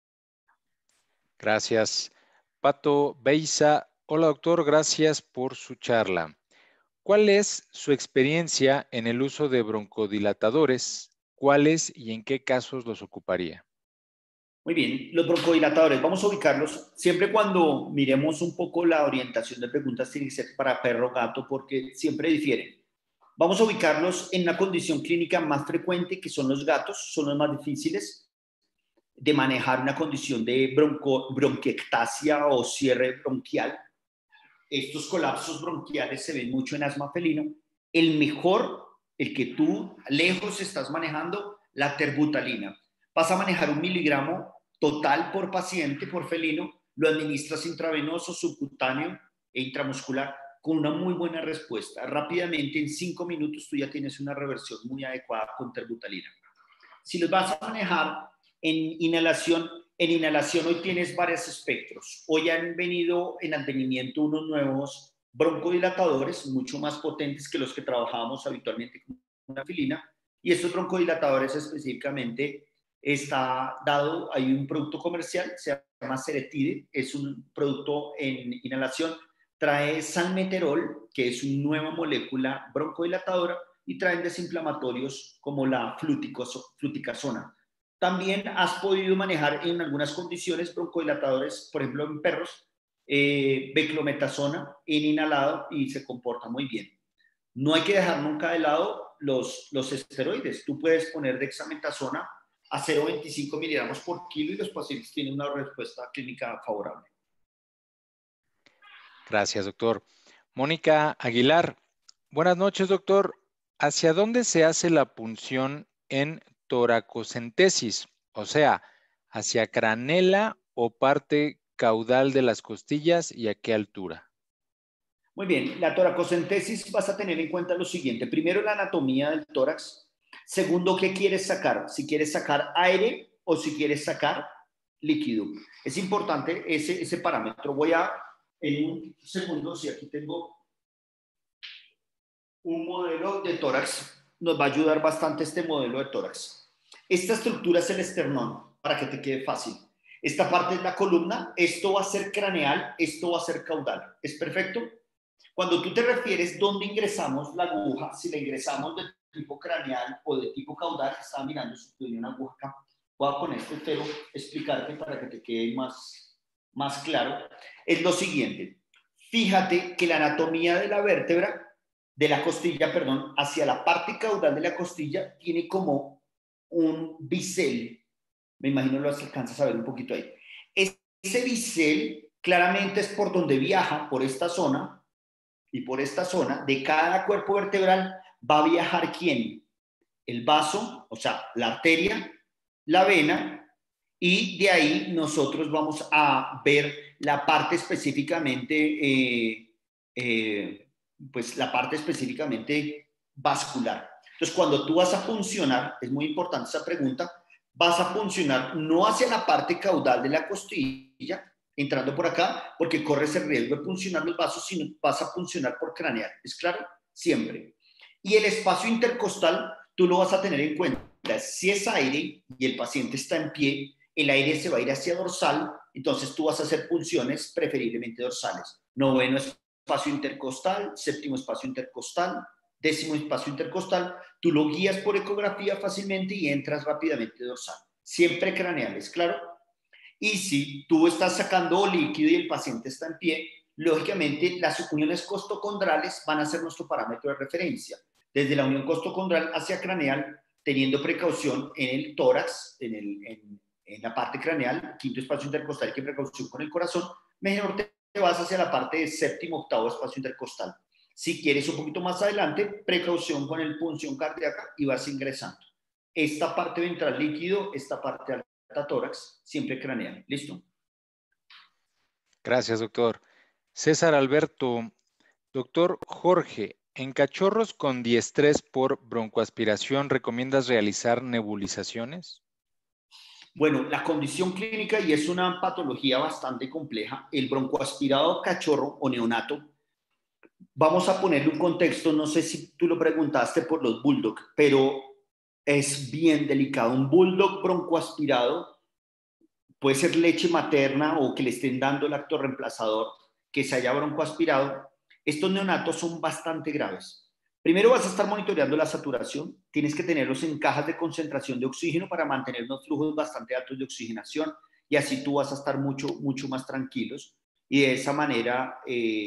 Speaker 1: Gracias. Pato Beiza, hola doctor, gracias por su charla. ¿Cuál es su experiencia en el uso de broncodilatadores? ¿Cuáles y en qué casos los ocuparía?
Speaker 4: Muy bien, los broncodilatadores, vamos a ubicarlos. Siempre cuando miremos un poco la orientación de preguntas tiene que ser para perro gato porque siempre difieren. Vamos a ubicarlos en una condición clínica más frecuente que son los gatos, son los más difíciles de manejar, una condición de bronquiectasia o cierre bronquial. Estos colapsos bronquiales se ven mucho en asma felino. El mejor, el que tú lejos estás manejando, la terbutalina. Vas a manejar 1 miligramo total por paciente, por felino, lo administras intravenoso, subcutáneo e intramuscular con una muy buena respuesta. Rápidamente, en 5 minutos, tú ya tienes una reversión muy adecuada con terbutalina. Si los vas a manejar en inhalación hoy tienes varios espectros. Hoy han venido en advenimiento unos nuevos broncodilatadores, mucho más potentes que los que trabajábamos habitualmente con una filina, y estos broncodilatadores específicamente está dado, hay un producto comercial, se llama Ceretide, es un producto en inhalación, trae salmeterol, que es una nueva molécula broncodilatadora, y traen desinflamatorios como la fluticasona. También has podido manejar en algunas condiciones broncodilatadores, por ejemplo en perros, beclometasona en inhalado y se comporta muy bien. No hay que dejar nunca de lado los esteroides. Tú puedes poner dexametasona a 0,25 miligramos por kilo y los pacientes tienen una respuesta clínica favorable.
Speaker 1: Gracias, doctor. Mónica Aguilar. Buenas noches, doctor. ¿Hacia dónde se hace la punción en toracocentesis? O sea, ¿hacia canela o parte caudal de las costillas y a qué altura?
Speaker 4: Muy bien, la toracocentesis vas a tener en cuenta lo siguiente. Primero, la anatomía del tórax. Segundo, ¿qué quieres sacar? Si quieres sacar aire o si quieres sacar líquido. Es importante ese parámetro. Voy a, en un segundo, si aquí tengo un modelo de tórax, nos va a ayudar bastante este modelo de tórax. Esta estructura es el esternón, para que te quede fácil. Esta parte es la columna, esto va a ser craneal, esto va a ser caudal. ¿Es perfecto? Cuando tú te refieres dónde ingresamos la aguja, si la ingresamos de tipo craneal o de tipo caudal, estaba mirando si tenía una aguja acá. Voy a poner esto, pero explicarte para que te quede más claro. Es lo siguiente. Fíjate que la anatomía de la vértebra, de la costilla, perdón, hacia la parte caudal de la costilla, tiene como un bisel. Me imagino lo alcanzas a ver un poquito ahí. Ese bisel claramente es por donde viaja, por esta zona, y por esta zona de cada cuerpo vertebral va a viajar ¿quién? El vaso, o sea, la arteria, la vena, y de ahí nosotros vamos a ver la parte específicamente, pues la parte específicamente vascular. Entonces, cuando tú vas a funcionar, es muy importante esa pregunta, vas a funcionar no hacia la parte caudal de la costilla, entrando por acá, porque corres el riesgo de puncionar los vasos, sino vas a funcionar por craneal. ¿Es claro? Siempre. Y el espacio intercostal, tú lo vas a tener en cuenta. Si es aire y el paciente está en pie, el aire se va a ir hacia dorsal, entonces tú vas a hacer punciones preferiblemente dorsales. Noveno espacio intercostal, séptimo espacio intercostal, décimo espacio intercostal, tú lo guías por ecografía fácilmente y entras rápidamente dorsal. Siempre craneales, ¿claro? Y si tú estás sacando líquido y el paciente está en pie, lógicamente las uniones costocondrales van a ser nuestro parámetro de referencia. Desde la unión costocondral hacia craneal, teniendo precaución en el tórax, en la parte craneal, quinto espacio intercostal, que precaución con el corazón, mejor te vas hacia la parte de séptimo, octavo espacio intercostal. Si quieres un poquito más adelante, precaución con el punción cardíaca y vas ingresando. Esta parte ventral líquido, esta parte alta tórax, siempre craneal. ¿Listo?
Speaker 1: Gracias, doctor. César Alberto. Doctor Jorge, en cachorros con diestrés por broncoaspiración, ¿recomiendas realizar nebulizaciones?
Speaker 4: Bueno, la condición clínica, y es una patología bastante compleja, el broncoaspirado cachorro o neonato, vamos a ponerle un contexto, no sé si tú lo preguntaste por los bulldog, pero es bien delicado. Un bulldog broncoaspirado puede ser leche materna o que le estén dando lactorreemplazador, que se haya broncoaspirado. Estos neonatos son bastante graves. Primero vas a estar monitoreando la saturación, tienes que tenerlos en cajas de concentración de oxígeno para mantener unos flujos bastante altos de oxigenación y así tú vas a estar mucho más tranquilos y de esa manera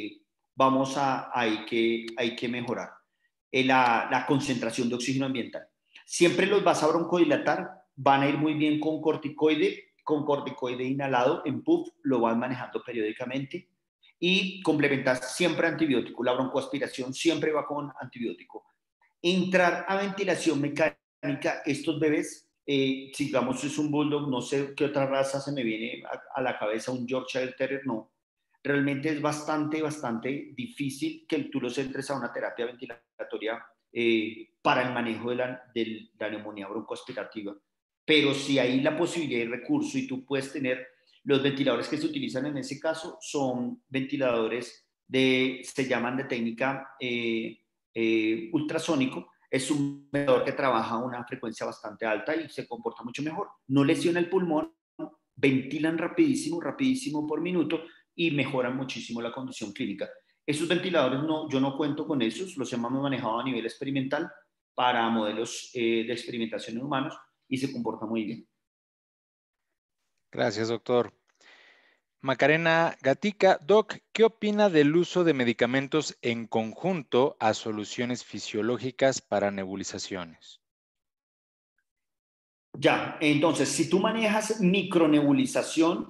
Speaker 4: hay que mejorar la concentración de oxígeno ambiental. Siempre los vas a broncodilatar, van a ir muy bien con corticoide inhalado en puff, lo van manejando periódicamente y complementar siempre antibiótico. La broncoaspiración siempre va con antibiótico. Entrar a ventilación mecánica, estos bebés, digamos es un bulldog, no sé qué otra raza se me viene a la cabeza, un Yorkshire Terrier, no. Realmente es bastante difícil que tú los entres a una terapia ventilatoria para el manejo de la neumonía broncoaspirativa. Pero si hay la posibilidad y recurso y tú puedes tener, los ventiladores que se utilizan en ese caso son ventiladores se llaman de técnica ultrasónico. Es un ventilador que trabaja a una frecuencia bastante alta y se comporta mucho mejor. No lesiona el pulmón, ventilan rapidísimo por minuto y mejoran muchísimo la condición clínica. Esos ventiladores yo no cuento con esos, los hemos manejado a nivel experimental para modelos de experimentación en humanos y se comporta muy bien.
Speaker 1: Gracias, doctor. Macarena Gatica. Doc, ¿qué opina del uso de medicamentos en conjunto a soluciones fisiológicas para nebulizaciones?
Speaker 4: Ya, entonces, si tú manejas micronebulización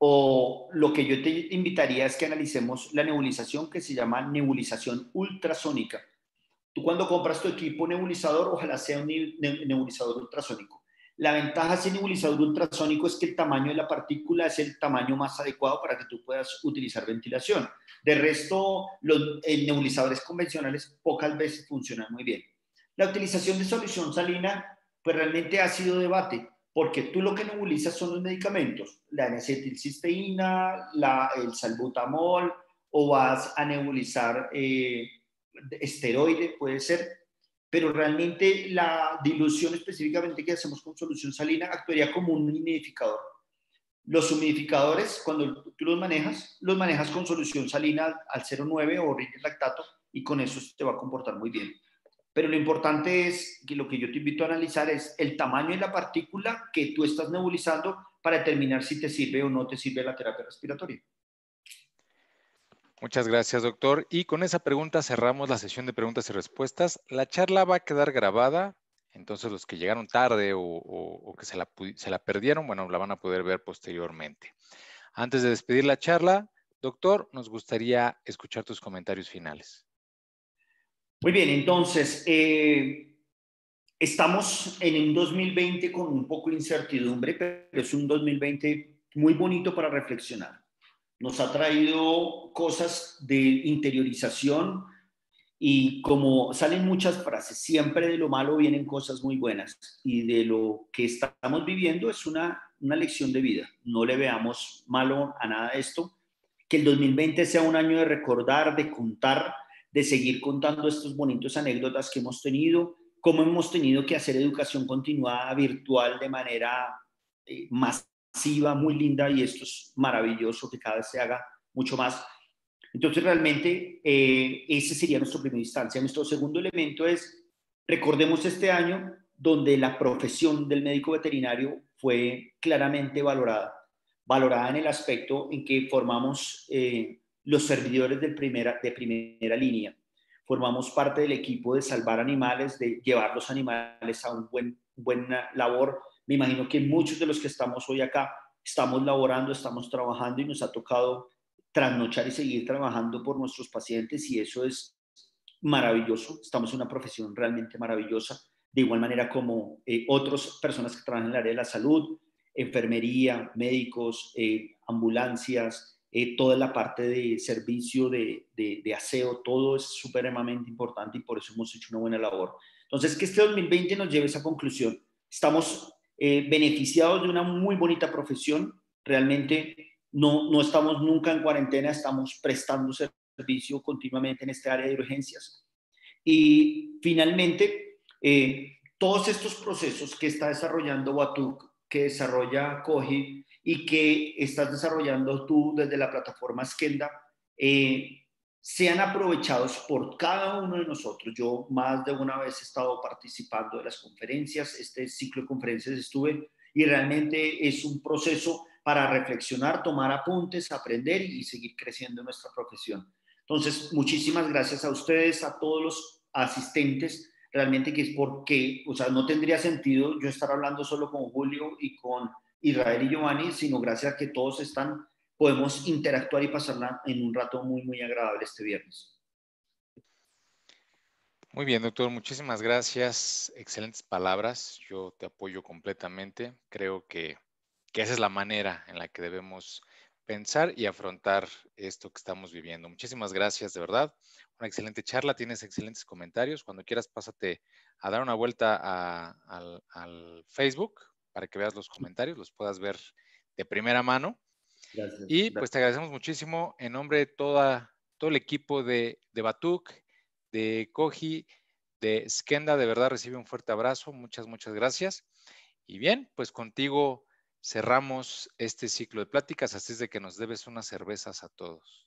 Speaker 4: o lo que yo te invitaría es que analicemos la nebulización que se llama nebulización ultrasónica. Tú cuando compras tu equipo nebulizador, ojalá sea un nebulizador ultrasónico. La ventaja de ese nebulizador ultrasónico es que el tamaño de la partícula es el tamaño más adecuado para que tú puedas utilizar ventilación. De resto, los nebulizadores convencionales pocas veces funcionan muy bien. La utilización de solución salina, pues realmente ha sido debate, porque tú lo que nebulizas son los medicamentos, la N-acetilcisteína, el salbutamol, o vas a nebulizar esteroide, puede ser, pero realmente la dilución específicamente que hacemos con solución salina actuaría como un humidificador. Los humidificadores, cuando tú los manejas con solución salina al 0,9 o orina lactato, y con eso te va a comportar muy bien. Pero lo importante es que lo que yo te invito a analizar es el tamaño de la partícula que tú estás nebulizando para determinar si te sirve o no te sirve la terapia respiratoria.
Speaker 1: Muchas gracias, doctor. Y con esa pregunta cerramos la sesión de preguntas y respuestas. La charla va a quedar grabada, entonces los que llegaron tarde o que se la perdieron, bueno, la van a poder ver posteriormente. Antes de despedir la charla, doctor, nos gustaría escuchar tus comentarios finales.
Speaker 4: Muy bien, entonces, estamos en un 2020 con un poco de incertidumbre, pero es un 2020 muy bonito para reflexionar. Nos ha traído cosas de interiorización y como salen muchas frases, siempre de lo malo vienen cosas muy buenas y de lo que estamos viviendo es una lección de vida. No le veamos malo a nada de esto. Que el 2020 sea un año de recordar, de contar, de seguir contando estos bonitos anécdotas que hemos tenido, cómo hemos tenido que hacer educación continuada virtual de manera masiva, muy linda, y esto es maravilloso que cada vez se haga mucho más. Entonces, realmente, ese sería nuestro primera instancia. Nuestro segundo elemento es, recordemos este año donde la profesión del médico veterinario fue claramente valorada en el aspecto en que formamos los servidores de primera línea. Formamos parte del equipo de salvar animales, de llevar los animales a buena labor. Me imagino que muchos de los que estamos hoy acá estamos laborando, estamos trabajando y nos ha tocado trasnochar y seguir trabajando por nuestros pacientes, y eso es maravilloso. Estamos en una profesión realmente maravillosa, de igual manera como otras personas que trabajan en el área de la salud, enfermería, médicos, ambulancias, toda la parte de servicio, de aseo, todo es supremamente importante y por eso hemos hecho una buena labor. Entonces, que este 2020 nos lleve a esa conclusión. Estamos beneficiados de una muy bonita profesión, realmente no estamos nunca en cuarentena, estamos prestando servicio continuamente en esta área de urgencias. Y finalmente, todos estos procesos que está desarrollando Watuk, que desarrolla Coji y que estás desarrollando tú desde la plataforma Skenda, sean aprovechados por cada uno de nosotros. Yo más de una vez he estado participando de las conferencias, este ciclo de conferencias estuve, y realmente es un proceso para reflexionar, tomar apuntes, aprender y seguir creciendo en nuestra profesión. Entonces, muchísimas gracias a ustedes, a todos los asistentes, realmente que es porque, o sea, no tendría sentido yo estar hablando solo con Julio y con Israel y Giovanni, sino gracias a que todos podemos interactuar y pasarla en un rato muy, muy agradable este viernes.
Speaker 1: Muy bien, doctor, muchísimas gracias. Excelentes palabras. Yo te apoyo completamente. Creo que esa es la manera en la que debemos pensar y afrontar esto que estamos viviendo. Muchísimas gracias, de verdad. Una excelente charla, tienes excelentes comentarios. Cuando quieras, pásate a dar una vuelta al Facebook para que veas los comentarios, los puedas ver de primera mano.
Speaker 4: Gracias.
Speaker 1: Y pues te agradecemos muchísimo en nombre de todo el equipo de Watuk, de Coji, de Skenda. De verdad recibe un fuerte abrazo. Muchas, muchas gracias. Y bien, pues contigo cerramos este ciclo de pláticas, así es de que nos debes unas cervezas a todos.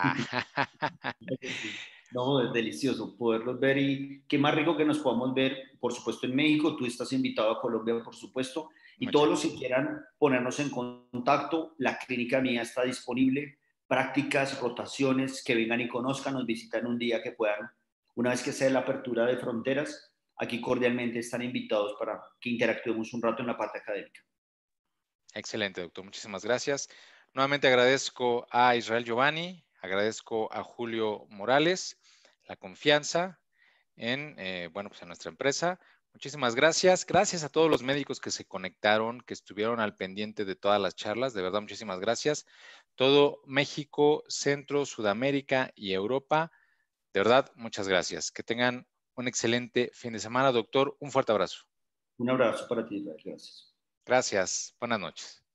Speaker 4: No, es delicioso poderlos ver, y qué más rico que nos podamos ver, por supuesto, en México. Tú estás invitado a Colombia, por supuesto, y todos los que quieran ponernos en contacto, la clínica mía está disponible, prácticas, rotaciones, que vengan y conozcan, nos visitan un día que puedan, una vez que sea la apertura de fronteras, aquí cordialmente están invitados para que interactuemos un rato en la parte académica.
Speaker 1: Excelente, doctor, muchísimas gracias. Nuevamente agradezco a Israel Giovanni, agradezco a Julio Morales la confianza en, bueno, pues en nuestra empresa. Muchísimas gracias. Gracias a todos los médicos que se conectaron, que estuvieron al pendiente de todas las charlas. De verdad, muchísimas gracias. Todo México, Centro, Sudamérica y Europa. De verdad, muchas gracias. Que tengan un excelente fin de semana, doctor. Un fuerte abrazo.
Speaker 4: Un abrazo para ti, Israel. Gracias.
Speaker 1: Gracias. Buenas noches.